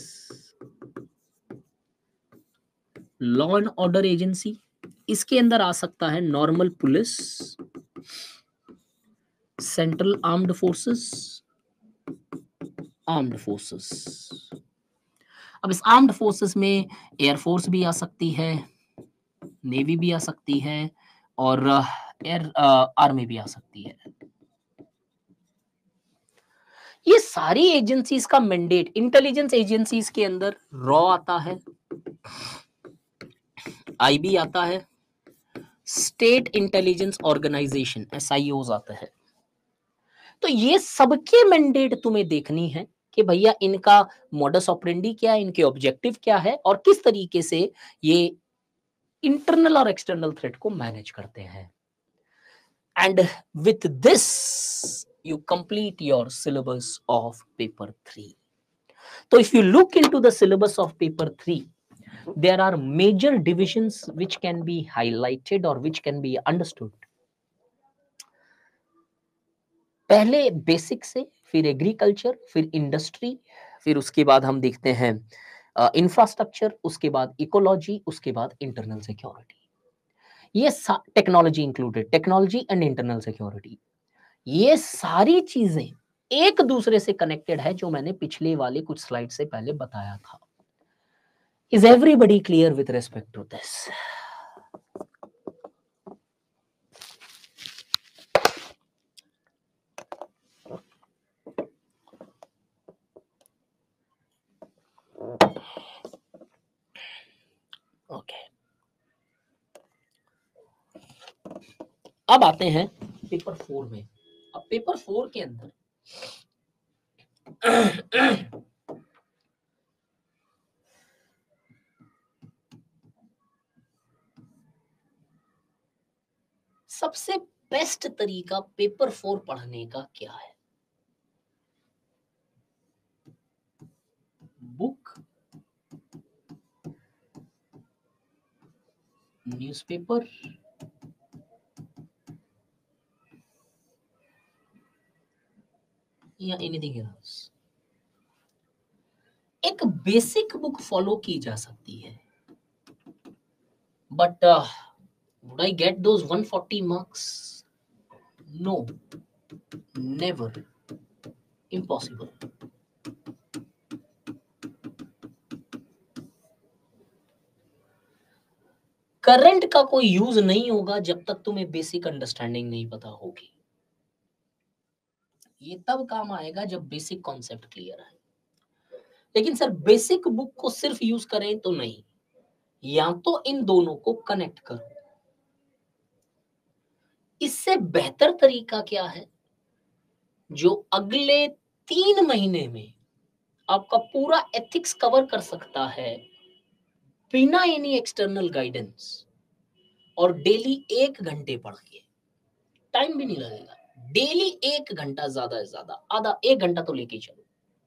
[SPEAKER 2] law and order agency, इसके अंदर आ सकता है normal police, central armed forces, armed forces. अब इस आर्म्ड फोर्सेस में एयरफोर्स भी आ सकती है, नेवी भी आ सकती है और एयर आर्मी भी आ सकती है। ये सारी एजेंसीज का मैंडेट, इंटेलिजेंस एजेंसीज के अंदर रॉ आता है, आईबी आता है, स्टेट इंटेलिजेंस ऑर्गेनाइजेशन एसआईओज आता है। तो ये सबके मैंडेट तुम्हें देखनी है कि भैया इनका मॉडस ऑपरेंडी क्या है, इनके ऑब्जेक्टिव क्या है और किस तरीके से ये इंटरनल और एक्सटर्नल थ्रेट को मैनेज करते हैं। And with this you complete your syllabus of paper three. So if you look into the syllabus of paper three, there are major divisions which can be highlighted or which can be understood. पहले basic से, फिर agriculture, फिर industry, फिर उसके बाद हम देखते हैं इंफ्रास्ट्रक्चर, उसके बाद इकोलॉजी, उसके बाद इंटरनल सिक्योरिटी। ये technology included, technology and internal security, ये सारी चीजें एक दूसरे से कनेक्टेड है, जो मैंने पिछले वाले कुछ स्लाइड से पहले बताया था। Is everybody clear with respect to this? Okay, अब आते हैं पेपर फोर में। अब पेपर फोर के अंदर सबसे बेस्ट तरीका पेपर फोर पढ़ने का क्या है? बुक, न्यूज़पेपर, या एनीथिंग एल्स? एक बेसिक बुक फॉलो की जा सकती है, but would I get those one forty marks? No, never, impossible. Current का कोई यूज नहीं होगा जब तक तुम्हें बेसिक अंडरस्टैंडिंग नहीं पता होगी। ये तब काम आएगा जब बेसिक कॉन्सेप्ट क्लियर है। लेकिन सर बेसिक बुक को सिर्फ यूज करें तो नहीं, या तो इन दोनों को कनेक्ट करो। इससे बेहतर तरीका क्या है? जो अगले तीन महीने में आपका पूरा एथिक्स कवर कर सकता है बिना एनी एक्सटर्नल गाइडेंस, और डेली एक घंटे पढ़ के, टाइम भी नहीं लगेगा, डेली एक घंटा, ज्यादा से ज्यादा आधा एक घंटा तो लेके चलो।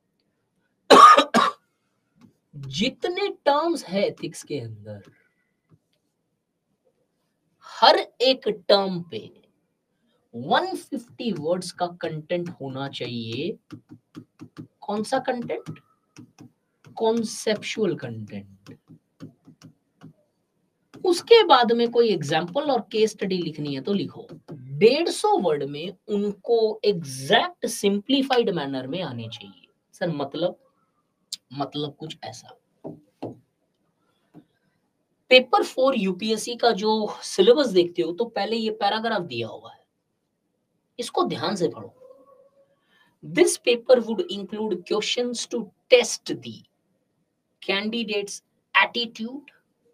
[SPEAKER 2] जितने टर्म्स है एथिक्स के अंदर, हर एक टर्म पे one fifty वर्ड्स का कंटेंट होना चाहिए। कौन सा कंटेंट? Conceptual content. उसके बाद में कोई एग्जाम्पल और केस स्टडी लिखनी है तो लिखो। डेढ़ सौ वर्ड में उनको एग्जैक्ट सिंप्लीफाइड मैनर में आने चाहिए। सर मतलब मतलब कुछ ऐसा। पेपर फोर यूपीएससी का जो सिलेबस देखते हो तो पहले ये पैराग्राफ दिया हुआ है, इसको ध्यान से पढ़ो। This paper would include questions to test the candidates attitude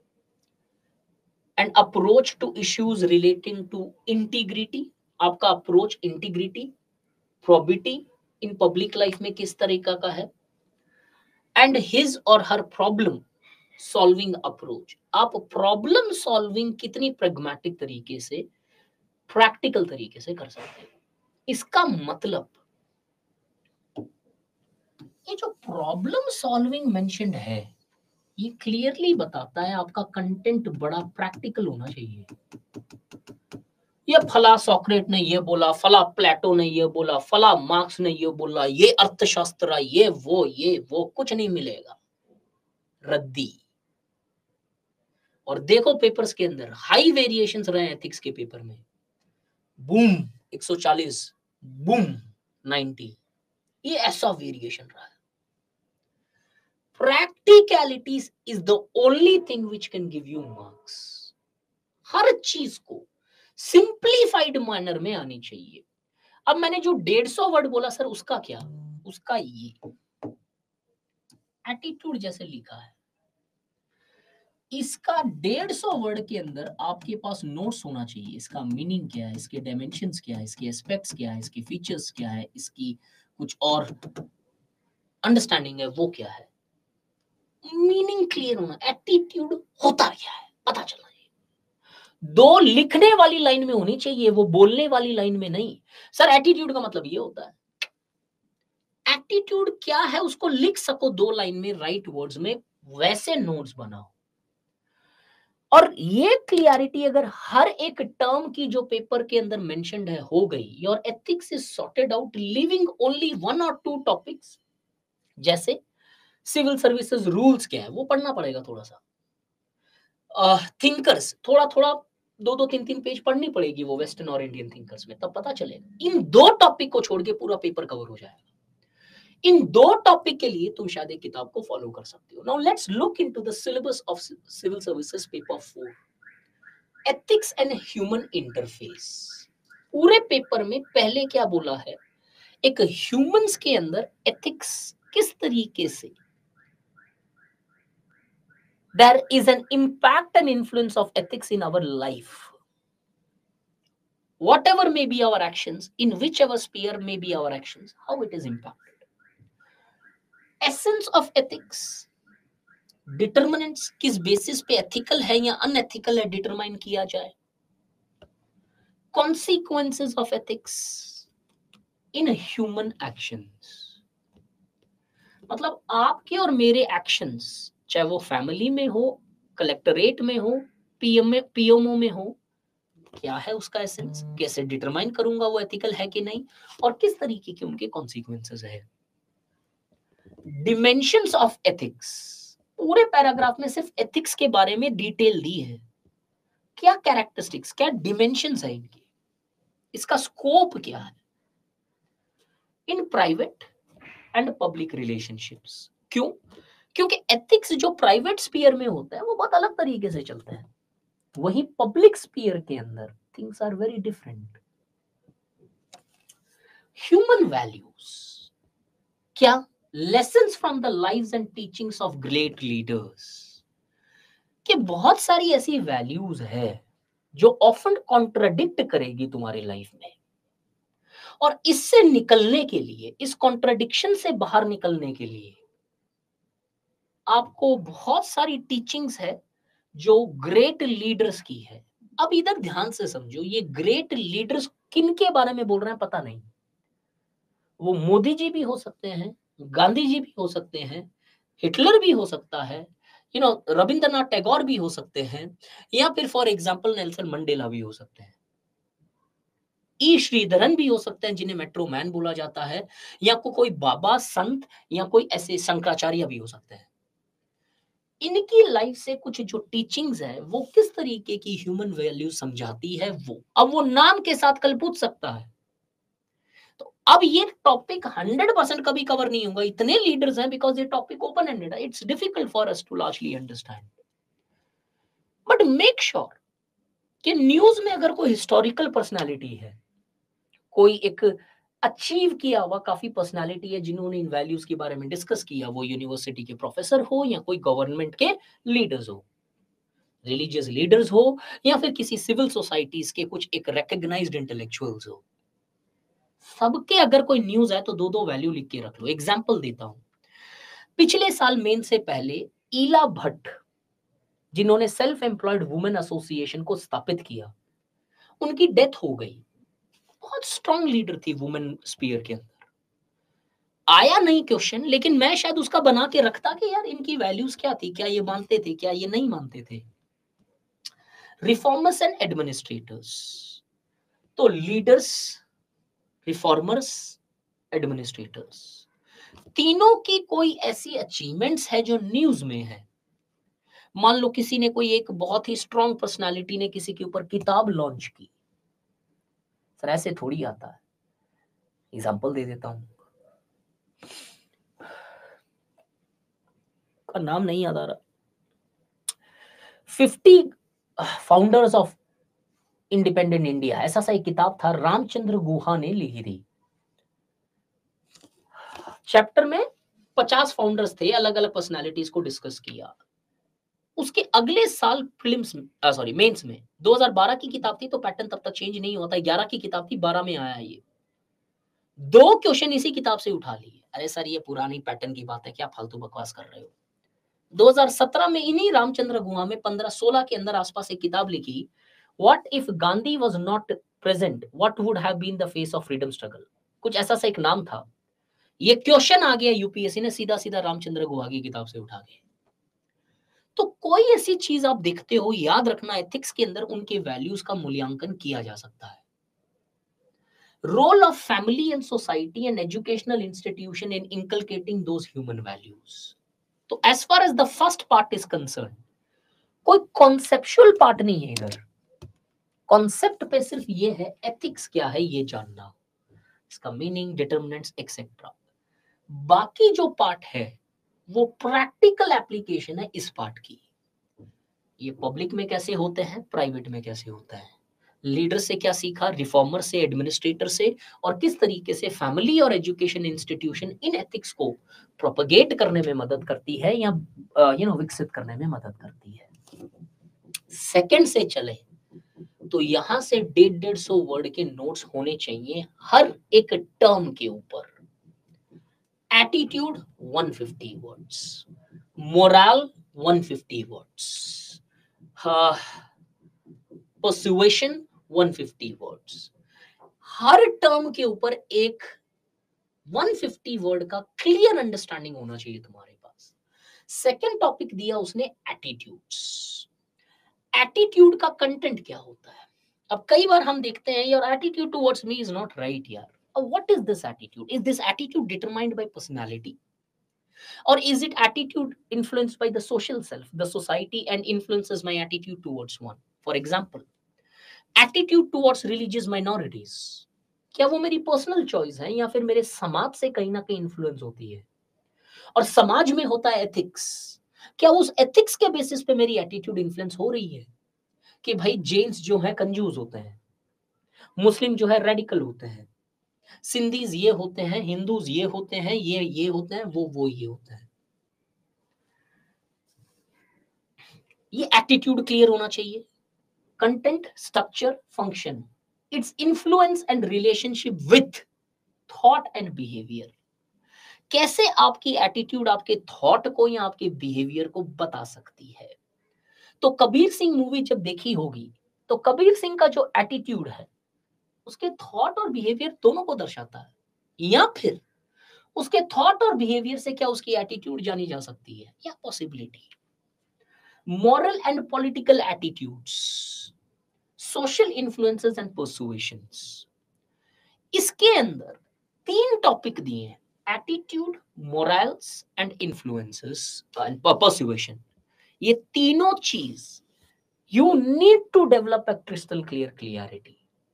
[SPEAKER 2] and approach to issues relating to integrity. आपका approach integrity, probity in public life में किस तरीका का है, एंड हिज और हर प्रॉब्लम सॉल्विंग अप्रोच। आप प्रॉब्लम सॉल्विंग कितनी pragmatic तरीके से, प्रैक्टिकल तरीके से कर सकते हैं। इसका मतलब ये जो प्रॉब्लम सॉल्विंग मेंशन्ड है, ये क्लियरली बताता है आपका कंटेंट बड़ा प्रैक्टिकल होना चाहिए। ये फला सॉक्रेट ने ये बोला, फला प्लेटो ने ये बोला, फला मार्क्स ने ये बोला, ये अर्थशास्त्र, ये वो ये वो कुछ नहीं मिलेगा, रद्दी। और देखो पेपर्स के अंदर हाई वेरिएशंस रहे एथिक्स के पेपर में, boom one forty, boom ninety, ये ऐसा वेरिएशन रहा है। Practicalities is the only thing which can give you marks. हर चीज को सिंप्लीफाइड मैनर में आनी चाहिए। अब मैंने जो डेढ़ सौ वर्ड बोला सर, उसका क्या? उसका ये एटीट्यूड जैसे लिखा है, इसका डेढ़ सौ वर्ड के अंदर आपके पास नोट्स होना चाहिए। इसका मीनिंग क्या है, इसके डायमेंशंस क्या है, इसके एस्पेक्ट्स क्या है, इसके फीचर्स क्या है, इसकी कुछ और अंडरस्टैंडिंग है वो क्या है, मीनिंग क्लियर होना, एटीट्यूड होता क्या है पता चलना चाहिए। दो लिखने वाली लाइन में होनी चाहिए, वो बोलने वाली लाइन में नहीं। सर एटीट्यूड का मतलब ये होता है, एटीट्यूड क्या है उसको लिख सको दो लाइन में, राइट वर्ड्स में, वैसे नोट्स बनाओ। और ये क्लियरिटी अगर हर एक टर्म की जो पेपर के अंदर मेंशन्ड है हो गई, your ethics is sorted out, living only one और टू टॉपिक्स। जैसे सिविल सर्विसेज रूल्स क्या है वो पढ़ना पड़ेगा थोड़ा सा, थिंकर्स थोड़ा थोड़ा दो दो तीन तीन पेज पढ़नी पड़ेगी वो वेस्टर्न और इंडियन थिंकर्स में, तब पता चलेगा। इन दो टॉपिक को छोड़ के पूरा पेपर कवर हो जाएगा। इन दो टॉपिक के लिए तुम शायद एक किताब को फॉलो कर सकते हो। Now let's look into the syllabus of civil services paper four, ethics and human interface. पूरे पेपर में पहले क्या बोला है, एक ह्यूमंस के अंदर एथिक्स किस तरीके से there is an impact and influence of ethics in our life, whatever may be our actions, in whichever sphere may be our actions, how it is impacted. Essence of ethics, determinants, किस basis पे ethical है या unethical है determine किया जाए, consequences of ethics in human actions, मतलब आपके और मेरे actions, चाहे वो फैमिली में हो, कलेक्टरेट में हो, पीएम में, पीएमओ में हो, क्या है उसका एसेंस, कैसे डिटरमाइन करूंगा वो एथिकल है कि नहीं, और किस तरीके के उनके कॉन्सिक्वेंसेस है। डिमेंशंस ऑफ एथिक्स, पूरे पैराग्राफ में सिर्फ एथिक्स के बारे में डिटेल दी है। क्या कैरेक्टरिस्टिक्स, क्या डिमेंशंस है इनकी, इसका स्कोप क्या है in private and public relationships. क्यों? क्योंकि एथिक्स जो प्राइवेट स्फीयर में होता है वो बहुत अलग तरीके से चलता है, वहीं पब्लिक स्फीयर के अंदर things are very different. Human values, क्या lessons from the lives and teachings of great leaders, कि बहुत सारी ऐसी वैल्यूज है जो ऑफन कॉन्ट्राडिक्ट करेगी तुम्हारी लाइफ में, और इससे निकलने के लिए, इस कॉन्ट्राडिक्शन से बाहर निकलने के लिए आपको बहुत सारी टीचिंग्स है जो ग्रेट लीडर्स की है। अब इधर ध्यान से समझो, ये ग्रेट लीडर्स किन के बारे में बोल रहे हैं पता नहीं, वो मोदी जी भी हो सकते हैं, गांधी जी भी हो सकते हैं, हिटलर भी हो सकता है, यू नो रविंद्रनाथ टैगोर भी हो सकते हैं, या फिर फॉर एग्जांपल नेल्सन मंडेला भी हो सकते हैं, ई श्रीधरन भी हो सकते हैं जिन्हें मेट्रो मैन बोला जाता है, या को कोई बाबा संत या कोई ऐसे शंकराचार्य भी हो सकते हैं। इनकी लाइफ से कुछ जो टीचिंग्स है वो किस तरीके की ह्यूमन वैल्यू समझाती है, वो अब वो नाम के साथ कल पूछ सकता है। तो अब ये टॉपिक हंड्रेड परसेंट कभी कवर नहीं होगा, इतने लीडर्स हैं, बिकॉज ये टॉपिक ओपन एंडेड है, it's difficult for us to largely understand. But make sure कि न्यूज में अगर कोई हिस्टोरिकल पर्सनालिटी है, कोई एक अचीव किया हुआ काफी पर्सनालिटी है जिन्होंने इन वैल्यूज के बारे में डिस्कस किया, वो यूनिवर्सिटी के प्रोफेसर हो या कोई गवर्नमेंट के लीडर्स हो, रिलीजियस लीडर्स हो, या फिर किसी सिविल सोसाइटीज के कुछ एक रिकॉग्नाइज्ड इंटेलेक्चुअल्स हो, सबके अगर कोई न्यूज है तो दो दो वैल्यू लिख के रख लो। एग्जाम्पल देता हूं, पिछले साल मेन से पहले ईला भट्ट जिन्होंने सेल्फ एम्प्लॉयड वुमेन एसोसिएशन को स्थापित किया, उनकी डेथ हो गई। बहुत स्ट्रॉन्ग लीडर थी वुमेन स्पीयर के अंदर, आया नहीं क्वेश्चन, लेकिन मैं शायद उसका बना के रखता कि यार इनकी वैल्यूज क्या थी, क्या ये मानते थे, क्या ये नहीं मानते थे। रिफॉर्मर्स एंड एडमिनिस्ट्रेटर्स, तो लीडर्स, रिफॉर्मर्स, एडमिनिस्ट्रेटर्स, तीनों की कोई ऐसी अचीवमेंट्स है जो न्यूज में है। मान लो किसी ने, कोई एक बहुत ही स्ट्रॉन्ग पर्सनालिटी ने किसी के ऊपर किताब लॉन्च की, सर ऐसे थोड़ी आता है। एग्जाम्पल दे देता हूं, का नाम नहीं याद आ रहा, fifty founders of independent India, ऐसा सा एक किताब था, रामचंद्र गुहा ने लिखी थी। चैप्टर में पचास फाउंडर्स थे, अलग अलग पर्सनालिटीज को डिस्कस किया। उसके अगले साल प्रीलिम्स सॉरी मेंस में, दो हज़ार बारह की किताब थी तो पैटर्न तब तक चेंज नहीं होता, ग्यारह की किताब थी, बारह में आया ये। दो क्वेश्चन इसी किताब से उठा लिए। अरे सर ये पुरानी पैटर्न की बात है, क्या फालतू बकवास कर रहे हो। दो हज़ार सत्रह में इन्हीं रामचंद्र गुहा में पंद्रह सोलह के अंदर आसपास एक किताब लिखी, what if Gandhi was not present, what would have been the face of freedom struggle, कुछ ऐसा सा एक नाम था। ये क्वेश्चन आ गया यूपीएससी ने सीधा सीधा रामचंद्र गुहा की किताब से उठा के। तो कोई ऐसी चीज आप देखते हो, याद रखना एथिक्स के अंदर उनके वैल्यूज का मूल्यांकन किया जा सकता है। Role of family and society and educational institution in inculcating those human values. तो as far as the first part is concern, कोई कॉन्सेप्चुअल पार्ट नहीं है इधर, कॉन्सेप्ट पे सिर्फ ये है एथिक्स क्या है ये जानना, इसका मीनिंग, डिटरमिनेंट्स एक्सेट्रा। बाकी जो पार्ट है वो प्रैक्टिकल एप्लीकेशन है इस पार्ट की। ये पब्लिक में कैसे होते हैं, प्राइवेट में कैसे होता है, लीडर से क्या सीखा, रिफॉर्मर से, एडमिनिस्ट्रेटर से, और किस तरीके से फैमिली और एजुकेशन इंस्टीट्यूशन इन एथिक्स को प्रोपगेट करने में मदद करती है या यू नो विकसित करने में मदद करती है। सेकंड से चले तो यहां से डेढ़ डेढ़ सौ वर्ड के नोट्स होने चाहिए हर एक टर्म के ऊपर। Attitude one fifty words, moral one fifty words, persuasion one fifty words. हर टर्म के ऊपर एक वन फिफ्टी वर्ड का क्लियर अंडरस्टैंडिंग होना चाहिए तुम्हारे पास। सेकंड टॉपिक दिया उसने एटीट्यूड्स। एटीट्यूड का कंटेंट क्या होता है? अब कई बार हम देखते हैं your attitude towards me is not right यार। What is this attitude? Is this attitude determined by personality or is it attitude influenced by the social self, the society, and influences my attitude towards one? For example, attitude towards religious minorities, क्या वो मेरी personal choice है या फिर मेरे समाज से कहीं ना कहीं इन्फ्लुएंस होती है? और समाज में होता है एथिक्स, क्या उस एथिक्स के बेसिस पे मेरी एटीट्यूड इन्फ्लुएंस हो रही है कि भाई जेन्स जो है कंजूस होते हैं, मुस्लिम जो है रेडिकल होते हैं, सिंधीज ये होते हैं, हिंदूज ये होते हैं, ये ये होते हैं, वो वो ये होते हैं। ये एटीट्यूड क्लियर होना चाहिए। Content, structure, function, its influence and relationship with thought and behaviour. कैसे आपकी एटीट्यूड आपके थॉट को या आपके बिहेवियर को बता सकती है? तो कबीर सिंह मूवी जब देखी होगी तो कबीर सिंह का जो एटीट्यूड है उसके थॉट और बिहेवियर दोनों को दर्शाता है, या फिर उसके थॉट और बिहेवियर से क्या उसकी एटीट्यूड जानी जा सकती है? या possibility. Moral and political attitudes, social influences and persuasions. इसके अंदर तीन टॉपिक दिए हैं, attitude, morals and influences and persuasion. ये तीनों चीज you need to develop a crystal clear clarity.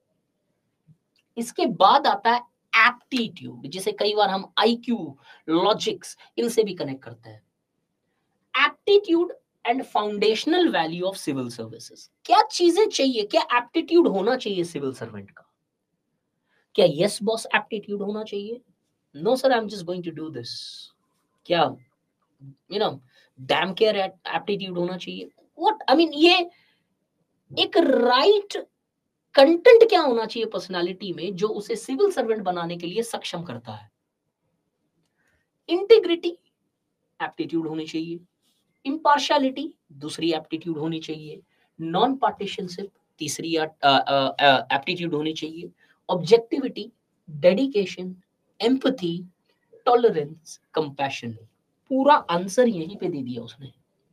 [SPEAKER 2] इसके बाद आता है एप्टीट्यूड, जिसे कई बार हम आईक्यू, लॉजिक्स इनसे भी कनेक्ट करते हैं। Aptitude and foundational value of civil services. क्या चीजें चाहिए, क्या एप्टीट्यूड होना चाहिए सिविल सर्वेंट का? क्या यस बॉस एप्टीट्यूड होना चाहिए? No sir, I am just going to do this. क्या you know damn care aptitude होना चाहिए? व्हाट आई मीन, ये एक राइट right कंटेंट क्या होना चाहिए पर्सनालिटी में जो उसे सिविल सर्वेंट बनाने के लिए सक्षम करता है? इंटीग्रिटी एप्टीट्यूड होनी चाहिए, इम्पार्शियलिटी दूसरी एप्टीट्यूड होनी चाहिए, नॉन पार्टीशनशिप तीसरी एप्टीट्यूड होनी चाहिए, objectivity, dedication, empathy, tolerance, compassion. पूरा आंसर यहीं पे दे दिया उसने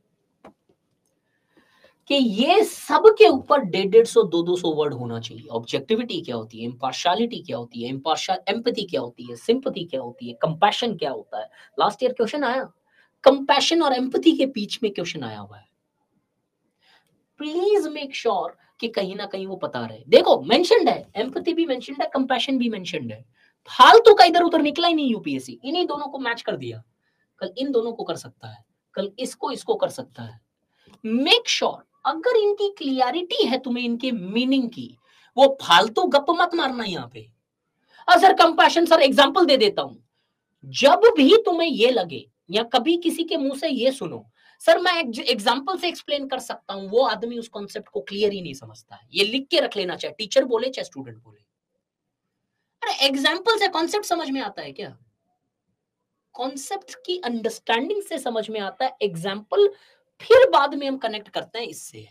[SPEAKER 2] कि ये सब के ऊपर डेढ़ डेढ़ सौ दो दो सौ वर्ड होना चाहिए। ऑब्जेक्टिविटी क्या होती है, इम्पार्शियलिटी क्या होती है, इम्पार्शियल एम्पैथी क्या होती है, सिंपैथी क्या होती है, कंपैशन क्या होता है। लास्ट ईयर क्वेश्चन आया, कंपैशन और एम्पैथी के बीच में क्वेश्चन आया हुआ है। प्लीज मेक श्योर कि कहीं ना कहीं वो पता रहे। देखो मेंशन्ड है, एम्पैथी भी मेंशन्ड है, कंपैशन भी मेंशन्ड है। फालतू का इधर उधर निकला ही नहीं यूपीएससी, इन्हीं दोनों को मैच कर दिया। कल इन दोनों को कर सकता है, कल इसको इसको कर सकता है। मेक श्योर sure, अगर इनकी क्लियरिटी है तुम्हें इनके मीनिंग की, वो फालतू गप मत मारना यहाँ पे। सर कंपैशन, सर एग्जांपल दे देता हूं। जब भी तुम्हें ये लगे या कभी किसी के मुंह से ये सुनो सर मैं एग्जांपल से एक्सप्लेन कर सकता हूं, वो आदमी उस कॉन्सेप्ट को क्लियर ही नहीं समझता है। ये लिख के रख लेना, चाहे टीचर बोले चाहे स्टूडेंट बोले। अरे एग्जांपल से कॉन्सेप्ट समझ में आता है क्या? कॉन्सेप्ट की अंडरस्टैंडिंग से समझ में आता है, एग्जाम्पल फिर बाद में हम कनेक्ट करते हैं इससे।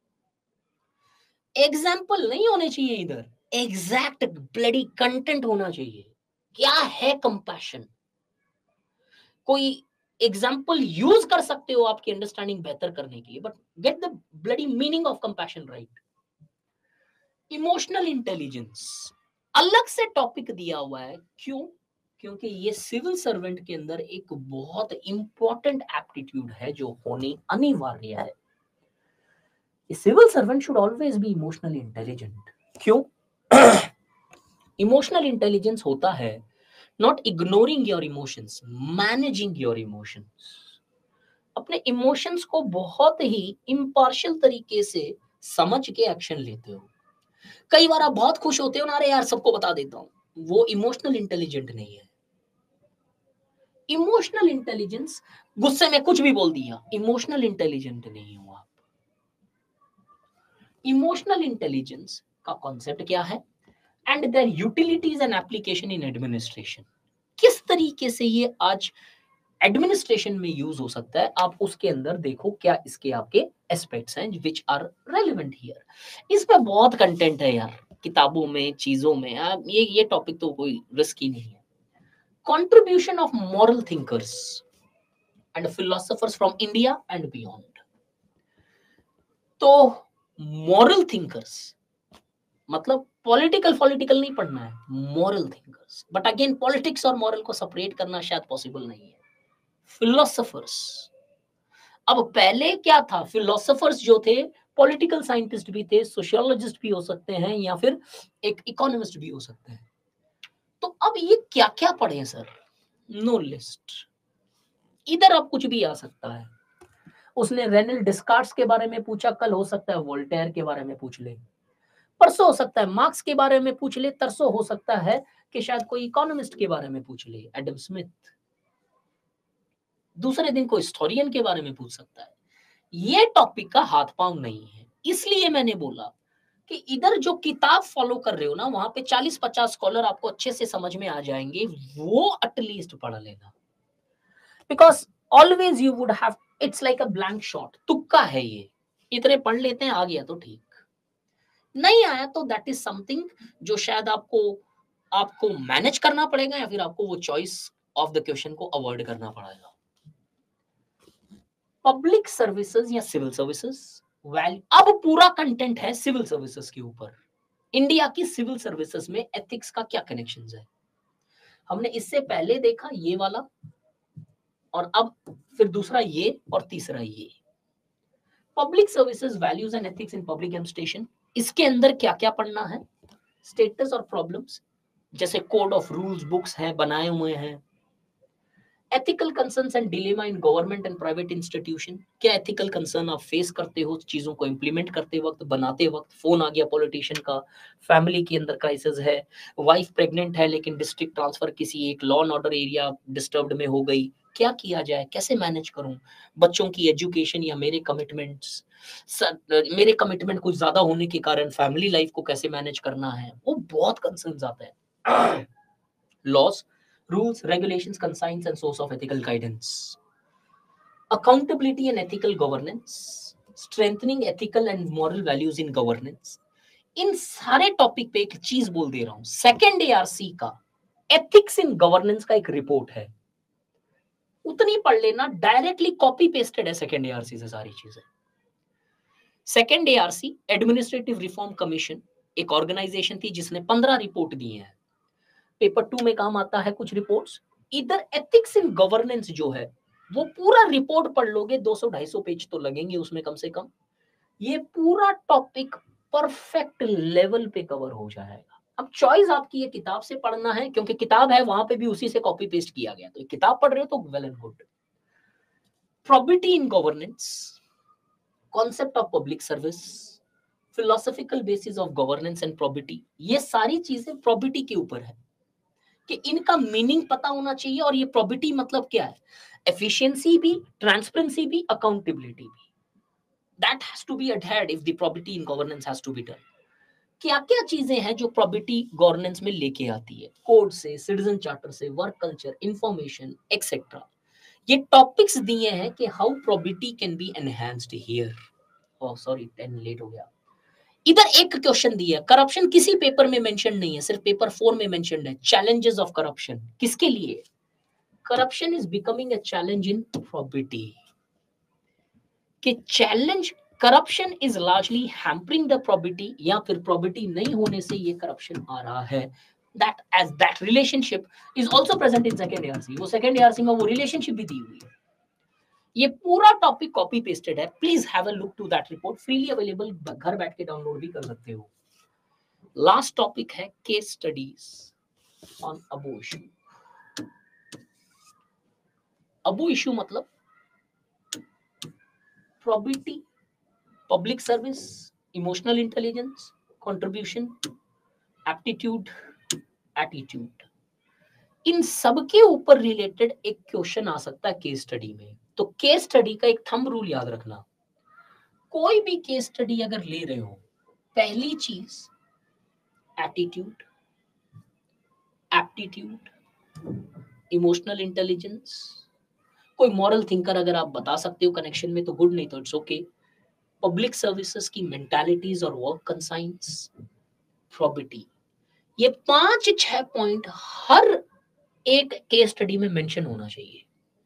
[SPEAKER 2] एग्जाम्पल नहीं होने चाहिए इधर, एग्जैक्ट ब्लडी कंटेंट होना चाहिए। क्या है कंपैशन? कोई एग्जाम्पल यूज कर सकते हो आपकी अंडरस्टैंडिंग बेहतर करने के लिए, but get the bloody meaning of compassion right. Emotional intelligence अलग से टॉपिक दिया हुआ है, क्यों? क्योंकि ये सिविल सर्वेंट के अंदर एक बहुत इंपॉर्टेंट एप्टीट्यूड है जो होनी अनिवार्य है। A civil servant should always be emotionally intelligent. क्यों? Emotional intelligence होता है not ignoring your emotions, managing your emotions. अपने इमोशंस को बहुत ही इम्पार्शियल तरीके से समझ के एक्शन लेते हो. कई बार आप बहुत खुश होते हो ना, अरे यार सबको बता देता हूं, वो इमोशनल इंटेलिजेंट नहीं है. इमोशनल इंटेलिजेंस, गुस्से में कुछ भी बोल दिया, इमोशनल इंटेलिजेंट नहीं हो आप. इमोशनल इंटेलिजेंस का कॉन्सेप्ट क्या है and their utilities and application in administration. किस तरीके से ये आज एडमिनिस्ट्रेशन में यूज हो सकता है, आप उसके अंदर देखो क्या इसके आपके एस्पेक्ट्स हैं विच आर रेलेवेंट हियर. इसमें बहुत कंटेंट है यार, किताबों में, चीजों में. ये ये टॉपिक तो कोई रिस्क ही नहीं है. Contribution of moral thinkers and philosophers from India and beyond. तो मॉरल थिंकर्स मतलब पॉलिटिकल पॉलिटिकल नहीं पढ़ना है, moral thinkers. But again politics और मॉरल को सेपरेट करना शायद पॉसिबल नहीं है. फिलोसोफर्स, अब पहले क्या था, फिलोसोफर्स जो थे पॉलिटिकल साइंटिस्ट भी थे, सोशियोलॉजिस्ट भी हो सकते हैं, या फिर एक इकोनॉमिस्ट भी हो सकते हैं. तो अब ये क्या क्या पढ़े सर? No list. इधर अब कुछ भी आ सकता है. उसने रेनल डिस्कार्ड्स के बारे में पूछा, कल हो सकता है वोल्टेयर के बारे में पूछ ले, परसों हो सकता है मार्क्स के बारे में पूछ ले, तरसों हो सकता है कि शायद कोई इकोनॉमिस्ट के बारे में पूछ ले, एडम स्मिथ. दूसरे दिन कोई हिस्टोरियन के बारे में पूछ सकता है. ये टॉपिक का हाथ पांव नहीं है. इसलिए मैंने बोला कि इधर जो किताब फॉलो कर रहे हो ना, वहां पे चालीस पचास स्कॉलर आपको अच्छे से समझ में आ जाएंगे, वो एटलीस्ट पढ़ लेना. Because always you would have, it's like a blank shot, तुक्का है ये. इतने पढ़ लेते हैं, आ गया तो ठीक, नहीं आया तो दैट इज समथिंग जो शायद आपको आपको मैनेज करना पड़ेगा, या फिर आपको वो चॉइस ऑफ द क्वेश्चन को अवॉइड करना पड़ेगा. पब्लिक सर्विसेज या सिविल सर्विसेज वैल्यू, अब पूरा कंटेंट है सिविल सर्विसेज के ऊपर. इंडिया की सिविल सर्विसेज में एथिक्स का क्या कनेक्शंस है, हमने इससे पहले देखा ये वाला, और अब फिर दूसरा ये, और तीसरा ये. Public services values and ethics in public administration. इसके अंदर क्या क्या पढ़ना है? स्टेटस और प्रॉब्लम्स, जैसे कोड ऑफ रूल्स बुक्स हैं, बनाए हुए हैं. Ethical concerns and dilemma in government and private institution. क्या एथिकल कंसर्न आप फेस करते हो चीजों को इंप्लीमेंट करते वक्त, बनाते वक्त? फोन आ गया पॉलिटिशियन का, फैमिली के अंदर क्राइसिस है, वाइफ प्रेग्नेंट है लेकिन डिस्ट्रिक्ट ट्रांसफर किसी एक law and order area disturbed में हो गई, क्या किया जाए, कैसे मैनेज करूं? बच्चों की एजुकेशन या मेरे कमिटमेंट्स, मेरे कमिटमेंट कुछ ज्यादा होने के कारण फैमिली लाइफ को कैसे मैनेज करना है, वो बहुत कंसर्न्स आता है. Laws, rules, regulations, consigns and source of ethical guidance. Accountability and ethical governance, strengthening ethical and moral values in governance. इन सारे टॉपिक पे एक चीज बोल दे रहा हूं, सेकेंड एआरसी का एथिक्स इन गवर्नेंस का एक रिपोर्ट है, उतनी पढ़ लेना. डायरेक्टली कॉपी पेस्टेड है सेकेंड एआरसी से सारी चीजें. Second ARC administrative reform commission एक ऑर्गेनाइजेशन थी जिसने पंद्रह रिपोर्ट दी हैं. पेपर टू में काम आता है कुछ रिपोर्ट्स. इधर एथिक्स इन गवर्नेंस जो है वो पूरा रिपोर्ट पढ़ लोगे, दो सौ ढाई सौ पेज तो लगेंगे उसमें कम से कम. ये पूरा टॉपिक परफेक्ट लेवल पे कवर हो जाएगा. अब चॉइस आपकी ये किताब से पढ़ना है, क्योंकि किताब है वहां पे भी उसी से कॉपी पेस्ट किया गया, तो किताब पढ़ रहे हो तो well and good. Probity in governance, concept of public service, philosophical basis of governance and probity. ये सारी चीजें प्रोबिटी के ऊपर है कि इनका मीनिंग पता होना चाहिए. और ये प्रोबिटी मतलब क्या है? एफिशिएंसी भी, ट्रांसपेरेंसी भी, अकाउंटेबिलिटी भी. That has to be adhered if the probity in governance has to be done. क्या क्या चीजें हैं जो प्रोबिटी गवर्नेंस में लेके आती है? कोड से, सिटीजन चार्टर से, वर्क कल्चर, इंफॉर्मेशन एक्सेट्रा. ये टॉपिक्स दिए हैं कि how probity can be enhanced here. Oh sorry, ten late हो गया. इधर एक क्वेश्चन दिया, करप्शन किसी पेपर में मेंशन नहीं है, सिर्फ पेपर फोर में मेंशन्ड है. चैलेंजेस ऑफ करप्शन, किसके लिए? Corruption is becoming a challenge in probity. कि challenge, corruption is largely hampering the probity, या फिर प्रोबिटी नहीं होने से ये करप्शन आ रहा है. That as that relationship is also present in second ARC. वो सेकंड एआरसी में वो रिलेशनशिप भी दी हुई है. ये पूरा टॉपिक कॉपी पेस्टेड है, please have a look to that report, freely available, घर बैठ के डाउनलोड भी कर सकते हो। लास्ट टॉपिक है case studies on above issue. Above issue मतलब probability, public service, emotional intelligence, contribution, aptitude, attitude, इन सब के ऊपर रिलेटेड एक क्वेश्चन आ सकता है केस स्टडी में। तो केस स्टडी का एक थंब रूल याद रखना, कोई भी केस स्टडी अगर ले रहे हो, पहली चीज एटीट्यूड, एप्टीट्यूड, इमोशनल इंटेलिजेंस, कोई मॉरल थिंकर अगर आप बता सकते हो कनेक्शन में तो गुड, नहीं तो इट्स ओके। पब्लिक सर्विसेज की मेंटालिटीज और वर्क कंसाइंस, प्रोबेबिलिटी, ये पांच छह पॉइंट हर एक केस स्टडी में मेंशन होना चाहिए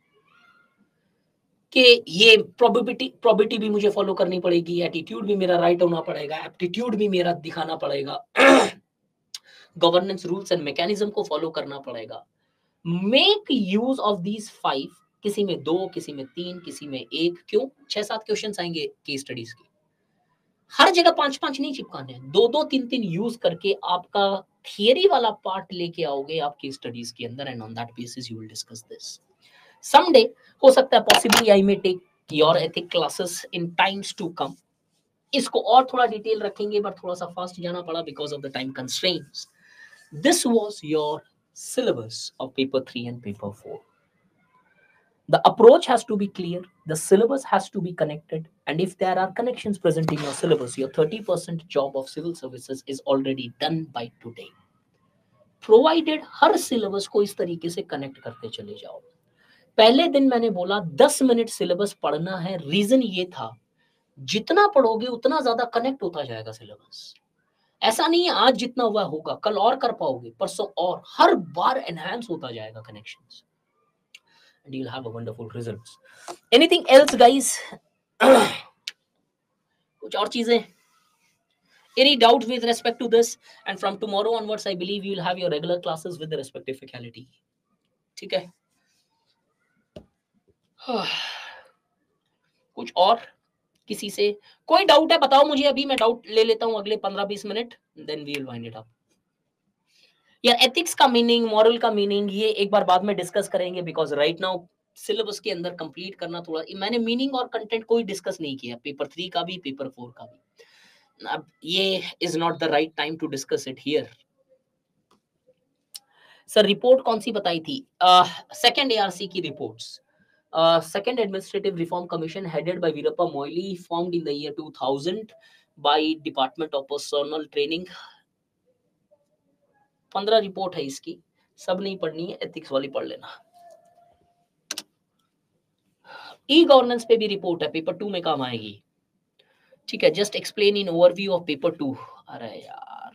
[SPEAKER 2] कि ये प्रोबेबिलिटी प्रोबेबिलिटी भी मुझे फॉलो करनी पड़ेगी, एटीट्यूड भी मेरा राइट होना पड़ेगा, एप्टीट्यूड भी मेरा दिखाना पड़ेगा, गवर्नेंस रूल्स एंड मैकेनिज्म को फॉलो करना पड़ेगा। Make use of these five, किसी में दो, किसी में तीन, किसी में एक, क्यों छह सात क्वेश्चंस आएंगे केस स्टडीज के, हर जगह पांच पांच नहीं चिपकाने, दो दो तीन तीन यूज करके आपका थियरी वाला पार्ट लेके आओगे आप केस स्टडीज के अंदर, and on that basis you will discuss this someday. हो सकता है possibly I may take your ethic classes in times to come, इसको और थोड़ा डिटेल रखेंगे, बट थोड़ा सा फास्ट जाना पड़ा because of the time constraints. This was your syllabus of paper three and paper four. The approach has to be clear, the syllabus has to be connected, and if there are connections present in your syllabus, your thirty percent job of civil services is already done by today. Provided हर syllabus को इस तरीके से connect करते चले जाओ। पहले दिन मैंने बोला दस मिनट syllabus पढ़ना है, रीजन ये था जितना पढ़ोगे उतना ज्यादा कनेक्ट होता जाएगा सिलेबस। ऐसा नहीं है आज जितना हुआ होगा कल और कर पाओगे, परसों और, हर बार एनहांस होता जाएगा connections, and you'll have a wonderful results. Anything else guys? कुछ और चीजें? Any doubt with respect to this? And from tomorrow onwards I believe you will have your regular classes with the respective faculty. ठीक है? कुछ और किसी से कोई डाउट है बताओ मुझे, अभी मैं डाउट ले लेता हूं अगले पंद्रह बीस मिनट, then we will wind it up. यार एथिक्स का मीनिंग, मॉरल का मीनिंग ये एक बार बाद में डिस्कस करेंगे, बिकॉज राइट नाउ सिलेबस के अंदर कंप्लीट करना थोड़ा, मैंने मीनिंग और कंटेंट कोई डिस्कस नहीं किया, पेपर थ्री का भी पेपर फोर का भी। अब ये is not the right time to discuss it here. Sir report कौन सी बताई थी? सेकंड एआरसी की reports, Uh, second Administrative Reform Commission headed by Veerappa Moily, formed in the year two thousand by Department of Personnel Training. पंद्रह report है इसकी, सब नहीं पढ़नी है, एथिक्स वाली पढ़ लेना। ई गवर्नेंस पे भी रिपोर्ट है, पेपर टू में काम आएगी, ठीक है? Just explain in overview of paper two. अरे यार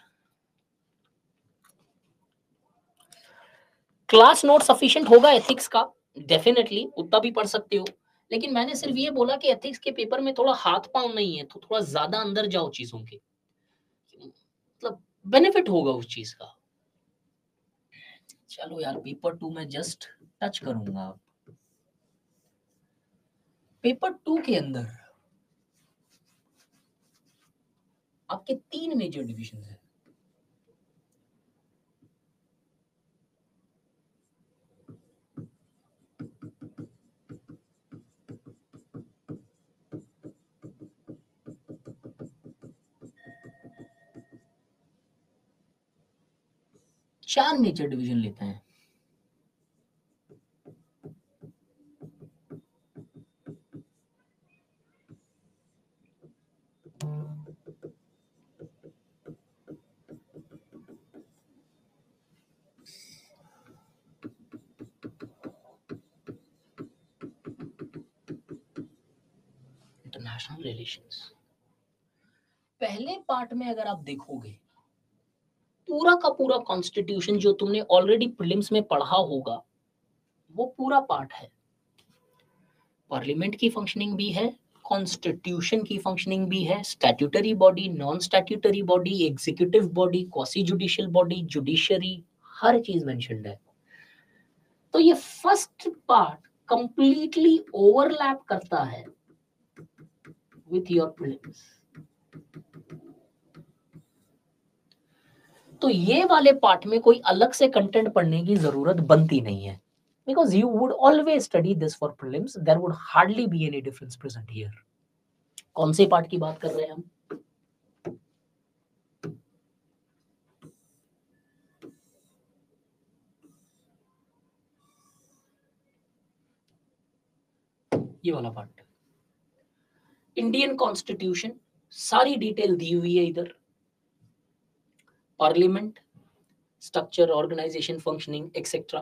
[SPEAKER 2] क्लास नोट सफिशिएंट होगा एथिक्स का, डेफिनेटली उतना भी पढ़ सकते हो, लेकिन मैंने सिर्फ ये बोला कि एथिक्स के पेपर में थोड़ा हाथ पांव नहीं है, तो थोड़ा ज्यादा अंदर जाओ चीजों के, मतलब बेनिफिट होगा उस चीज का। चलो यार पेपर टू में जस्ट टच करूंगा। पेपर टू के अंदर आपके तीन मेजर डिविजन है। चार मेजर डिवीजन लेते हैं। इंटरनेशनल रिलेशंस, पहले पार्ट में अगर आप देखोगे पूरा का पूरा कॉन्स्टिट्यूशन जो तुमने ऑलरेडी प्रीलिम्स में पढ़ा होगा वो पूरा पार्ट है। पार्लियामेंट की फंक्शनिंग भी है, कॉन्स्टिट्यूशन की फंक्शनिंग भी है, statutory body, non statutory body, executive body, quasi judicial body, judiciary, हर चीज मेंशन्ड है। तो ये फर्स्ट पार्ट कंप्लीटली ओवरलैप करता है विथ योर प्रीलिम्स। तो ये वाले पार्ट में कोई अलग से कंटेंट पढ़ने की जरूरत बनती नहीं है, because you would always study this for prelims, there would hardly be any difference present here. कौन से पार्ट की बात कर रहे हैं हम? ये वाला पार्ट, इंडियन कॉन्स्टिट्यूशन, सारी डिटेल दी हुई है इधर। Parliament, structure, organisation, functioning etcetera,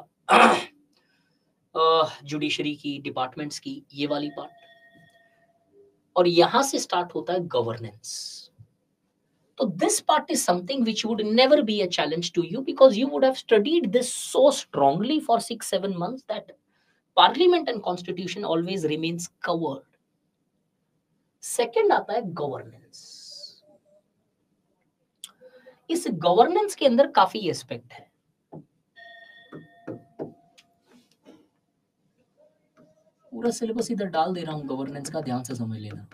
[SPEAKER 2] judiciary की, डिपार्टमेंट्स की, ये वाली पार्ट। और यहां से स्टार्ट होता है गवर्नेंस। तो this part is something which would never be a challenge to you, because you would have studied this so strongly for six seven months that parliament and constitution always remains covered. Second आता है governance. इस governance के अंदर काफी aspect है। पूरा syllabus इधर डाल दे रहा हूं गवर्नेंस का, ध्यान से समझ लेना।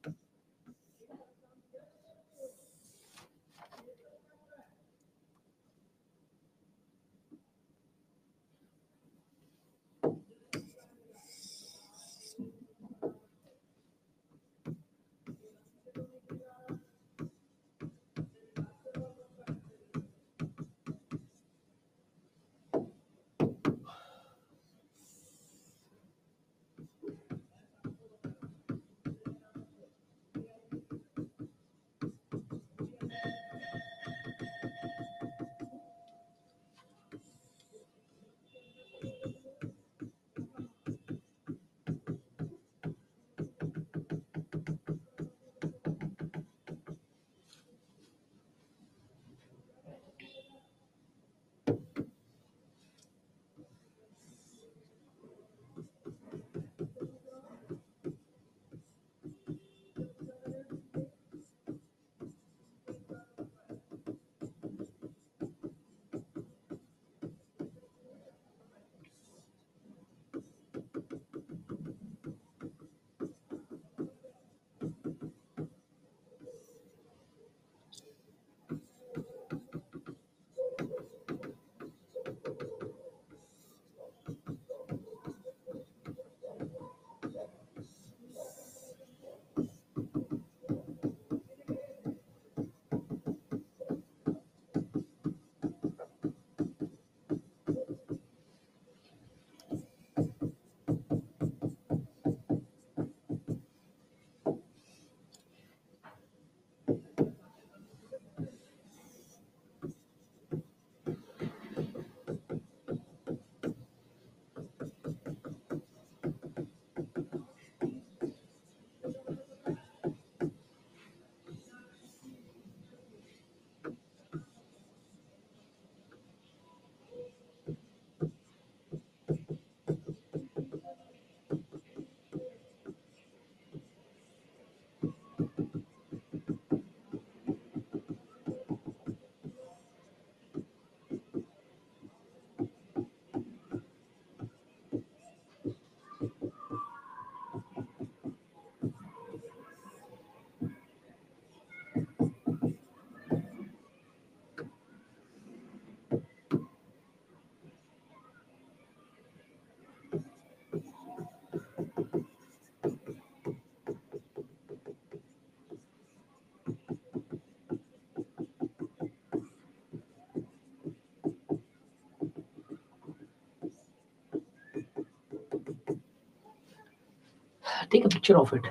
[SPEAKER 2] Take a picture of it.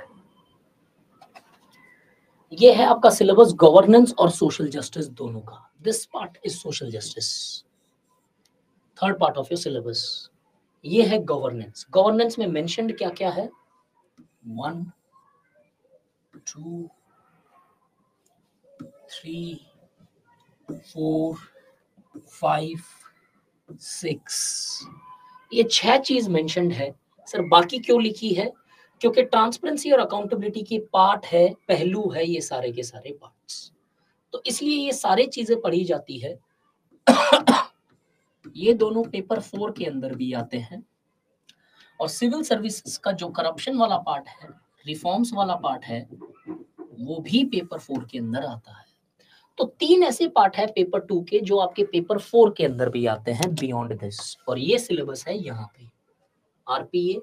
[SPEAKER 2] ये है आपका सिलेबस गवर्नेंस और सोशल जस्टिस दोनों का। This part is social justice, third part of your syllabus. ये है गवर्नेंस। गवर्नेंस में मेंशन्ड क्या क्या है? One, two, three, four, five, six, ये छह चीज मेंशन्ड है। सर बाकी क्यों लिखी है? क्योंकि ट्रांसपेरेंसी और अकाउंटेबिलिटी की पार्ट है, पहलू है ये सारे के सारे पार्ट्स, तो इसलिए ये सारे चीजें पढ़ी जाती है। ये दोनों पेपर फोर के अंदर भी आते हैं। और सिविल सर्विसेज का जो करप्शन वाला पार्ट है, रिफॉर्म्स वाला पार्ट है, वो भी पेपर फोर के अंदर आता है। तो तीन ऐसे पार्ट है पेपर टू के जो आपके पेपर फोर के अंदर भी आते हैं बियॉन्ड दिस, और ये सिलेबस है यहाँ पे। आरपीए,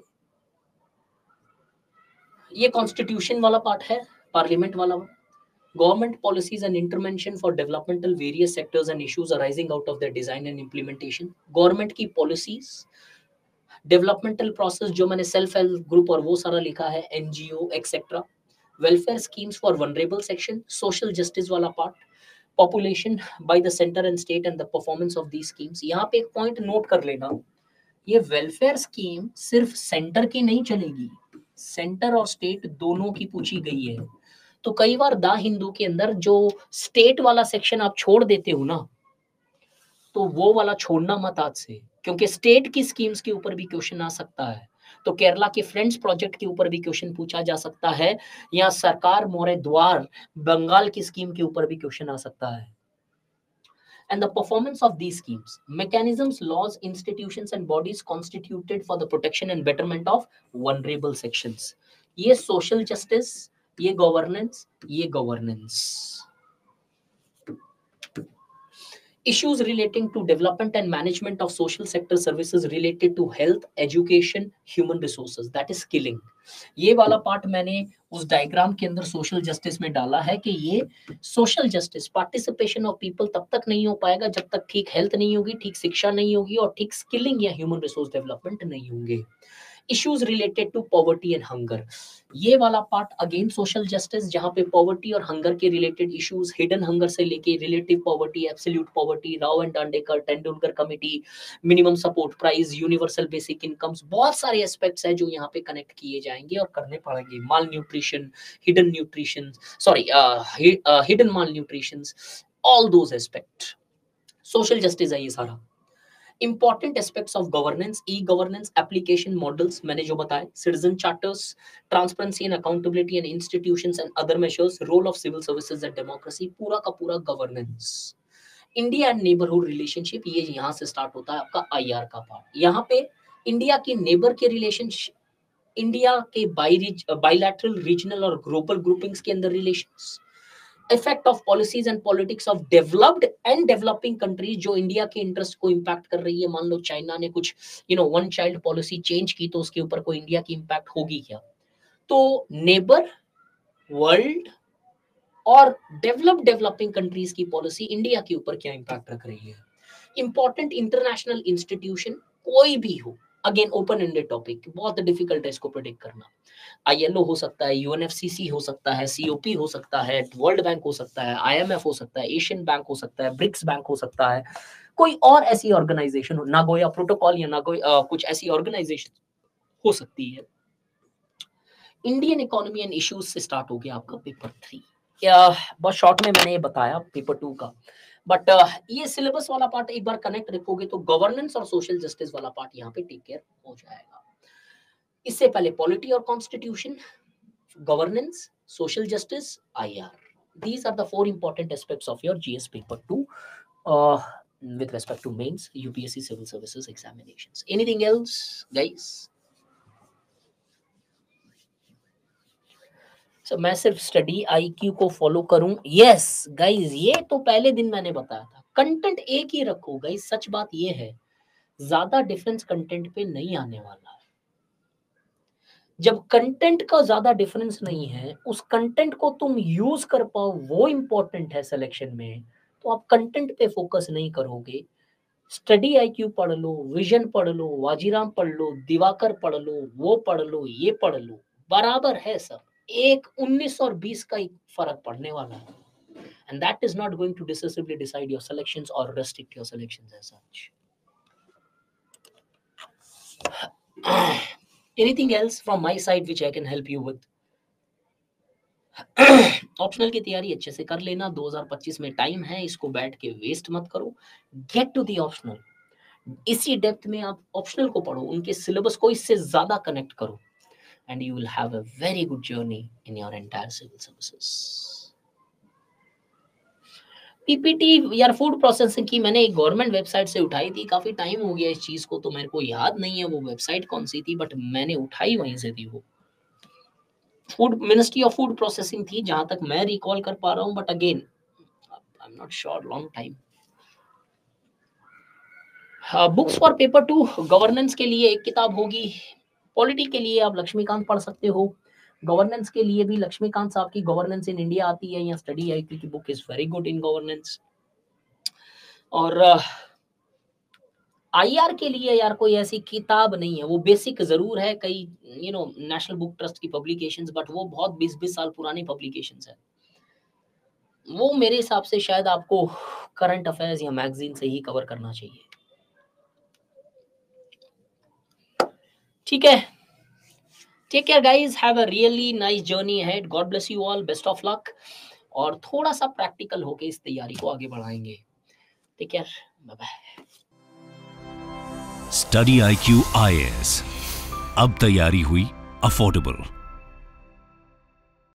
[SPEAKER 2] ये कॉन्स्टिट्यूशन वाला पार्ट है, पार्लियामेंट वाला। Government policies and intervention for developmental various sectors and issues arising out of the design and implementation. Government की पॉलिसीज, डेवलपमेंटल प्रोसेस जो मैंने सेल्फ हेल्प ग्रुप और वो सारा लिखा है, NGO etcetera. Welfare schemes for vulnerable section, social justice वाला part, population by the centre and state and the performance of these schemes. यहाँ पे एक पॉइंट नोट कर लेना, ये वेलफेयर स्कीम सिर्फ सेंटर की नहीं चलेगी, सेंटर और स्टेट दोनों की पूछी गई है। तो कई बार द हिंदू के अंदर जो स्टेट वाला सेक्शन आप छोड़ देते हो ना, तो वो वाला छोड़ना मत आज से, क्योंकि स्टेट की स्कीम्स के ऊपर भी क्वेश्चन आ सकता है। तो केरला के फ्रेंड्स प्रोजेक्ट के ऊपर भी क्वेश्चन पूछा जा सकता है, या सरकार मोरे द्वार बंगाल की स्कीम के ऊपर भी क्वेश्चन आ सकता है। And the performance of these schemes, mechanisms, laws, institutions and bodies constituted for the protection and betterment of vulnerable sections. ये social justice, ये governance, ये governance. Issues relating to development and management of social sector services related to health, education, human resources, that is skilling. ये वाला part मैंने उस diagram के अंदर social justice में डाला है कि ये social justice, participation of people तब तक नहीं हो पाएगा जब तक ठीक हेल्थ नहीं होगी, ठीक शिक्षा नहीं होगी और ठीक स्किलिंग या ह्यूमन रिसोर्स डेवलपमेंट नहीं होंगे। Issues related to poverty and hunger, ये वाला पार्ट अगेन सोशल जस्टिस, जहां पे पॉवर्टी और हंगर के रिलेटेड इश्यूज, हिडन हंगर से लेके relative poverty, absolute poverty, Rao and Dandekar, Tendulkar committee, minimum support price, universal basic incomes, बहुत सारे एस्पेक्ट्स है जो यहाँ पे कनेक्ट किए जाएंगे और करने पड़ेंगे। Malnutrition, hidden nutrition, sorry hidden malnutrition, all those aspect social justice है ये सारा। Important aspects of governance, e-governance, application models मैंने जो बताए, citizen charters, transparency and accountability and institutions and other measures, role of civil services and democracy, पूरा का पूरा governance। India and neighbourhood relationship, ये यहाँ से स्टार्ट होता है आपका आईआर का पार्ट। यहाँ पे इंडिया के नेबर के रिलेशनशिप, इंडिया के बाइलैटरल, रीजनल और ग्लोबल ग्रुपिंग्स के अंदर relations, effect of policies and politics of developed and developing countries जो इंडिया के इंटरेस्ट को इंपैक्ट कर रही है। मान लो चाइना ने कुछ you know one child policy change की, तो उसके ऊपर कोई इंडिया की इंपैक्ट होगी क्या? तो नेबर, वर्ल्ड और डेवलप्ड डेवलपिंग कंट्रीज की पॉलिसी इंडिया के ऊपर क्या इंपैक्ट रख रही है। इंपॉर्टेंट इंटरनेशनल इंस्टीट्यूशन कोई भी हो, अगेन ओपन एंडेड टॉपिक, बहुत डिफिकल्ट है इसको प्रेडिक्ट करना। आईएलओ हो सकता है, यूएनएफसीसी हो सकता है, सीओपी हो सकता है, वर्ल्ड बैंक हो सकता है, आईएमएफ हो सकता है, एशियन बैंक हो सकता है, ब्रिक्स बैंक हो सकता है, कोई और ऐसी ऑर्गेनाइजेशन हो, नागोया प्रोटोकॉल या नागोया कुछ ऐसी ऑर्गेनाइजेशन हो सकती है। इंडियन इकोनॉमी एंड इश्यूज से स्टार्ट हो गया आपका पेपर थ्री। बहुत शॉर्ट में मैंने ये बताया पेपर टू का, बट uh, ये सिलेबस वाला पार्ट एक बार कनेक्ट रखोगे तो गवर्नेंस और सोशल जस्टिस वाला पार्ट यहाँ पे टेक केयर हो जाएगा। इससे पहले पॉलिटी और constitution, governance, social justice, IR, these are the four important aspects of your G S paper two uh, with respect to mains U P S C civil services examinations. Anything else guys? So, मैं सिर्फ study IQ को follow करूं? Yes guys, ये तो पहले दिन मैंने बताया था, कंटेंट एक ही रखो गाइज। सच बात ये है, ज्यादा डिफरेंस कंटेंट पे नहीं आने वाला है। जब कंटेंट का ज्यादा डिफरेंस नहीं है, उस कंटेंट को तुम यूज कर पाओ, वो इंपॉर्टेंट है सिलेक्शन में। तो आप कंटेंट पे फोकस नहीं करोगे, स्टडी आईक्यू पढ़ लो, विजन पढ़ लो, वाजीराम पढ़ लो, दिवाकर पढ़ लो, वो पढ़ लो, ये पढ़ लो, बराबर है सब। एक उन्नीस और बीस का ही फर्क पड़ने वाला है, and that is not going to decisively decide your selections or restrict your selections as such. Anything else from my side which I can help you with? Optional की तैयारी अच्छे से कर लेना, दो हज़ार पच्चीस में टाइम है, इसको बैठ के वेस्ट मत करो। गेट टू दी ऑप्शनल, इसी डेप्थ में आप ऑप्शनल को पढ़ो, उनके सिलेबस को इससे ज्यादा कनेक्ट करो, and you will have a very good journey in your entire civil services. PPT यार फूड प्रोसेसिंग की मैंने एक गवर्नमेंट वेबसाइट से उठाई थी, काफी टाइम हो गया इस चीज को, तो मेरे को याद नहीं है वो वेबसाइट कौन सी थी, बट मैंने उठाई वहीं से थी। वो food ministry of food processing थी जहां तक मैं रिकॉल कर पा रहा हूं, but again I am not sure, long time. Books for paper two, governance के लिए एक किताब होगी, पॉलिटी के लिए आप लक्ष्मीकांत पढ़ सकते हो, गवर्नेंस के लिए भी लक्ष्मीकांत साहब की गवर्नेंस इन इंडिया आती है, या स्टडी आई की book is very good in governance. और आईआर uh, के लिए यार कोई ऐसी किताब नहीं है, वो बेसिक जरूर है, कई you know national book trust की पब्लिकेशंस, बट वो बहुत बीस बीस साल पुरानी पब्लिकेशंस है, वो मेरे हिसाब से शायद आपको करंट अफेयर्स या मैगजीन से ही कवर करना चाहिए। ठीक है, take care guys, have a really nice journey ahead, God bless you all, best of luck, और थोड़ा सा प्रैक्टिकल होके इस तैयारी को आगे बढ़ाएंगे। Take care, bye bye.
[SPEAKER 1] Study I Q I A S, अब तैयारी हुई अफोर्डेबल।